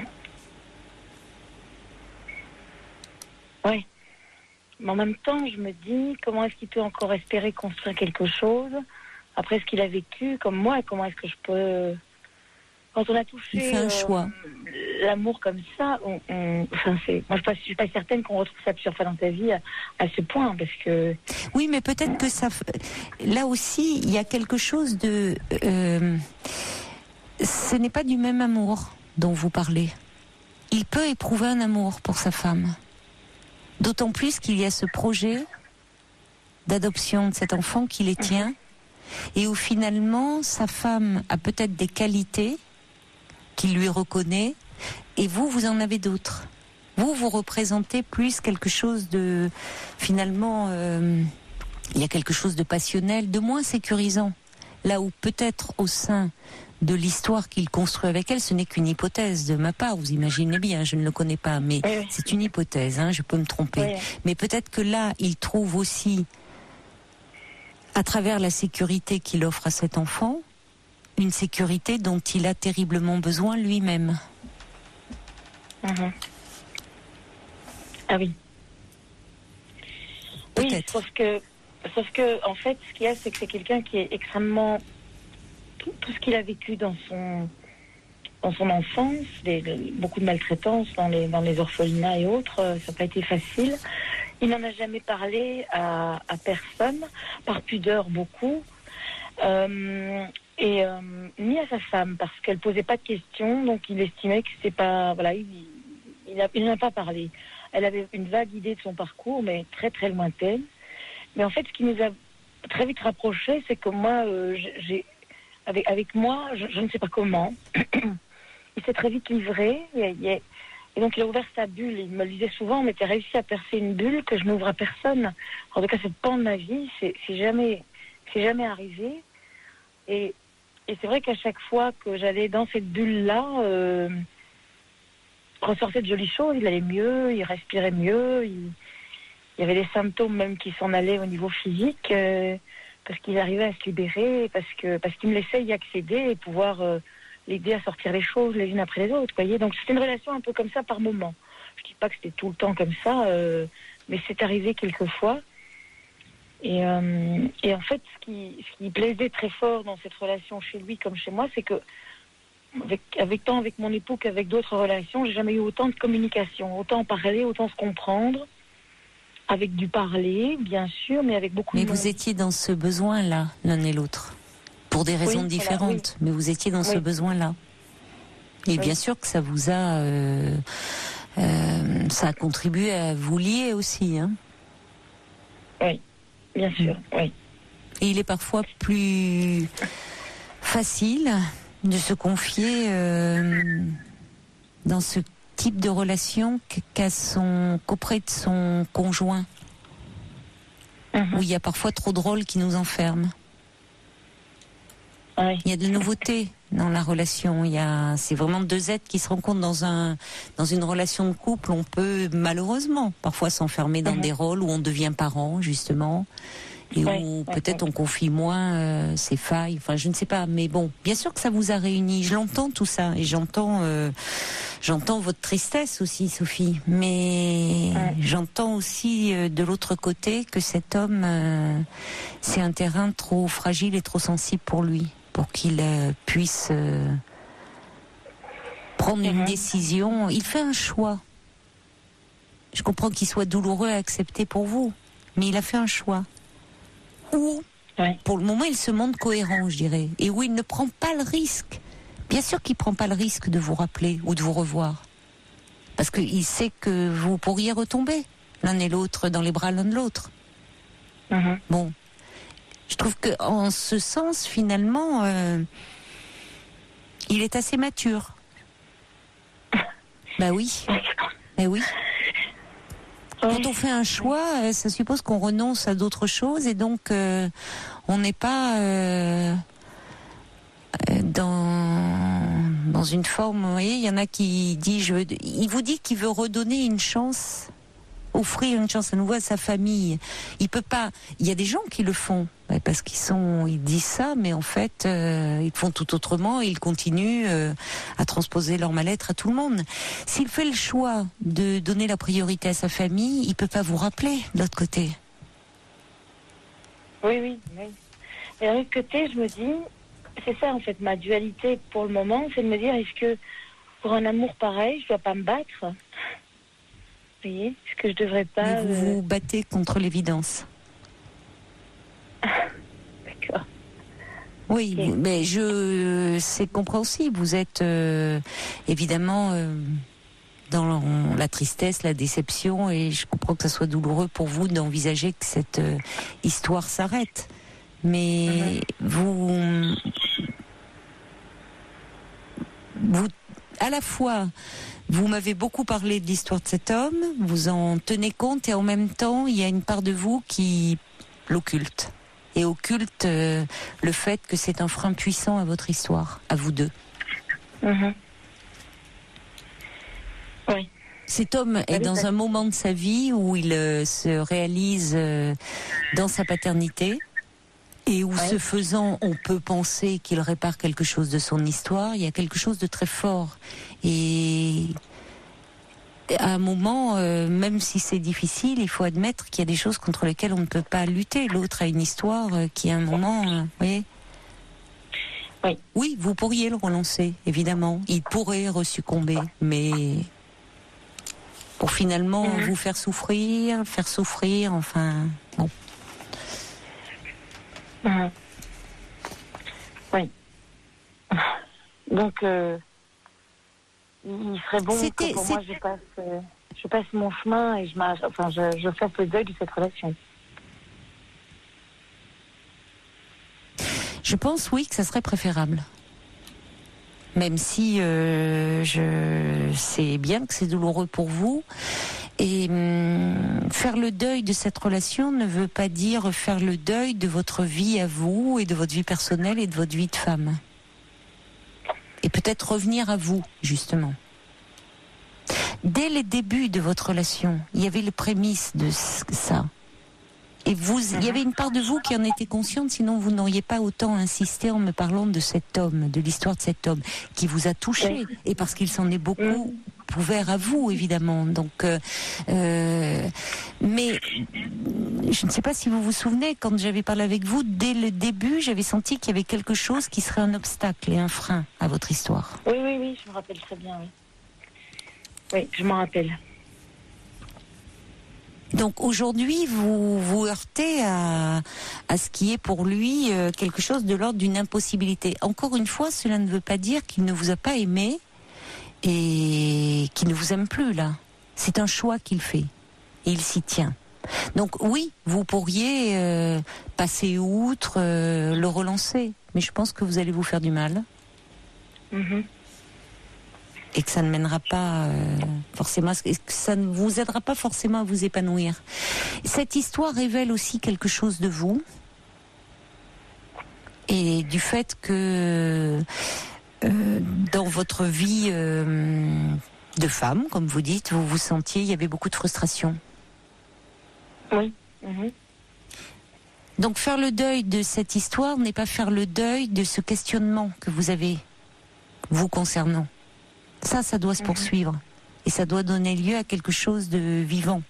G: Oui. Mais en même temps, je me dis, comment est-ce qu'il peut encore espérer construire quelque chose après ce qu'il a vécu, comme moi, et comment est-ce que je peux... Quand on a touché
B: il fait un euh, choix.
G: L'amour comme ça, on, on, enfin c'est, moi je ne suis pas certaine qu'on retrouve ça plusieurs fois dans ta vie à, à ce point, parce que...
B: Oui, mais peut-être que ça... Là aussi, il y a quelque chose de... Euh, ce n'est pas du même amour dont vous parlez. Il peut éprouver un amour pour sa femme. D'autant plus qu'il y a ce projet d'adoption de cet enfant qui les tient et où finalement sa femme a peut-être des qualités qu'il lui reconnaît et vous, vous en avez d'autres. Vous, vous représentez plus quelque chose de, finalement, euh, il y a quelque chose de passionnel, de moins sécurisant. Là où peut-être au sein de l'histoire qu'il construit avec elle, ce n'est qu'une hypothèse de ma part, vous imaginez bien, je ne le connais pas, mais oui, oui. c'est une hypothèse, hein, je peux me tromper. Oui. Mais peut-être que là, il trouve aussi, à travers la sécurité qu'il offre à cet enfant, une sécurité dont il a terriblement besoin lui-même.
G: Mmh. Ah oui.
B: Peut-être.
G: Oui, sauf que, sauf que, en fait, ce qu'il y a, c'est que c'est quelqu'un qui est extrêmement... Tout, tout ce qu'il a vécu dans son, dans son enfance, les, les, beaucoup de maltraitance dans les, dans les orphelinats et autres, euh, ça n'a pas été facile. Il n'en a jamais parlé à, à personne, par pudeur beaucoup, euh, et euh, ni à sa femme, parce qu'elle posait pas de questions, donc il estimait que c'est pas... Voilà, il, il, a, il n'en a pas parlé. Elle avait une vague idée de son parcours, mais très très lointaine. Mais en fait, ce qui nous a très vite rapprochés, c'est que moi, euh, j'ai... Avec, avec moi, je, je ne sais pas comment. Il s'est très vite livré. Et, et, et donc, il a ouvert sa bulle. Il me le disait souvent, mais tu as réussi à percer une bulle que je n'ouvre à personne. En tout cas, c'est pas de ma vie. C'est, c'est, jamais, c'est jamais arrivé. Et, et c'est vrai qu'à chaque fois que j'allais dans cette bulle-là, euh, ressortait de jolies choses. Il allait mieux, il respirait mieux. Il, il y avait des symptômes même qui s'en allaient au niveau physique. Euh, parce qu'il arrivait à se libérer, parce que parce qu'il me laissait y accéder et pouvoir euh, l'aider à sortir les choses les unes après les autres. Voyez, donc c'était une relation un peu comme ça par moment. Je dis pas que c'était tout le temps comme ça, euh, mais c'est arrivé quelquefois. Et, euh, et en fait, ce qui, ce qui plaisait très fort dans cette relation chez lui comme chez moi, c'est que avec, avec tant avec mon époux qu'avec d'autres relations, j'ai jamais eu autant de communication, autant parler, autant se comprendre. Avec du parler, bien sûr, mais avec beaucoup
B: mais
G: de...
B: Mais vous étiez dans ce besoin-là, l'un et l'autre, pour des raisons oui, différentes, voilà, oui. mais vous étiez dans oui. ce besoin-là. Et oui. bien sûr que ça vous a... Euh, euh, ça a contribué à vous lier aussi. Hein.
G: Oui, bien sûr, mmh. oui.
B: Et il est parfois plus facile de se confier euh, dans ce type de relation qu'à son, qu'auprès de son conjoint, mmh. où il y a parfois trop de rôles qui nous enferment.
G: Oui.
B: Il y a de la nouveauté dans la relation. Il y a, c'est vraiment deux êtres qui se rencontrent dans un, dans une relation de couple. On peut malheureusement parfois s'enfermer dans mmh. des rôles où on devient parent justement. Et oui, où oui, peut-être oui. on confie moins euh, ses failles, enfin je ne sais pas, mais bon, bien sûr que ça vous a réunis, je l'entends tout ça, et j'entends euh, j'entends votre tristesse aussi, Sophie, mais oui. j'entends aussi euh, de l'autre côté que cet homme, euh, c'est un terrain trop fragile et trop sensible pour lui, pour qu'il euh, puisse euh, prendre une mmh. décision. Il fait un choix. Je comprends qu'il soit douloureux à accepter pour vous, mais il a fait un choix. Où, oui. pour le moment, il se montre cohérent, je dirais, et où il ne prend pas le risque. Bien sûr qu'il ne prend pas le risque de vous rappeler ou de vous revoir, parce qu'il sait que vous pourriez retomber l'un et l'autre dans les bras l'un de l'autre. Mm-hmm. Bon, je trouve que en ce sens, finalement, euh, il est assez mature. Bah oui, eh oui. Quand on fait un choix, ça suppose qu'on renonce à d'autres choses et donc euh, on n'est pas euh, dans dans une forme. Vous voyez, il y en a qui dit, je veux, il vous dit qu'il veut redonner une chance, offrir une chance à nouveau à sa famille. Il peut pas. Il y a des gens qui le font parce qu'ils sont, ils disent ça, mais en fait, euh, ils font tout autrement. Et ils continuent euh, à transposer leur mal-être à tout le monde. S'il fait le choix de donner la priorité à sa famille, il peut pas vous rappeler de l'autre côté.
G: Oui, oui, oui. Et d'un autre côté, je me dis, c'est ça en fait ma dualité pour le moment, c'est de me dire, est-ce que pour un amour pareil, je dois pas me battre ? Vous voyez, est-ce que je devrais pas...
B: Mais vous
G: euh...
B: vous battez contre l'évidence.
G: D'accord.
B: Oui,
G: Ok.
B: mais je, c'est compréhensible. Vous êtes euh, évidemment euh, dans la tristesse, la déception, et je comprends que ça soit douloureux pour vous d'envisager que cette euh, histoire s'arrête. Mais vous, vous, à la fois, vous m'avez beaucoup parlé de l'histoire de cet homme, vous en tenez compte, et en même temps, il y a une part de vous qui l'occulte. Et occulte euh, le fait que c'est un frein puissant à votre histoire, à vous deux.
G: Mhm. Oui.
B: Cet homme est
G: oui,
B: dans
G: ça-
B: un moment de sa vie où il euh, se réalise euh, dans sa paternité, et où,
G: Ouais.
B: ce faisant, on peut penser qu'il répare quelque chose de son histoire. Il y a quelque chose de très fort. Et à un moment, euh, même si c'est difficile, il faut admettre qu'il y a des choses contre lesquelles on ne peut pas lutter. L'autre a une histoire euh, qui, à un moment, euh, vous voyez.
G: Oui.
B: Oui, vous pourriez le relancer, évidemment. Il pourrait resuccomber, mais pour finalement
G: Mhm.
B: vous faire souffrir, faire souffrir, enfin, bon.
G: Mhm. Oui. Donc, euh, il serait bon
B: C'était-
G: que pour moi,
B: c'est-
G: je passe, euh, je passe mon chemin et je, m'arr- enfin, je, je fasse le deuil de cette relation.
B: Je pense, oui, que ça serait préférable. Même si euh, je sais bien que c'est douloureux pour vous. Et hum, faire le deuil de cette relation ne veut pas dire faire le deuil de votre vie à vous et de votre vie personnelle et de votre vie de femme. Et peut-être revenir à vous, justement. Dès les débuts de votre relation, il y avait les prémices de ça. Et vous, il y avait une part de vous qui en était consciente, sinon vous n'auriez pas autant insisté en me parlant de cet homme, de l'histoire de cet homme, qui vous a touché, et parce qu'il s'en est beaucoup ouvert à vous, évidemment. Donc, euh, euh, mais je ne sais pas si vous vous souvenez, quand j'avais parlé avec vous, dès le début, j'avais senti qu'il y avait quelque chose qui serait un obstacle et un frein à votre histoire.
G: Oui, oui, oui, je me rappelle très bien, oui. Oui, je m'en rappelle.
B: Donc aujourd'hui, vous vous heurtez à, à ce qui est pour lui euh, quelque chose de l'ordre d'une impossibilité. Encore une fois, cela ne veut pas dire qu'il ne vous a pas aimé et qu'il ne vous aime plus, là. C'est un choix qu'il fait et il s'y tient. Donc oui, vous pourriez euh, passer outre, euh, le relancer, mais je pense que vous allez vous faire du mal.
G: Mhm.
B: Et que ça ne mènera pas euh, forcément, que ça ne vous aidera pas forcément à vous épanouir. Cette histoire révèle aussi quelque chose de vous et du fait que euh, dans votre vie euh, de femme, comme vous dites, vous vous sentiez, il y avait beaucoup de frustration.
G: Oui. Mhm.
B: Donc faire le deuil de cette histoire n'est pas faire le deuil de ce questionnement que vous avez, vous concernant. Ça, ça doit se poursuivre. Et ça doit donner lieu à quelque chose de vivant.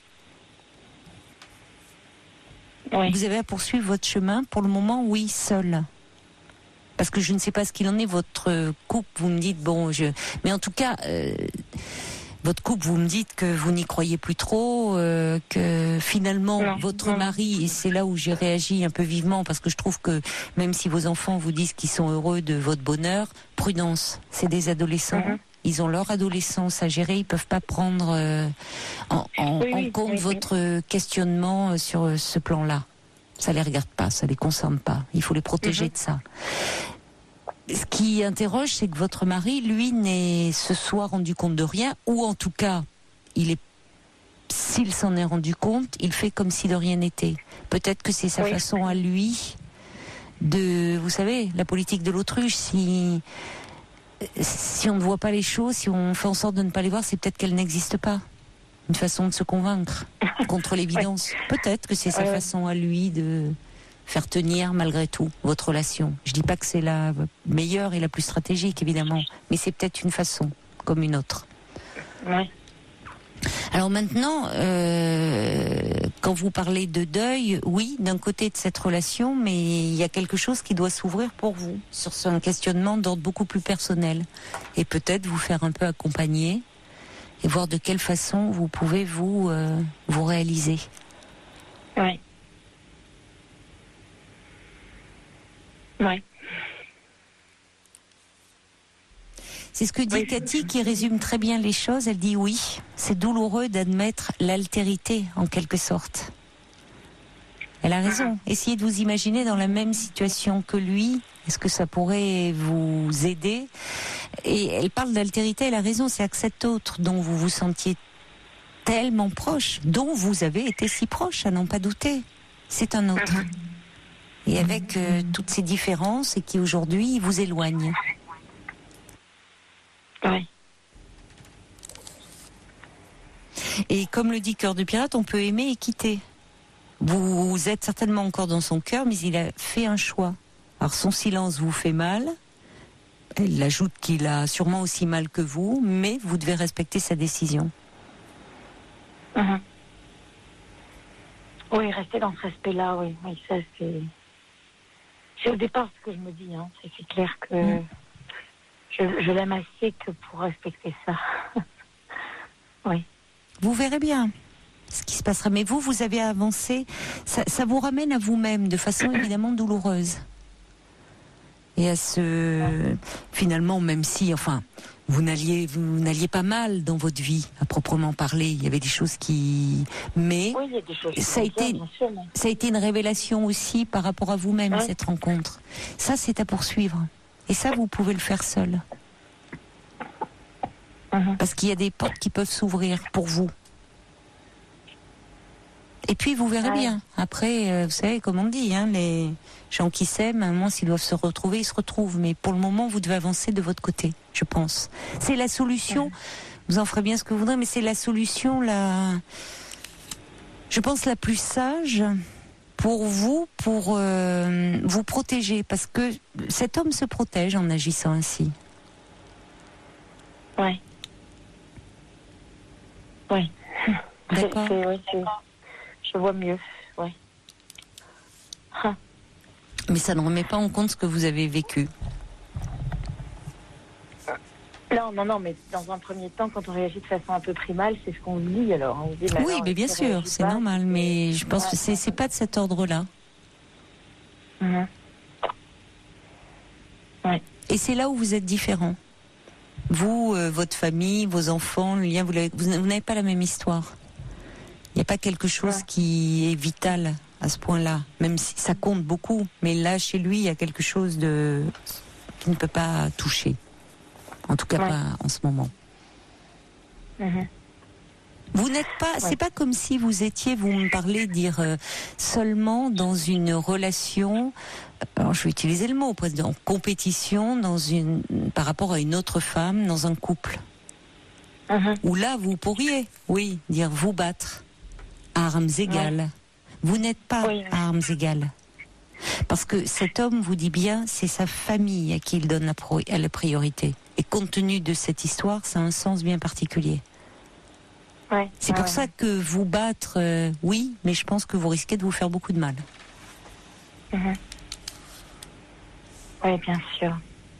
G: Oui.
B: Vous avez à poursuivre votre chemin, pour le moment, oui, seul. Parce que je ne sais pas ce qu'il en est, votre couple, vous me dites, bon, je... Mais en tout cas, euh, votre couple, vous me dites que vous n'y croyez plus trop, euh, que finalement,
G: Non,
B: votre
G: non.
B: mari, et c'est là où j'ai réagi un peu vivement, parce que je trouve que même si vos enfants vous disent qu'ils sont heureux de votre bonheur, prudence, c'est des adolescents.
G: Mhm.
B: Ils ont leur adolescence à gérer, ils peuvent pas prendre euh, en, en-
G: Oui,
B: en
G: oui,
B: compte
G: oui, oui.
B: votre questionnement euh, sur euh, ce plan-là. Ça les regarde pas, ça les concerne pas. Il faut les protéger
G: Mhm.
B: de ça. Ce qui interroge, c'est que votre mari, lui, n'est ce soir rendu compte de rien, ou en tout cas, il est, s'il s'en est rendu compte, il fait comme si de rien n'était. Peut-être que c'est sa
G: Oui.
B: façon à lui de, vous savez, la politique de l'autruche. Si si on ne voit pas les choses, si on fait en sorte de ne pas les voir, c'est peut-être qu'elles n'existent pas. Une façon de se convaincre contre l'évidence. Peut-être que c'est sa
G: Ouais, ouais.
B: façon à lui de faire tenir malgré tout votre relation. Je dis pas que c'est la meilleure et la plus stratégique, évidemment, mais c'est peut-être une façon comme une autre.
G: Oui.
B: Alors maintenant, euh, quand vous parlez de deuil, oui, d'un côté de cette relation, mais il y a quelque chose qui doit s'ouvrir pour vous, sur un questionnement d'ordre beaucoup plus personnel. Et peut-être vous faire un peu accompagner et voir de quelle façon vous pouvez vous, euh, vous réaliser.
G: Oui. Oui.
B: C'est ce que dit
C: Oui.
B: Cathy qui résume très bien les choses. Elle dit oui, c'est douloureux d'admettre l'altérité en quelque sorte. Elle a raison. Essayez de vous imaginer dans la même situation que lui. Est-ce que ça pourrait vous aider? Et elle parle d'altérité, elle a raison. C'est à que cet autre dont vous vous sentiez tellement proche, dont vous avez été si proche, à n'en pas douter, c'est un autre. Et avec euh, toutes ces différences et qui aujourd'hui vous éloignent.
G: Oui.
B: Et comme le dit Cœur de Pirate, on peut aimer et quitter. Vous, vous êtes certainement encore dans son cœur, mais il a fait un choix. Alors son silence vous fait mal. Elle ajoute qu'il a sûrement aussi mal que vous, mais vous devez respecter sa décision.
G: Mhm. Oui, rester dans ce respect-là, oui. Oui, ça c'est... C'est au départ ce que je me dis, hein. C'est, c'est clair que mm. je, je l'aime assez que pour respecter ça. Oui.
B: Vous verrez bien ce qui se passera. Mais vous, vous avez avancé. Ça, ça vous ramène à vous-même de façon évidemment douloureuse. Et à ce... Finalement, même si, enfin, vous n'alliez, vous n'alliez pas mal dans votre vie, à proprement parler. Il y avait des choses qui... Mais
G: oui, il y a des choses
B: ça, a été,
G: bien sûr, mais...
B: ça a été une révélation aussi par rapport à vous-même,
G: ouais.
B: cette rencontre. Ça, c'est à poursuivre. Et ça, vous pouvez le faire seul.
G: Mm-hmm.
B: Parce qu'il y a des portes qui peuvent s'ouvrir pour vous. Et puis vous verrez
G: ouais.
B: bien. Après, euh, vous savez, comme on dit, hein, les gens qui s'aiment, à un moment, s'ils doivent se retrouver, ils se retrouvent. Mais pour le moment, vous devez avancer de votre côté, je pense. C'est la solution. Ouais. Vous en ferez bien ce que vous voudrez, mais c'est la solution, la, je pense, la plus sage pour vous, pour euh, vous protéger. Parce que cet homme se protège en agissant ainsi.
G: Oui. Oui.
B: D'accord.
G: C'est, c'est, oui, c'est... Je vois mieux, oui. Hein.
B: Mais ça ne remet pas en compte ce que vous avez vécu.
G: Non, non, non, mais dans un premier temps, quand on réagit de façon un peu primale, c'est ce qu'on se dit alors. On se dit, bah
B: oui,
G: non,
B: mais bien sûr, c'est pas, normal, mais je pense ouais. que c'est, c'est pas de cet ordre-là.
G: Mmh. Ouais.
B: Et c'est là où vous êtes différents. Vous, euh, votre famille, vos enfants, le lien, vous, vous, vous n'avez pas la même histoire. Il n'y a pas quelque chose ouais. qui est vital à ce point-là, même si ça compte beaucoup. Mais là, chez lui, il y a quelque chose de qui ne peut pas toucher. En tout cas, ouais. pas en ce moment.
G: Mmh.
B: Vous n'êtes pas. Ouais. C'est pas comme si vous étiez. Vous me parlez dire euh, seulement dans une relation. Alors, je vais utiliser le mot, presque en compétition, dans une par rapport à une autre femme, dans un couple. Mmh. Où là, vous pourriez, oui, dire vous battre. À armes égales. Ouais. Vous n'êtes pas oui, oui. à armes égales. Parce que cet homme vous dit bien, c'est sa famille à qui il donne la, pro- la priorité. Et compte tenu de cette histoire, ça a un sens bien particulier.
G: Ouais,
B: c'est
G: ouais,
B: pour
G: ouais.
B: ça que vous battre, euh, oui, mais je pense que vous risquez de vous faire beaucoup de mal.
G: Mmh. Oui, bien sûr.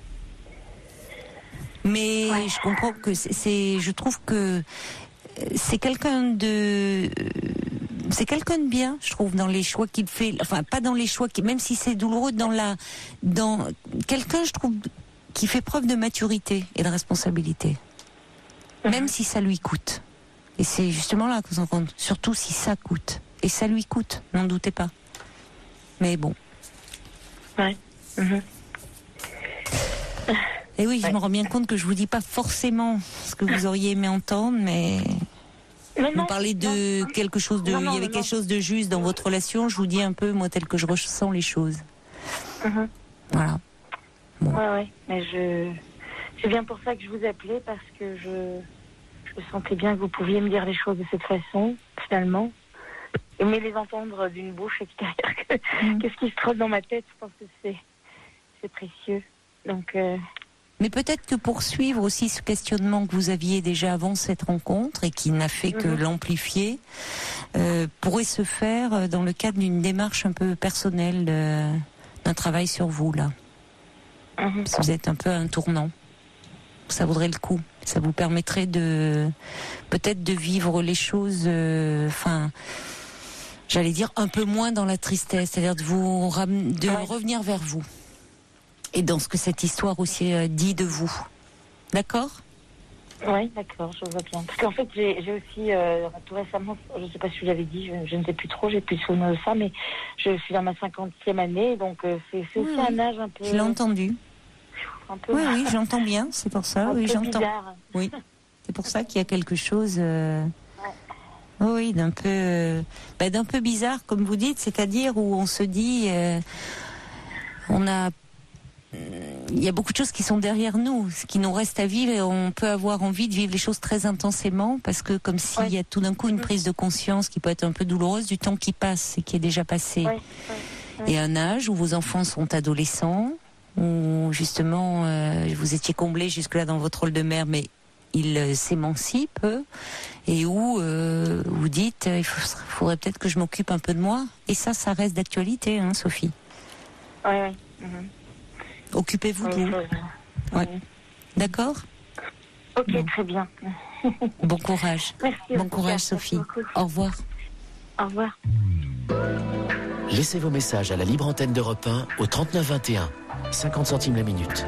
B: Mais
G: ouais.
B: je comprends que c'est, c'est... Je trouve que c'est quelqu'un de... C'est quelqu'un de bien, je trouve, dans les choix qu'il fait. Enfin, pas dans les choix, qui, même si c'est douloureux, dans la, dans quelqu'un, je trouve, qui fait preuve de maturité et de responsabilité, mmh. même si ça lui coûte. Et c'est justement là qu'on s'en rend compte. Surtout si ça coûte, et ça lui coûte, n'en doutez pas. Mais bon.
G: Ouais. Mmh.
B: Et oui,
G: ouais.
B: je me rends bien compte que je vous dis pas forcément ce que vous auriez aimé entendre, mais.
G: Non,
B: vous parlez de
G: non.
B: quelque chose de,
G: non, non,
B: il y avait
G: non,
B: quelque
G: non.
B: chose de juste dans votre relation. Je vous dis un peu moi tel que je ressens les choses.
G: Mmh.
B: Voilà. Bon.
G: Ouais, ouais. Mais je, c'est bien pour ça que je vous appelais parce que je, je sentais bien que vous pouviez me dire les choses de cette façon, finalement, mais les entendre d'une bouche extérieure. Mmh. Qu'est-ce qui se trotte dans ma tête? Je pense que c'est, c'est précieux. Donc. Euh...
B: Mais peut-être que poursuivre aussi ce questionnement que vous aviez déjà avant cette rencontre et qui n'a fait que mmh. l'amplifier, euh, pourrait se faire dans le cadre d'une démarche un peu personnelle, de, d'un travail sur vous, là. Mmh. Parce que vous êtes un peu à un tournant. Ça vaudrait le coup. Ça vous permettrait de, peut-être de vivre les choses, enfin, euh, j'allais dire un peu moins dans la tristesse, c'est-à-dire de vous ram- de ouais. revenir vers vous. Et dans ce que cette histoire aussi euh, dit de vous. D'accord ?
G: Oui, d'accord, je vois bien. Parce qu'en fait, j'ai, j'ai aussi, euh, tout récemment, je ne sais pas si je l'avais dit, je, je ne sais plus trop, j'ai plus souvenir de ça, mais je suis dans ma cinquantième année, donc euh, c'est, c'est aussi
B: oui,
G: un âge un peu...
B: Je l'ai entendu.
G: Un peu,
B: Oui, oui, j'entends bien, c'est pour ça.
G: un
B: Oui,
G: peu
B: j'entends.
G: bizarre.
B: Oui, c'est pour ça qu'il y a quelque chose... Euh...
G: Ouais.
B: Oui, d'un peu, euh, bah, d'un peu bizarre, comme vous dites, c'est-à-dire où on se dit... Euh, on a... Il y a beaucoup de choses qui sont derrière nous, ce qui nous reste à vivre, et on peut avoir envie de vivre les choses très intensément, parce que comme s'il ouais. y a tout d'un coup une prise de conscience qui peut être un peu douloureuse du temps qui passe et qui est déjà passé. Ouais. Ouais. Ouais. Et un âge où vos enfants sont adolescents, où justement euh, vous étiez comblé jusque-là dans votre rôle de mère, mais ils s'émancipent, et où euh, vous dites il faut, faudrait peut-être que je m'occupe un peu de moi. Et ça, ça reste d'actualité, hein, Sophie.
G: Oui, oui. Mm-hmm.
B: Occupez-vous de
G: oui,
B: vous.
G: Oui.
B: Ouais. D'accord ?
G: Ok, bon. Très bien.
B: Bon courage.
G: Merci.
B: Bon courage, Sophie. Au revoir.
G: Au revoir.
A: Laissez vos messages à la libre antenne d'Europe un au trente-neuf vingt et un. cinquante centimes la minute.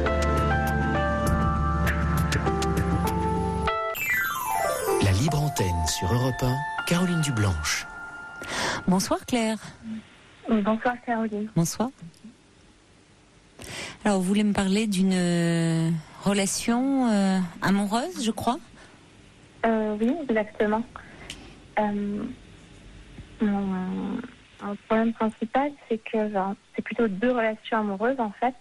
A: La libre antenne sur Europe un, Caroline Dublanche.
B: Bonsoir Claire.
C: Bonsoir Caroline.
B: Bonsoir. Alors, vous voulez me parler d'une euh, relation euh, amoureuse, je crois ?
C: euh, Oui, exactement. Euh, mon, mon problème principal, c'est que genre, c'est plutôt deux relations amoureuses, en fait.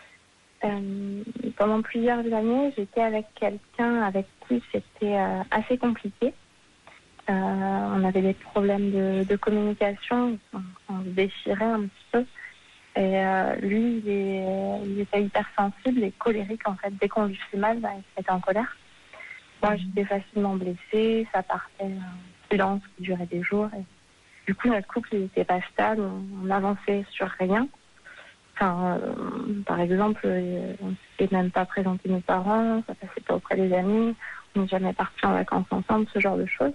C: Euh, pendant plusieurs années, j'étais avec quelqu'un avec qui c'était euh, assez compliqué. Euh, on avait des problèmes de, de communication, on, on se déchirait un petit peu. Et euh, lui, il, est, il était hypersensible et colérique, en fait. Dès qu'on lui fait mal, bah, il se mettait en colère. Moi, j'étais facilement blessée, ça partait en silence qui durait des jours. Et du coup, notre couple, il n'était pas stable, on n'avançait sur rien. Enfin, euh, par exemple, euh, on ne s'était même pas présenté nos parents, ça passait pas auprès des amis, on n'est jamais partis en vacances ensemble, ce genre de choses.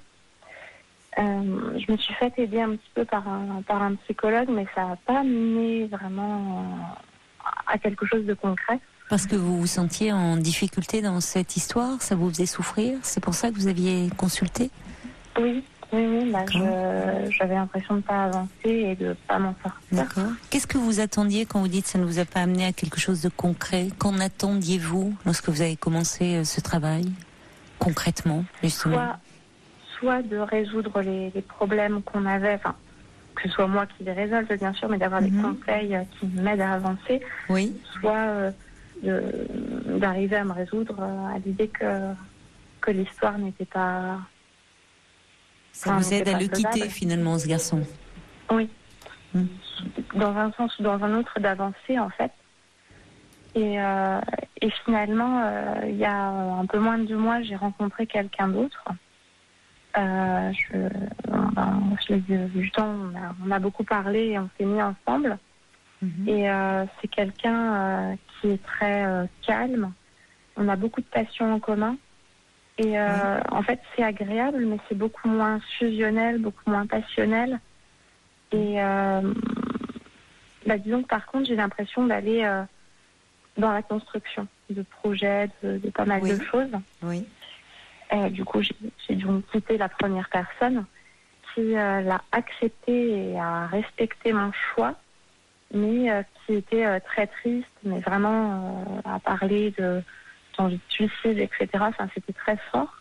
C: Euh, je me suis fait aider un petit peu par un, par un psychologue, mais ça n'a pas mené vraiment à quelque chose de concret.
B: Parce que vous vous sentiez en difficulté dans cette histoire, ça vous faisait souffrir, c'est pour ça que vous aviez consulté ?
C: Oui, oui, oui, bah je, j'avais l'impression de ne pas avancer et de ne pas m'en sortir.
B: D'accord. Qu'est-ce que vous attendiez quand vous dites que ça ne vous a pas amené à quelque chose de concret ? Qu'en attendiez-vous lorsque vous avez commencé ce travail, concrètement, justement ?
C: Soit, soit de résoudre les, les problèmes qu'on avait, enfin, que ce soit moi qui les résolve, bien sûr, mais d'avoir mm-hmm. des conseils qui m'aident à avancer.
B: Oui.
C: Soit euh, de, d'arriver à me résoudre à l'idée que, que l'histoire n'était pas...
B: Ça enfin, vous aide à le faisable. Quitter, finalement, ce garçon.
C: Oui.
B: Mm.
C: Dans un sens ou dans un autre, d'avancer, en fait. Et, euh, et finalement, euh, il y a un peu moins de deux mois, j'ai rencontré quelqu'un d'autre. Euh, je, ben, je l'ai vu du temps, on a, on a beaucoup parlé et on s'est mis ensemble. Mm-hmm. Et euh, c'est quelqu'un euh, qui est très euh, calme. On a beaucoup de passions en commun. Et euh, oui. En fait, c'est agréable, mais c'est beaucoup moins fusionnel, beaucoup moins passionnel. Et euh, bah, disons que par contre, j'ai l'impression d'aller euh, dans la construction de projets, de, de pas mal oui. de choses.
B: Oui.
C: Et, du coup, j'ai, j'ai dû quitter la première personne qui euh, l'a accepté et a respecté mon choix, mais euh, qui était euh, très triste, mais vraiment euh, à parler de d'envie de suicide, et cetera. Enfin, c'était très fort.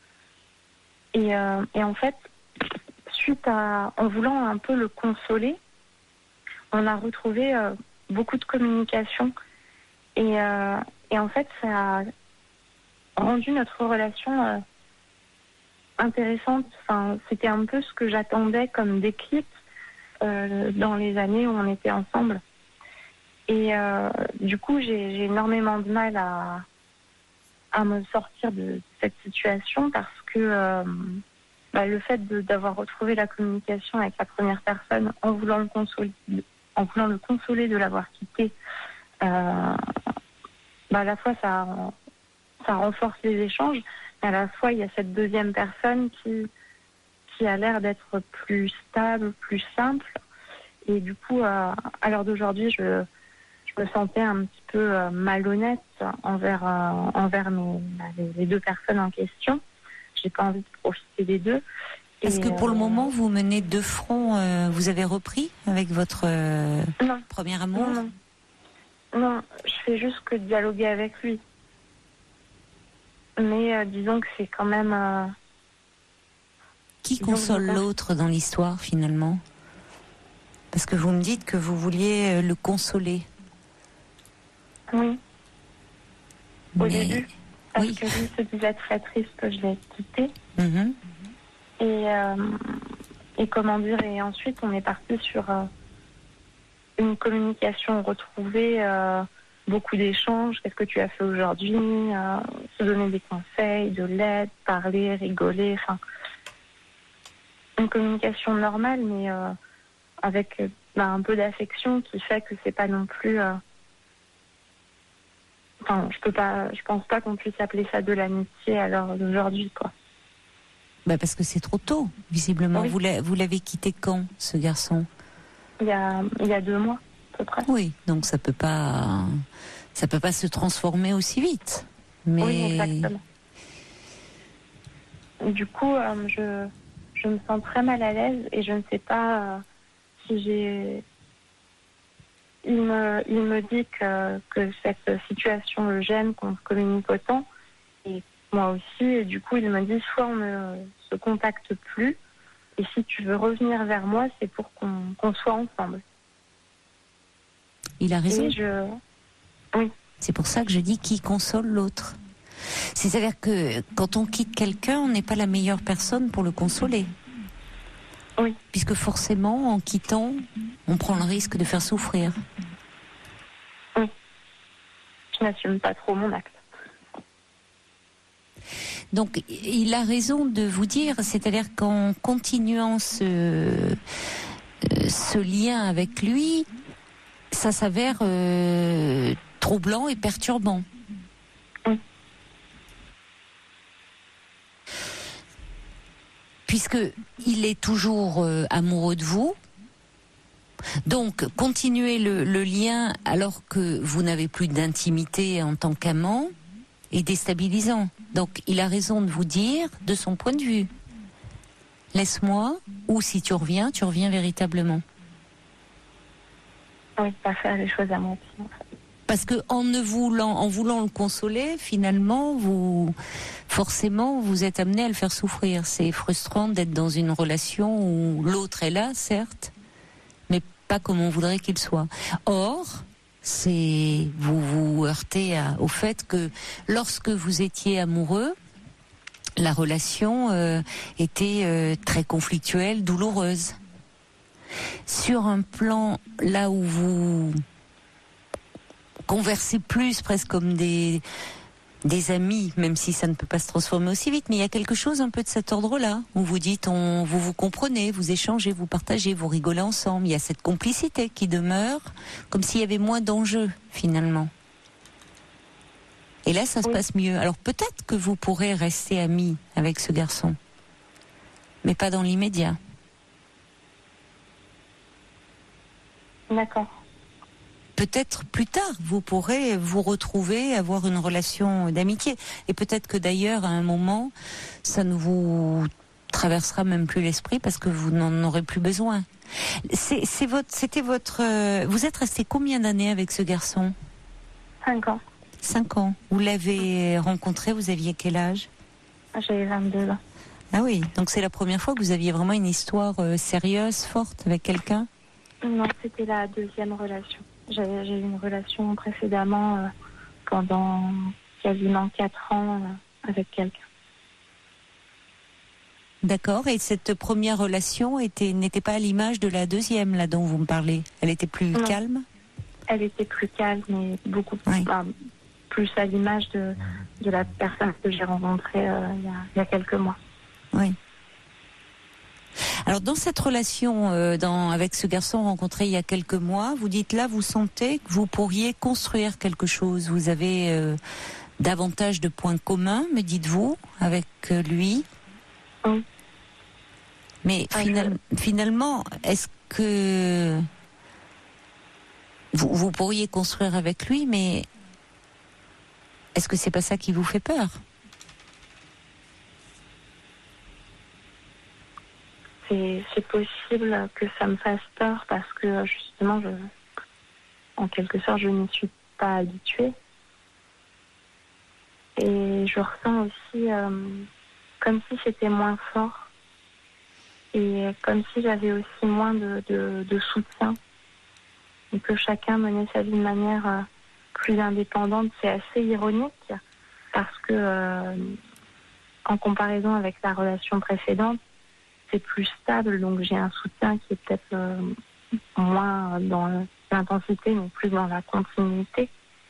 C: Et, euh, et en fait, suite à, en voulant un peu le consoler, on a retrouvé euh, beaucoup de communication. Et, euh, et en fait, ça a rendu notre relation euh, intéressante. Enfin, c'était un peu ce que j'attendais comme déclic euh, dans les années où on était ensemble. Et euh, du coup, j'ai, j'ai énormément de mal à à me sortir de cette situation parce que euh, bah, le fait de, d'avoir retrouvé la communication avec la première personne en voulant le consoler, en voulant le consoler de l'avoir quitté, euh, bah, à la fois ça, ça renforce les échanges, mais à la fois il y a cette deuxième personne qui, qui a l'air d'être plus stable, plus simple. Et du coup, euh, à l'heure d'aujourd'hui, je
H: je me sentais un petit peu euh, malhonnête envers, euh, envers mes, les, les deux personnes en question. J'ai pas envie de profiter des deux.
B: Est-ce que pour
H: euh,
B: le moment, vous menez deux fronts, euh, vous avez repris avec votre euh,
H: non,
B: premier amour?
H: non, non. Non, je fais juste que dialoguer avec lui. Mais euh, disons que c'est quand même... Euh,
B: Qui console l'autre dans l'histoire, finalement? Parce que vous me dites que vous vouliez le consoler.
H: Oui. Au
B: Mais...
H: début. Parce
B: oui.
H: que lui se disait très triste que je l'ai quitté.
B: Mm-hmm.
H: Et, euh, et comment dire, et ensuite on est parti sur euh, une communication retrouvée, euh, beaucoup d'échanges. Qu'est-ce que tu as fait aujourd'hui, euh, se donner des conseils, de l'aide, parler, rigoler, enfin une communication normale, mais euh, avec euh, bah, un peu d'affection qui fait que c'est pas non plus. Euh, Enfin, je peux pas, je pense pas qu'on puisse appeler ça de l'amitié à l'heure d'aujourd'hui, quoi.
B: Bah parce que c'est trop tôt, visiblement. Oui. Vous, l'a, vous l'avez quitté quand, ce garçon?
H: Il y a, il y a deux mois, à peu près.
B: Oui, donc ça peut pas, ça peut pas se transformer aussi vite. Mais...
H: Oui, exactement. Du coup, euh, je, je me sens très mal à l'aise et je ne sais pas euh, si j'ai... Il me, il me dit que, que cette situation le gêne, qu'on communique autant, et moi aussi, et du coup il me dit soit on ne se contacte plus, et si tu veux revenir vers moi, c'est pour qu'on, qu'on soit ensemble.
B: Il a raison.
H: Et je... Oui.
B: C'est pour ça que je dis qui console l'autre. C'est-à-dire que quand on quitte quelqu'un, on n'est pas la meilleure personne pour le consoler.
H: Oui.
B: Puisque forcément, en quittant, on prend le risque de faire souffrir.
H: Oui. Je n'assume pas trop mon acte.
B: Donc, il a raison de vous dire, c'est-à-dire qu'en continuant ce, ce lien avec lui, ça s'avère euh, troublant et perturbant.
H: Oui.
B: Puisque il est toujours euh, amoureux de vous, donc continuer le, le lien alors que vous n'avez plus d'intimité en tant qu'amant est déstabilisant. Donc il a raison de vous dire, de son point de vue, laisse-moi, ou si tu reviens, tu reviens véritablement.
H: Oui, pas faire les choses à moitié. En fait.
B: Parce que en ne voulant, en voulant le consoler, finalement, vous, forcément, vous êtes amené à le faire souffrir. C'est frustrant d'être dans une relation où l'autre est là, certes, mais pas comme on voudrait qu'il soit. Or, c'est, vous vous heurtez à, au fait que lorsque vous étiez amoureux, la relation euh, était euh, très conflictuelle, douloureuse. Sur un plan là où vous conversez plus, presque comme des, des amis, même si ça ne peut pas se transformer aussi vite, mais il y a quelque chose un peu de cet ordre-là, où vous dites, on, vous vous comprenez, vous échangez, vous partagez, vous rigolez ensemble, il y a cette complicité qui demeure, comme s'il y avait moins d'enjeux, finalement. Et là, ça se oui. passe mieux. Alors peut-être que vous pourrez rester amis avec ce garçon, mais pas dans l'immédiat.
H: D'accord.
B: Peut-être plus tard, vous pourrez vous retrouver, avoir une relation d'amitié. Et peut-être que d'ailleurs, à un moment, ça ne vous traversera même plus l'esprit parce que vous n'en aurez plus besoin. C'est, c'est votre, c'était votre... Euh, vous êtes resté combien d'années avec ce garçon?
H: Cinq ans.
B: Cinq ans. Vous l'avez rencontré, vous aviez quel âge?
H: J'avais vingt-deux ans.
B: Ah oui, donc c'est la première fois que vous aviez vraiment une histoire euh, sérieuse, forte avec quelqu'un?
H: Non, c'était la deuxième relation. J'avais, j'ai eu une relation précédemment euh, pendant quasiment quatre ans euh, avec quelqu'un.
B: D'accord. Et cette première relation était, n'était pas à l'image de la deuxième, là, dont vous me parlez? Elle était plus
H: non.
B: calme?
H: Elle était plus calme et beaucoup plus, oui. enfin, plus à l'image de, de la personne que j'ai rencontrée euh, il, y a, il y a quelques mois.
B: Oui. Alors dans cette relation euh, dans, avec ce garçon rencontré il y a quelques mois, vous dites là, vous sentez que vous pourriez construire quelque chose. Vous avez euh, davantage de points communs, me dites-vous, avec euh, lui.
H: Oui.
B: Mais final, finalement, est-ce que vous, vous pourriez construire avec lui, mais est-ce que c'est pas ça qui vous fait peur?
H: C'est, c'est possible que ça me fasse peur parce que justement, je, en quelque sorte, je n'y suis pas habituée. Et je ressens aussi euh, comme si c'était moins fort et comme si j'avais aussi moins de, de, de soutien et que chacun menait sa vie de manière euh, plus indépendante. C'est assez ironique parce que euh, en comparaison avec la relation précédente, c'est plus stable, donc j'ai un soutien qui est peut-être euh, moins dans l'intensité, mais plus dans la continuité.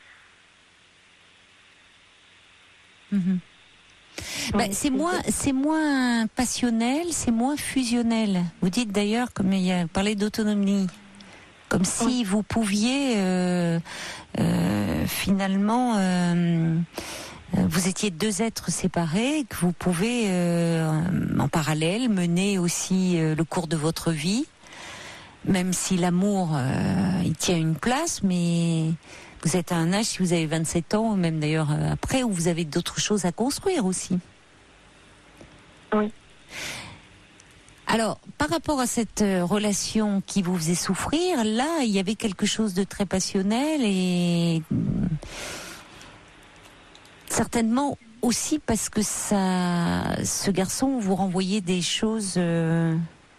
B: Mmh. Bah, c'est moins, c'est moins passionnel, c'est moins fusionnel. Vous dites d'ailleurs, comme il y a parlé d'autonomie, comme si oui. vous pouviez euh, euh, finalement, euh, vous étiez deux êtres séparés, que vous pouvez euh, en parallèle mener aussi euh, le cours de votre vie, même si l'amour euh, il tient une place, mais vous êtes à un âge, si vous avez vingt-sept ans, même d'ailleurs après, où vous avez d'autres choses à construire aussi.
H: Oui.
B: Alors, par rapport à cette relation qui vous faisait souffrir, là, il y avait quelque chose de très passionnel et certainement aussi parce que ça, ce garçon vous renvoyait des choses euh,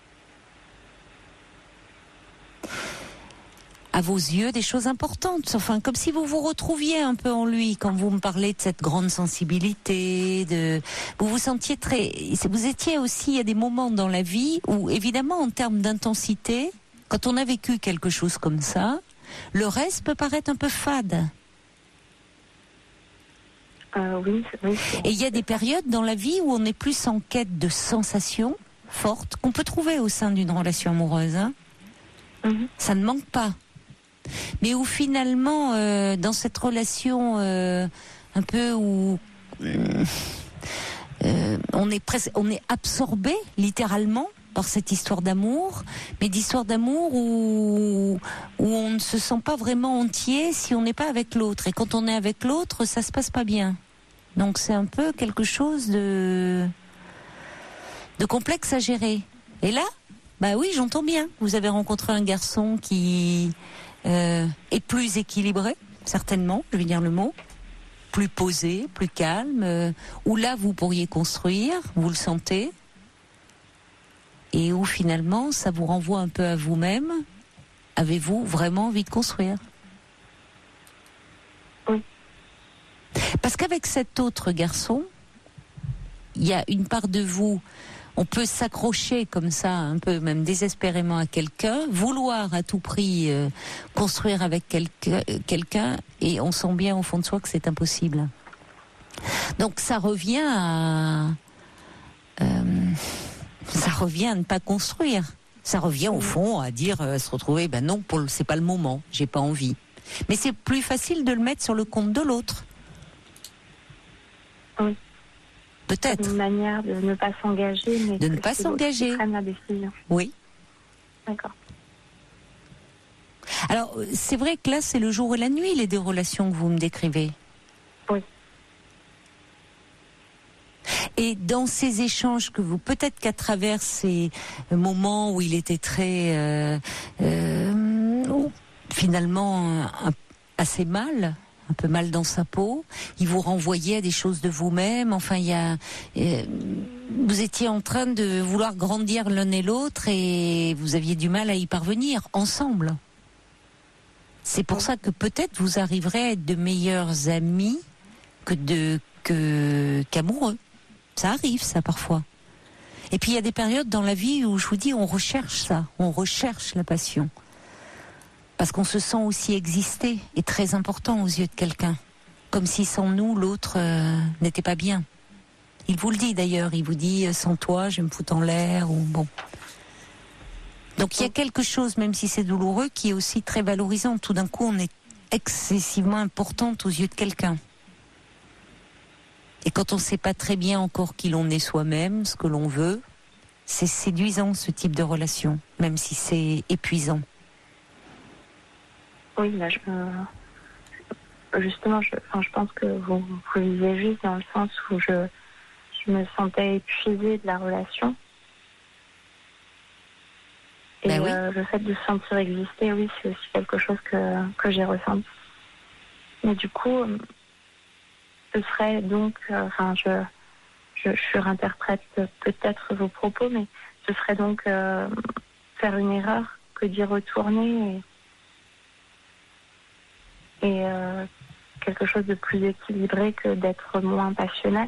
B: à vos yeux, des choses importantes. Enfin, comme si vous vous retrouviez un peu en lui quand vous me parlez de cette grande sensibilité. De, vous vous sentiez très, vous étiez aussi, il y a des moments dans la vie où, évidemment, en termes d'intensité, quand on a vécu quelque chose comme ça, le reste peut paraître un peu fade.
H: Euh, oui, oui.
B: Et il y a des périodes dans la vie où on est plus en quête de sensations fortes qu'on peut trouver au sein d'une relation amoureuse. Hein. Mm-hmm. Ça ne manque pas. Mais où finalement, euh, dans cette relation euh, un peu où euh, on est presque, on est absorbé littéralement par cette histoire d'amour, mais d'histoire d'amour où où on ne se sent pas vraiment entier si on n'est pas avec l'autre. Et quand on est avec l'autre, ça se passe pas bien. Donc c'est un peu quelque chose de de complexe à gérer. Et là, bah oui, j'entends bien. Vous avez rencontré un garçon qui Euh, est plus équilibré, certainement, je vais dire le mot, plus posé, plus calme, euh, où là vous pourriez construire, vous le sentez, et où finalement ça vous renvoie un peu à vous-même. Avez-vous vraiment envie de construire?
H: Oui.
B: Parce qu'avec cet autre garçon, il y a une part de vous. On peut s'accrocher comme ça, un peu même désespérément à quelqu'un, vouloir à tout prix euh, construire avec quelqu'un, quelqu'un, et on sent bien au fond de soi que c'est impossible. Donc ça revient à, euh, ça revient à ne pas construire. Ça revient au fond à dire, à se retrouver, ben non, pour le, c'est pas le moment, j'ai pas envie. Mais c'est plus facile de le mettre sur le compte de l'autre.
H: Oui.
B: Peut-être.
H: Une manière de ne pas s'engager, mais
B: de ne pas s'engager.
H: Qui prenne la décision.
B: Oui.
H: D'accord.
B: Alors, c'est vrai que là, c'est le jour et la nuit, les deux relations que vous me décrivez.
H: Oui.
B: Et dans ces échanges que vous, peut-être qu'à travers ces moments où il était très, euh, euh, finalement, un, assez mal, un peu mal dans sa peau, il vous renvoyait à des choses de vous-même. Enfin, il y a, euh, vous étiez en train de vouloir grandir l'un et l'autre et vous aviez du mal à y parvenir ensemble. C'est pour ça que peut-être vous arriverez à être de meilleurs amis que de que qu'amoureux. Ça arrive, ça, parfois. Et puis il y a des périodes dans la vie où je vous dis, on recherche ça, on recherche la passion. Parce qu'on se sent aussi exister, et très important aux yeux de quelqu'un. Comme si sans nous, l'autre euh, n'était pas bien. Il vous le dit d'ailleurs, il vous dit, sans toi, je me fous en l'air, ou bon. Donc il y a quelque chose, même si c'est douloureux, qui est aussi très valorisant. Tout d'un coup, on est excessivement importante aux yeux de quelqu'un. Et quand on ne sait pas très bien encore qui l'on est soi-même, ce que l'on veut, c'est séduisant ce type de relation, même si c'est épuisant.
H: Oui, là, je, euh, justement, je, enfin, je pense que vous, vous visez juste dans le sens où je, je me sentais épuisée de la relation. Et
B: Ben oui.
H: euh, le fait de se sentir exister, oui, c'est aussi quelque chose que, que j'ai ressenti. Mais du coup, euh, ce serait donc, euh, enfin, je, je, je surinterprète peut-être vos propos, mais ce serait donc euh, faire une erreur que d'y retourner et, et euh, quelque chose de plus équilibré que d'être moins passionnel.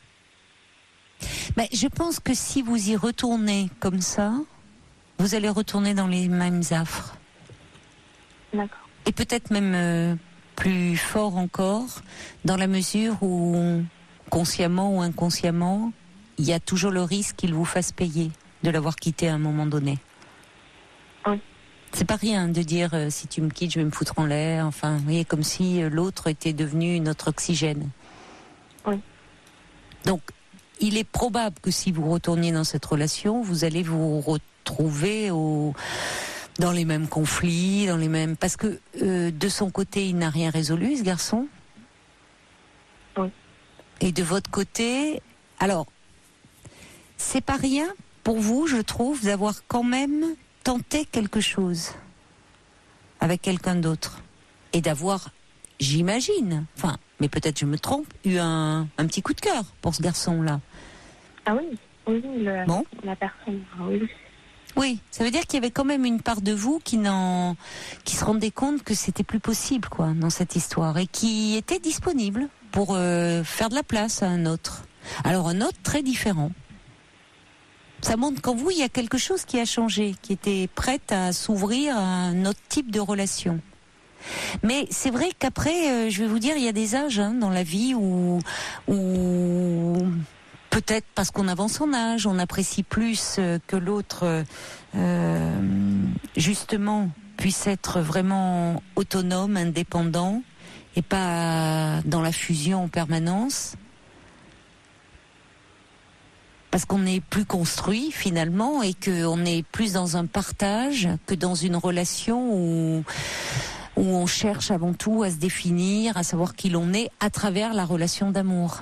B: Ben, je pense que si vous y retournez comme ça, vous allez retourner dans les mêmes affres.
H: D'accord.
B: Et peut-être même euh, plus fort encore, dans la mesure où, consciemment ou inconsciemment, il y a toujours le risque qu'il vous fasse payer de l'avoir quitté à un moment donné.
H: Oui.
B: C'est pas rien de dire euh, si tu me quittes, je vais me foutre en l'air. Enfin, vous voyez, comme si euh, l'autre était devenu notre oxygène.
H: Oui.
B: Donc, il est probable que si vous retourniez dans cette relation, vous allez vous retrouver au, dans les mêmes conflits, dans les mêmes. Parce que euh, de son côté, il n'a rien résolu, ce garçon.
H: Oui.
B: Et de votre côté, alors, c'est pas rien pour vous, je trouve, d'avoir quand même tenté quelque chose avec quelqu'un d'autre et d'avoir, j'imagine, enfin, mais peut-être je me trompe, eu un, un petit coup de cœur pour ce garçon-là.
H: Ah oui, oui, le,
B: bon.
H: la personne, oui.
B: Oui, ça veut dire qu'il y avait quand même une part de vous qui n'en, qui se rendait compte que c'était plus possible, quoi, dans cette histoire, et qui était disponible pour euh, faire de la place à un autre. Alors un autre très différent. Ça montre qu'en vous, il y a quelque chose qui a changé, qui était prête à s'ouvrir à un autre type de relation. Mais c'est vrai qu'après, euh, je vais vous dire, il y a des âges hein, dans la vie où, où peut-être parce qu'on avance en âge, on apprécie plus euh, que l'autre, euh, justement, puisse être vraiment autonome, indépendant, et pas dans la fusion en permanence. Parce qu'on est plus construit finalement et qu'on est plus dans un partage que dans une relation où, où on cherche avant tout à se définir, à savoir qui l'on est à travers la relation d'amour.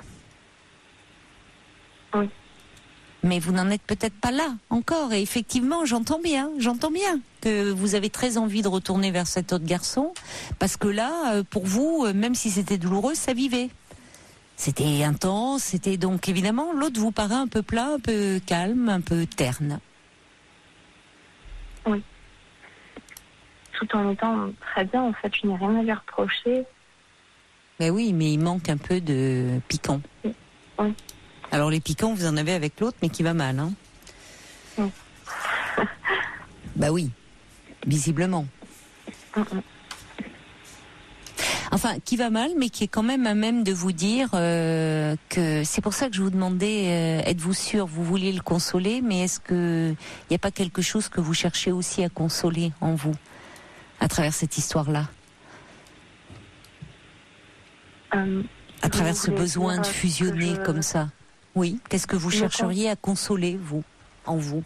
H: Oui.
B: Mais vous n'en êtes peut-être pas là encore. Et effectivement, j'entends bien, j'entends bien que vous avez très envie de retourner vers cet autre garçon. Parce que là, pour vous, même si c'était douloureux, ça vivait. C'était intense, c'était donc évidemment, l'autre vous paraît un peu plat, un peu calme, un peu terne.
H: Oui. Tout en étant très bien, en fait, je n'ai rien à lui reprocher.
B: Ben oui, mais il manque un peu de piquant.
H: Oui.
B: Alors les piquants, vous en avez avec l'autre, mais qui va mal, hein.
H: Oui.
B: Bah oui, visiblement.
H: Mm-mm.
B: Enfin, qui va mal, mais qui est quand même à même de vous dire euh, que c'est pour ça que je vous demandais, euh, êtes-vous sûr, vous vouliez le consoler, mais est-ce que il n'y a pas quelque chose que vous cherchez aussi à consoler en vous, à travers cette histoire-là,
H: euh,
B: à travers ce besoin de fusionner
H: je...
B: comme ça. Oui, qu'est-ce que vous
H: je
B: chercheriez à consoler, vous, en vous?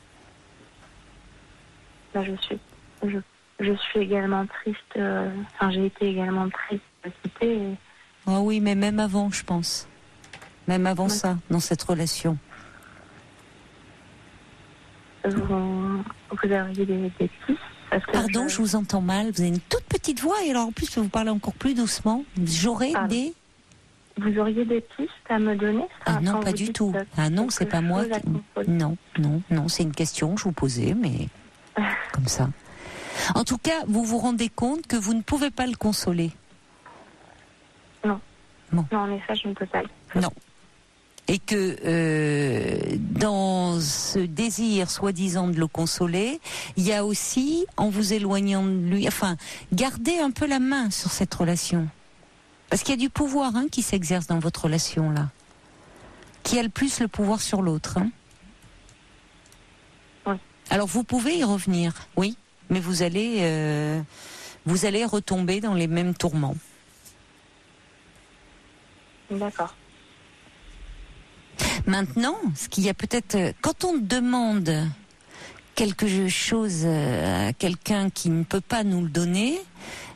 H: Là, je suis, je, je suis également triste. Euh, enfin, j'ai été également triste de quitter. Et...
B: Oh oui, mais même avant, je pense. Même avant
H: ouais.
B: ça, dans cette relation.
H: Vous, vous auriez des, des pistes parce que
B: Pardon,
H: je...
B: je vous entends mal. Vous avez une toute petite voix et alors en plus, vous parlez encore plus doucement. J'aurais
H: Pardon.
B: des...
H: Vous auriez des pistes à me donner?
B: Ah non, pas du tout. Ah non, c'est pas moi qui... Non, non, non, c'est une question que je vous posais, mais comme ça. En tout cas, vous vous rendez compte que vous ne pouvez pas le consoler?
H: Non.
B: Bon.
H: Non, en effet, je ne peux pas.
B: Non. Et que euh, dans ce désir soi-disant de le consoler, il y a aussi, en vous éloignant de lui, enfin, garder un peu la main sur cette relation. Parce qu'il y a du pouvoir hein, qui s'exerce dans votre relation là. Qui a le plus le pouvoir sur l'autre hein.
H: Oui.
B: Alors vous pouvez y revenir, oui, mais vous allez, euh, vous allez retomber dans les mêmes tourments.
H: D'accord.
B: Maintenant, ce qu'il y a peut-être, quand on demande quelque chose à quelqu'un qui ne peut pas nous le donner,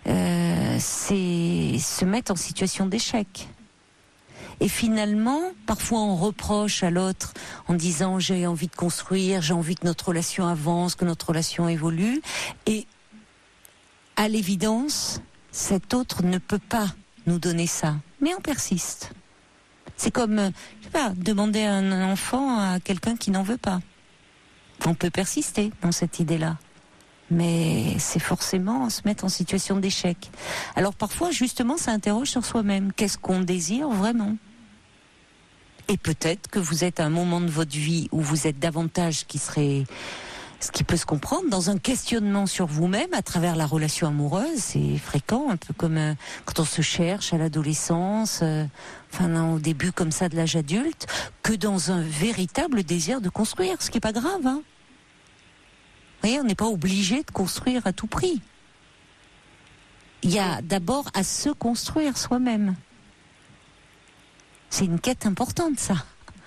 B: euh, c'est se mettre en situation d'échec. Et finalement, parfois on reproche à l'autre en disant j'ai envie de construire, j'ai envie que notre relation avance, que notre relation évolue. Et à l'évidence, cet autre ne peut pas nous donner ça. Mais on persiste. C'est comme, je sais pas, demander un enfant à quelqu'un qui n'en veut pas. On peut persister dans cette idée-là. Mais c'est forcément se mettre en situation d'échec. Alors parfois, justement, ça interroge sur soi-même. Qu'est-ce qu'on désire vraiment ? Et peut-être que vous êtes à un moment de votre vie où vous êtes davantage, qui serait, ce qui peut se comprendre, dans un questionnement sur vous-même à travers la relation amoureuse. C'est fréquent, un peu comme euh, quand on se cherche à l'adolescence, euh, enfin non, au début comme ça de l'âge adulte, que dans un véritable désir de construire, ce qui n'est pas grave. Hein. Vous voyez, on n'est pas obligé de construire à tout prix. Il y a d'abord à se construire soi-même. C'est une quête importante, ça. Vous voyez ?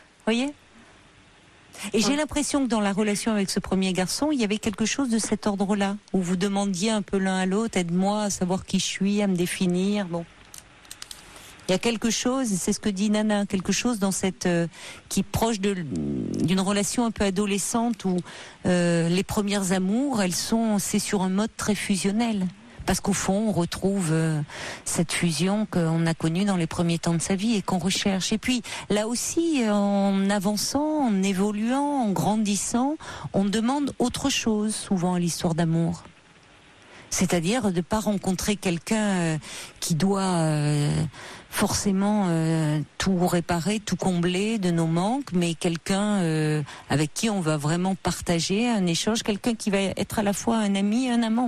B: Et j'ai l'impression que dans la relation avec ce premier garçon, il y avait quelque chose de cet ordre-là, où vous demandiez un peu l'un à l'autre, aide-moi à savoir qui je suis, à me définir. Bon, il y a quelque chose, c'est ce que dit Nana, quelque chose dans cette euh, qui est proche de d'une relation un peu adolescente où euh, les premières amours, elles sont, c'est sur un mode très fusionnel. Parce qu'au fond, on retrouve euh, cette fusion qu'on a connue dans les premiers temps de sa vie et qu'on recherche. Et puis, là aussi, en avançant, en évoluant, en grandissant, on demande autre chose, souvent, à l'histoire d'amour. C'est-à-dire de ne pas rencontrer quelqu'un euh, qui doit euh, forcément euh, tout réparer, tout combler de nos manques, mais quelqu'un euh, avec qui on va vraiment partager un échange, quelqu'un qui va être à la fois un ami et un amant.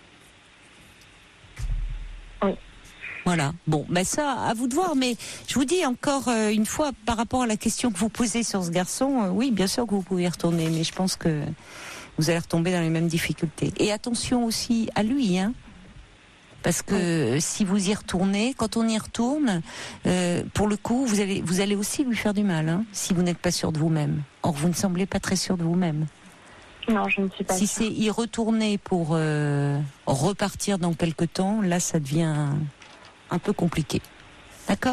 H: Oui.
B: Voilà. Bon, ben ça, à vous de voir. Mais je vous dis encore euh, une fois, par rapport à la question que vous posez sur ce garçon, euh, oui, bien sûr que vous pouvez y retourner, mais je pense que vous allez retomber dans les mêmes difficultés. Et attention aussi à lui, hein, parce que oui. Si vous y retournez, quand on y retourne, euh, pour le coup, vous allez, vous allez aussi lui faire du mal, hein, si vous n'êtes pas sûr de vous-même. Or, vous ne semblez pas très sûr de vous-même.
H: Non, je ne suis pas
B: Si
H: sûre.
B: c'est y retourner pour euh, repartir dans quelque temps, là, ça devient un peu compliqué. D'accord ?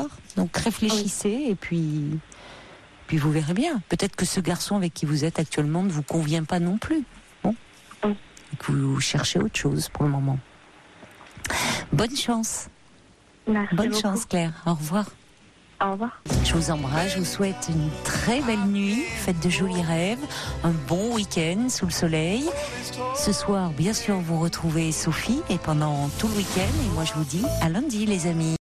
B: Donc réfléchissez oui. et puis, puis vous verrez bien. Peut-être que ce garçon avec qui vous êtes actuellement ne vous convient pas non plus. Bon ?
H: Oui.
B: Et que vous cherchez autre chose pour le moment. Bonne chance.
H: Merci
B: Bonne
H: beaucoup.
B: chance, Claire. Au revoir.
H: Au revoir.
B: Je vous embrasse, je vous souhaite une très belle nuit, faites de jolis rêves, un bon week-end sous le soleil. Ce soir, bien sûr, vous retrouvez Sophie et pendant tout le week-end. Et moi, je vous dis à lundi, les amis.